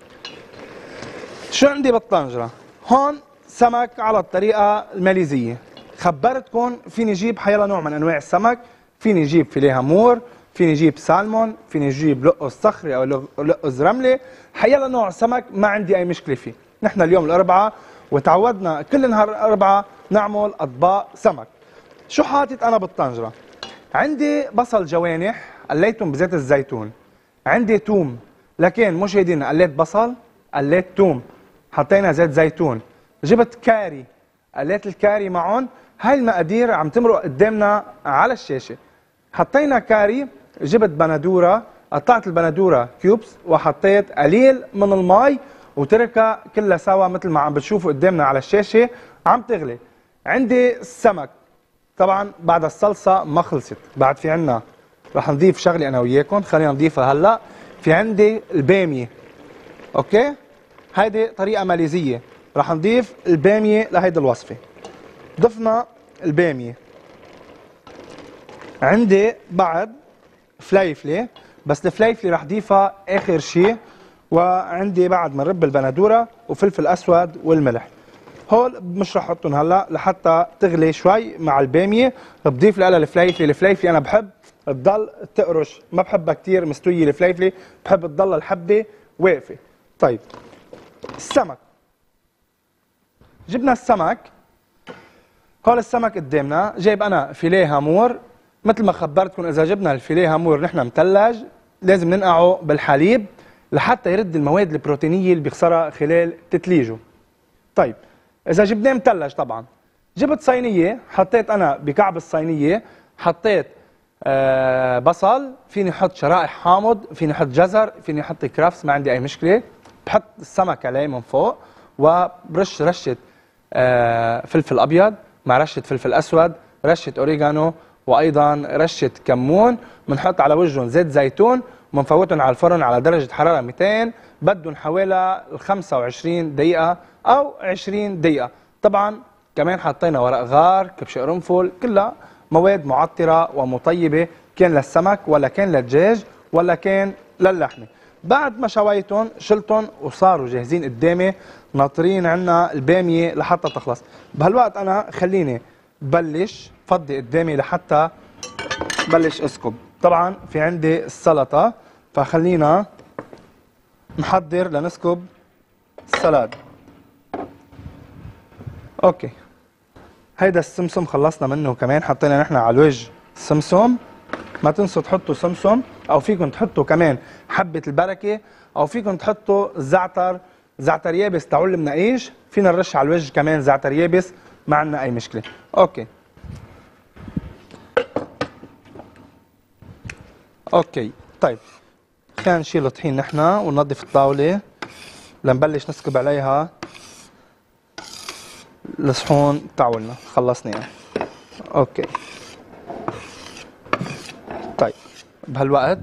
شو عندي بالطنجره؟ هون سمك على الطريقه الماليزيه. خبرتكم فيني اجيب حيلا نوع من انواع السمك، فيني اجيب فيليه هامور، فيني اجيب سالمون، فيني اجيب لقوس صخري او لقوس رملي، حيلا نوع سمك ما عندي اي مشكله فيه. نحن اليوم الاربعاء وتعودنا كل نهار الاربعاء نعمل اطباق سمك. شو حاطط انا بالطنجره؟ عندي بصل جوانح قليتهم بزيت الزيتون، عندي توم، لكن مشاهدينا قليت بصل، قليت توم، حطينا زيت زيتون، جبت كاري، قليت الكاري معهم. هاي المقادير عم تمرق قدامنا على الشاشه. حطينا كاري، جبت بندوره، قطعت البندوره كيوبس وحطيت قليل من المي وتركها كلها سوا مثل ما عم بتشوفوا قدامنا على الشاشه عم تغلي. عندي السمك، طبعا بعد الصلصه ما خلصت، بعد في عنا رح نضيف شغله انا وياكم، خلينا نضيفها هلا. في عندي الباميه، اوكي؟ هيدي طريقه ماليزيه، رح نضيف الباميه لهيدي الوصفه. ضفنا الباميه. عندي بعد فليفله، بس الفليفله رح ضيفها اخر شيء. وعندي بعد منرب البندوره وفلفل اسود والملح. هول مش رح احطهم هلا لحتى تغلي شوي مع الباميه. بضيف لها الفليفله. الفليفله انا بحب تضل تقرش، ما بحبها كثير مستويه الفليفله، بحب تضل الحبه واقفه. طيب السمك، جبنا السمك. هول السمك قدامنا، جايب انا فيليه هامور. مثل ما خبرتكم اذا جبنا الفيليه هامور نحن مثلج لازم ننقعه بالحليب لحتى يرد المواد البروتينيه اللي بيخسرها خلال تتليجه. طيب اذا جبناه مثلج طبعا جبت صينيه، حطيت انا بكعب الصينيه حطيت بصل، فيني احط شرائح حامض، فيني احط جزر، فيني احط كرافس، ما عندي اي مشكله. بحط السمك عليه من فوق وبرش رشه فلفل ابيض مع رشه فلفل اسود، رشه اوريجانو، وايضا رشه كمون. بنحط على وجههم زيت زيتون وبنفوتهم على الفرن على درجه حراره 200، بدهم حوالي 25 دقيقه او 20 دقيقه. طبعا كمان حطينا ورق غار، كبش قرنفل، كلها مواد معطره ومطيبه، كان للسمك ولا كان للدجاج ولا كان للحمه. بعد ما شويتهم شلتهم وصاروا جاهزين قدامي، ناطرين عنا الباميه لحتى تخلص. بهالوقت انا خليني بلش فضي قدامي لحتى بلش اسكب. طبعا في عندي السلطه، فخلينا نحضر لنسكب السلاد. اوكي، هيدا السمسم خلصنا منه، كمان حطينا نحن على الوجه السمسم. ما تنسوا تحطوا سمسم، او فيكم تحطوا كمان حبه البركه، او فيكم تحطوا زعتر يابس تاعول المنقيش. فينا نرش على الوجه كمان زعتر يابس، ما عندنا اي مشكله. اوكي طيب خلينا نشيل الطحين نحن وننظف الطاوله لنبلش نسكب عليها الصحون تاعولنا. خلصنا اوكي. طيب بهالوقت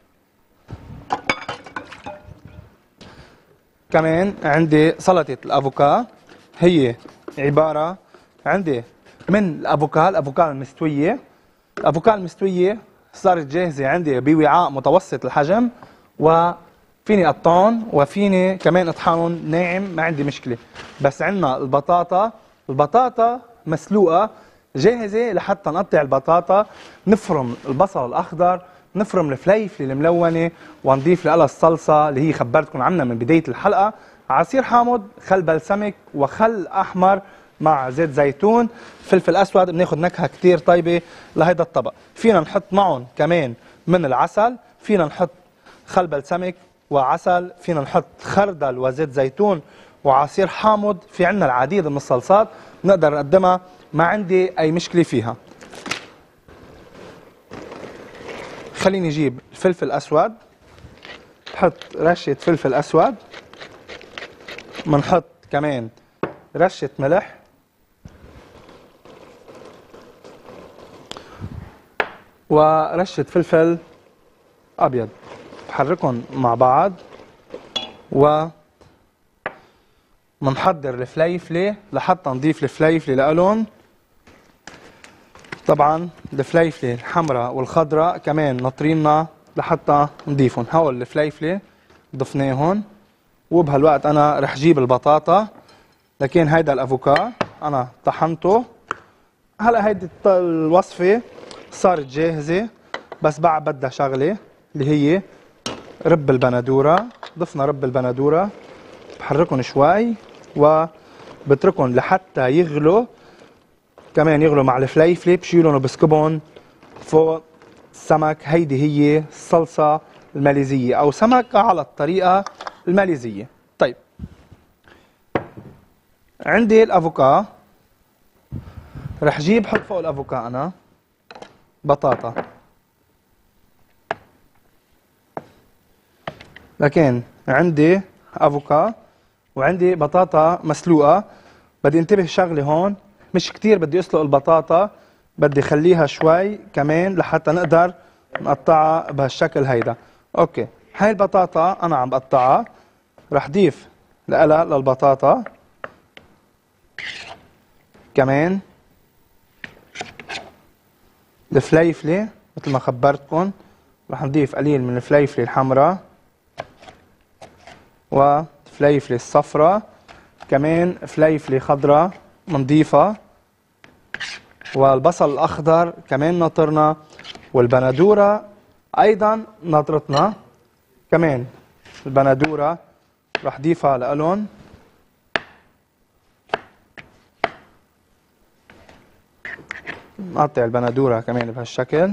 كمان عندي سلطه الافوكا، هي عباره عندي من الافوكا المستويه. الافوكا المستويه صارت جاهزه عندي بوعاء متوسط الحجم، وفيني اقطعهم وفيني كمان اطحنهم ناعم، ما عندي مشكله. بس عندنا البطاطا مسلوقه جاهزه لحتى نقطع البطاطا، نفرم البصل الاخضر، نفرم الفليفله الملونه، ونضيف لها الصلصه اللي هي خبرتكم عنها من بدايه الحلقه: عصير حامض، خل بلسمك، وخل احمر مع زيت زيتون، فلفل اسود، بناخذ نكهه كثير طيبه لهيدا الطبق. فينا نحط معهم كمان من العسل، فينا نحط خل بلسمك وعسل، فينا نحط خردل وزيت زيتون وعصير حامض، في عندنا العديد من الصلصات نقدر نقدمها، ما عندي اي مشكله فيها. خليني اجيب الفلفل الاسود، بحط رشه فلفل اسود، بنحط كمان رشه ملح، ورشه فلفل ابيض، بحركهم مع بعض، و منحضر الفليفله لحتى نضيف الفليفله لالون. طبعا الفليفله الحمراء والخضراء كمان ناطريننا لحتى نضيفهم. هول الفليفله ضفناهم، وبهالوقت انا رح جيب البطاطا، لكن هيدا الافوكا انا طحنته. هلا هيدي الوصفه صارت جاهزه، بس بعد بدها شغله اللي هي رب البندوره. ضفنا رب البندوره، بحركهم شوي وبتركهم لحتى يغلوا، كمان يغلوا مع الفليفله، بشيلهم وبسكبهم فوق السمك. هيدي هي الصلصه الماليزيه او سمكه على الطريقه الماليزيه. طيب عندي الافوكا، رح جيب حط فوق الافوكا انا بطاطا، لكن عندي افوكا وعندي بطاطا مسلوقه. بدي انتبه شغله هون، مش كتير بدي اسلق البطاطا، بدي خليها شوي كمان لحتى نقدر نقطعها بهالشكل هيدا. اوكي، هاي البطاطا انا عم بقطعها، رح ضيف لها للبطاطا كمان الفليفله مثل ما خبرتكم. رح نضيف قليل من الفليفله الحمراء وفليفله الصفراء، كمان فليفله خضراء منضيفها، والبصل الاخضر كمان ناطرنا، والبندوره ايضا ناطرتنا كمان. البندوره رح ضيفها لالون، نقطع البندوره كمان بهالشكل.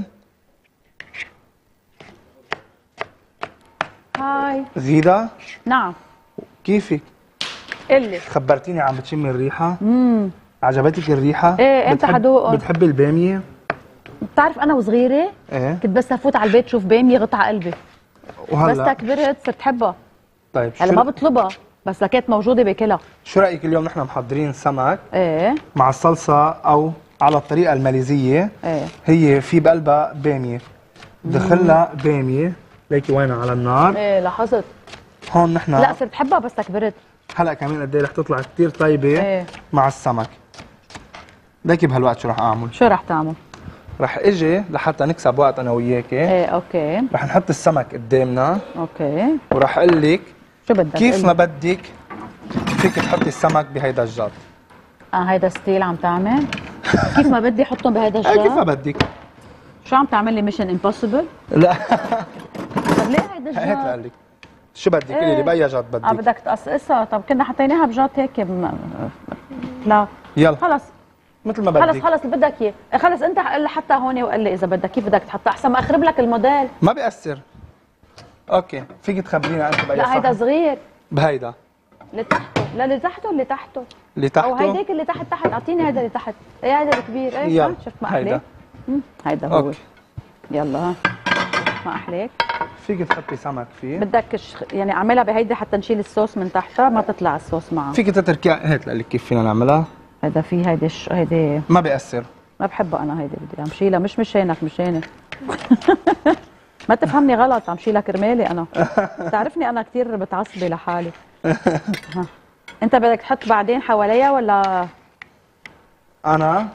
هاي غيدا، نعم كيفك؟ قلي. خبرتيني عم بتشمي الريحه. عجبتك الريحه؟ ايه امتى حدوقهم؟ بتحبي الباميه؟ بتعرف انا وصغيره ايه كنت بس افوت على البيت شوف باميه غطى قلبي، وهلا بس كبرت صرت حبها. طيب هلا ما بطلبها، بس كانت موجوده باكلها. شو رايك اليوم نحن محضرين سمك ايه مع الصلصه او على الطريقه الماليزيه؟ ايه هي في بقلبها باميه، دخلها باميه ليكي وينها على النار. ايه لاحظت هون نحن لا صرت حبها بس كبرت. هلا كمان قد ايه رح تطلع كثير طيبه ايه مع السمك. ليكي بهالوقت شو رح اعمل؟ شو رح تعمل؟ رح اجي لحتى نكسب وقت انا وياكي. ايه اوكي. رح نحط السمك قدامنا، اوكي، ورح اقول لك شو بدك كيف ما بدك فيك تحطي السمك بهيدا الجار. هيدا ستيل عم تعمل؟ كيف ما بدي احطهم بهيدا الجار؟ كيف ما بدك. شو عم تعمل لي ميشن امبوسيبل؟ لا طب ليه هيدا الجار؟ هيك لك شو بدك؟ قولي لي باي جات بدك؟ بدك تقصقصها. طب كنا حطيناها بجات هيك لا يلا خلص مثل ما بدك. خلص اللي بدك اياه. خلص انت حتى هون وقال لي اذا بدك كيف بدك تحطها احسن ما اخرب لك الموديل. ما بيأثر. اوكي، فيك تخبرينا انت باي لا هيدا صغير. بهيدا اللي تحته، لا اللي تحته اللي تحته اللي تحته او هيداك اللي تحت اعطيني هيدا اللي تحت. ايه هيدا الكبير. ايه يلا شفت ما احليك؟ هيدا هو. أوكي. يلا ها ما احليك. فيك تحطي سمك فيه. بدك يعني اعملها بهيدي حتى نشيل الصوص من تحتها ما تطلع الصوص معها. فيك تتركيها هيك لك كيف فينا نعملها. هيدا في هيدي ما بيأثر. ما بحبها انا هيدي، بدي عم شيلها مش مشانك مشاني. ما تفهمني غلط، عم شيلها كرمالي انا. بتعرفني انا كثير بتعصبي لحالي. انت بدك تحط بعدين حواليها ولا انا؟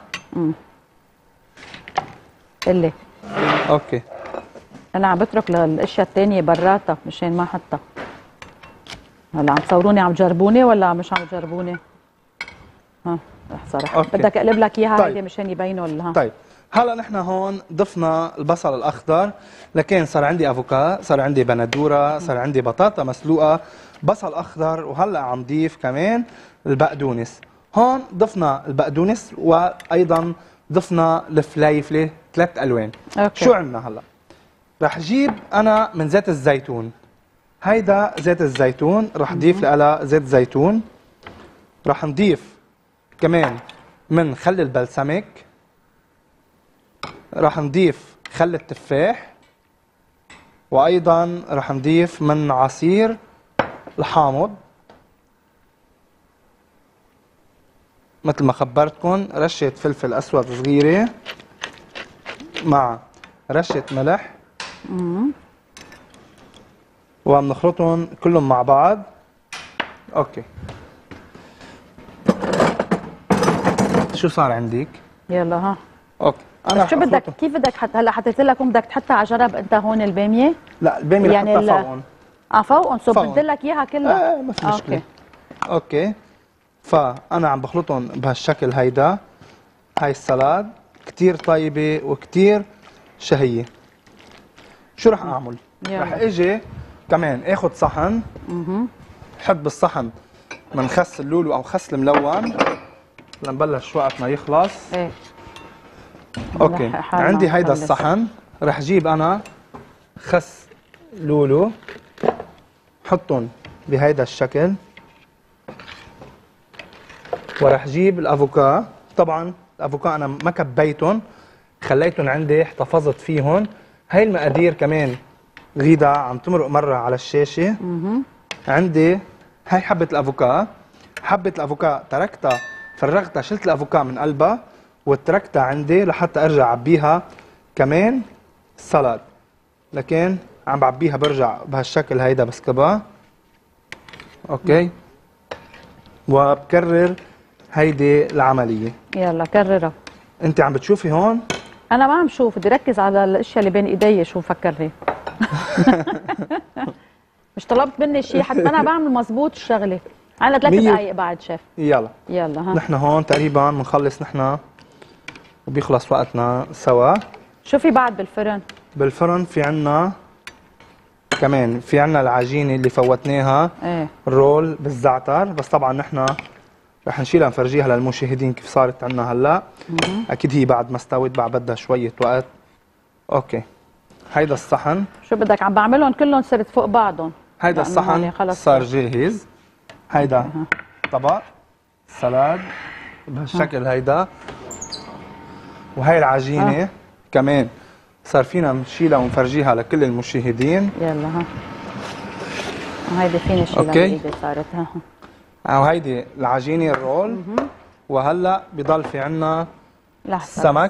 قلي. اوكي، انا عم بترك الاشياء الثانيه براتها مشان ما احطها. هلا عم تصوروني عم تجربوني ولا مش عم تجربوني؟ ها رح صراحه بدك اقلب لك اياها. طيب. هيدي مشان يبينوا طيب هلا نحن هون ضفنا البصل الاخضر، لكن صار عندي افوكا، صار عندي بندوره، صار عندي بطاطا مسلوقه، بصل اخضر، وهلا عم ضيف كمان البقدونس. هون ضفنا البقدونس وايضا ضفنا الفليفله 3 الوان. أوكي. شو عندنا هلا؟ رح جيب انا من زيت الزيتون، هيدا زيت الزيتون رح اضيف لها زيت زيتون، رح نضيف كمان من خل البلسمك، رح نضيف خل التفاح، وايضا رح نضيف من عصير الحامض مثل ما خبرتكم، رشة فلفل اسود صغيرة مع رشة ملح، وبنخلطهم كلهم مع بعض. اوكي، شو صار عندك؟ يلا ها. اوكي، انا شو بدك كيف بدك هلا حطيت لك بدك تحطها على جرب انت هون الباميه؟ لا الباميه يعني رح احطها فوقهم. فوقهم سو بدي لك اياها كلها. ما في مشكله. اوكي، فانا عم بخلطهم بهالشكل هيدا. هاي السلاد كتير طيبه وكتير شهيه. شو رح اعمل؟ رح اجي كمان اخذ صحن، حط بالصحن من خس اللولو او خس الملون لنبلش وقتنا يخلص. ايه اوكي، عندي هيدا الصحن، رح جيب انا خس لولو حطهم بهيدا الشكل، ورح جيب الافوكا. طبعا الافوكا انا ما كبيتهم، خليتهم عندي احتفظت فيهم. هاي المقادير كمان غيدا عم تمرق مره على الشاشه. عندي هاي حبه الافوكا، حبه الافوكا تركتها فرغتها، شلت الافوكا من قلبها وتركتها عندي لحتى ارجع اعبيها كمان سلطه، لكن عم بعبيها برجع بهالشكل هيدا بسكبها. اوكي، وبكرر هيدي العمليه. يلا كررها. انت عم بتشوفي هون؟ انا ما عم شوف، بدي ركز على الاشياء اللي بين ايدي. شو مفكرني؟ مش طلبت مني شيء حتى انا بعمل مزبوط الشغله. عنا 3 دقائق بعد شيف. يلا ها. نحن هون تقريبا بنخلص نحن وبيخلص وقتنا سوا. شو في بعد بالفرن؟ بالفرن في عنا كمان في عنا العجينه اللي فوتناها. ايه الرول بالزعتر، بس طبعا نحن رح نشيلها نفرجيها للمشاهدين كيف صارت عنا هلا. اكيد هي بعد ما استوت بعد بدها شويه وقت. اوكي، هيدا الصحن شو بدك عم بعملهم كلهم صرت فوق بعضهم. هيدا الصحن صار جاهز. هيدا طبق سلاد بهالشكل هيدا، وهي العجينه كمان صار فينا نشيلها ونفرجيها لكل المشاهدين. يلا ها، هيدي فيني شيلها بايدي صارت. ها، وهيدي العجينه الرول. وهلا بضل في عنا السمك.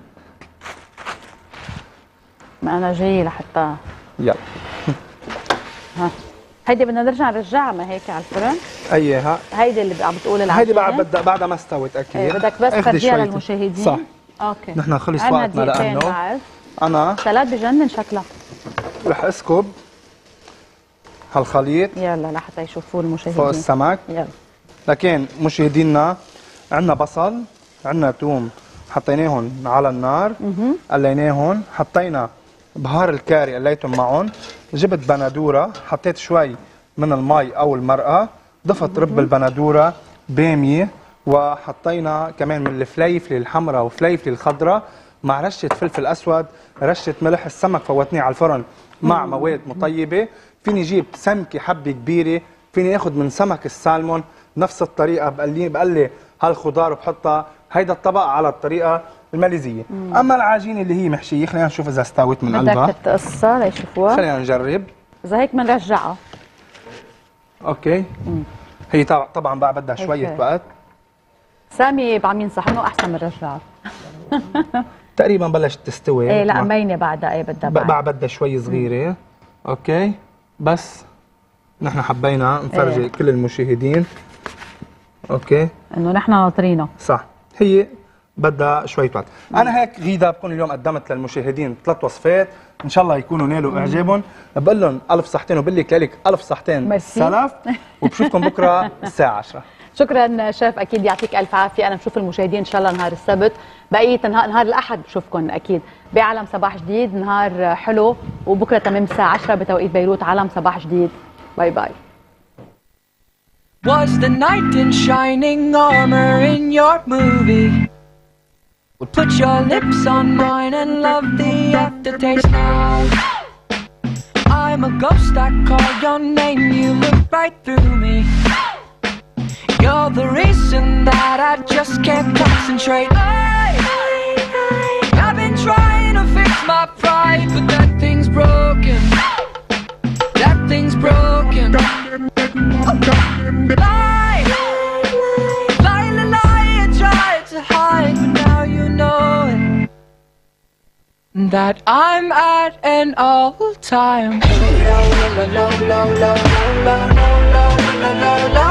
ما انا جاي لحتى يلا ها، هيدي بدنا نرجع نرجعها ما هيك على الفرن. ايها هيدي اللي عم بتقول العجينه. هيدي بعد ما استوت اكيد. بدك بس تفرجيها للمشاهدين. صح. اوكي، نحن خلص وقتنا لانه انا سلاد بجنن شكلها. رح اسكب هالخليط يلا لحتى يشوفوه المشاهدين فوق السمك. يلا لكن مشاهدينا عندنا بصل، عندنا ثوم حطيناهم على النار، قليناهم، حطينا بهار الكاري قليتهم معهم، جبت بندوره حطيت شوي من المي او المرقه، ضفت رب البندوره، باميه، وحطينا كمان من الفليفله الحمراء وفليفله الخضراء مع رشه فلفل اسود، رشه ملح. السمك فوتناه على الفرن مع مواد مطيبه. فيني جيب سمكه حبه كبيره، فيني اخذ من سمك السالمون نفس الطريقه، بقلي هالخضار وبحطها. هيدا الطبق على الطريقه الماليزيه. اما العجينه اللي هي محشيه خلينا نشوف اذا استوت من قلبها. بدك تقصها ليشوفوها؟ خلينا نجرب. اذا هيك بنرجعها. اوكي. هي طبعا بقى بدها شويه وقت. سامي عم ينصح انه احسن من رجعها. تقريبا بلشت تستوي. ايه لا مبينه بعدها. ايه بدها بعد بدها شوي صغيره. اوكي، بس نحن حبينا نفرجي كل المشاهدين. اوكي، انه نحن ناطرينها. صح، هي بدها شويه وقت. انا هيك غيدا بكون اليوم قدمت للمشاهدين 3 وصفات، ان شاء الله يكونوا نالوا اعجابهم. بقول لهم الف صحتين، وبقول لك لك الف صحتين سلف، وبشوفكم بكره الساعه 10. شكرا شيف، اكيد يعطيك الف عافيه. انا بشوف المشاهدين ان شاء الله نهار السبت، بقيه نهار الاحد بشوفكم اكيد بعالم صباح جديد، نهار حلو، وبكره تمام الساعه 10 بتوقيت بيروت عالم صباح جديد. باي باي. Was the knight in shining armor in your movie? Would put your lips on mine and love the aftertaste now. I'm a ghost, I call your name, you look right through me. You're the reason that I just can't concentrate. I've been trying to fix my pride, but that thing's broken. That thing's broken. Lie, lie, lie, lie, I tried to hide, but now you know it. That I'm at an all-time low, low, low, low, low, low, low, low, low, low, low.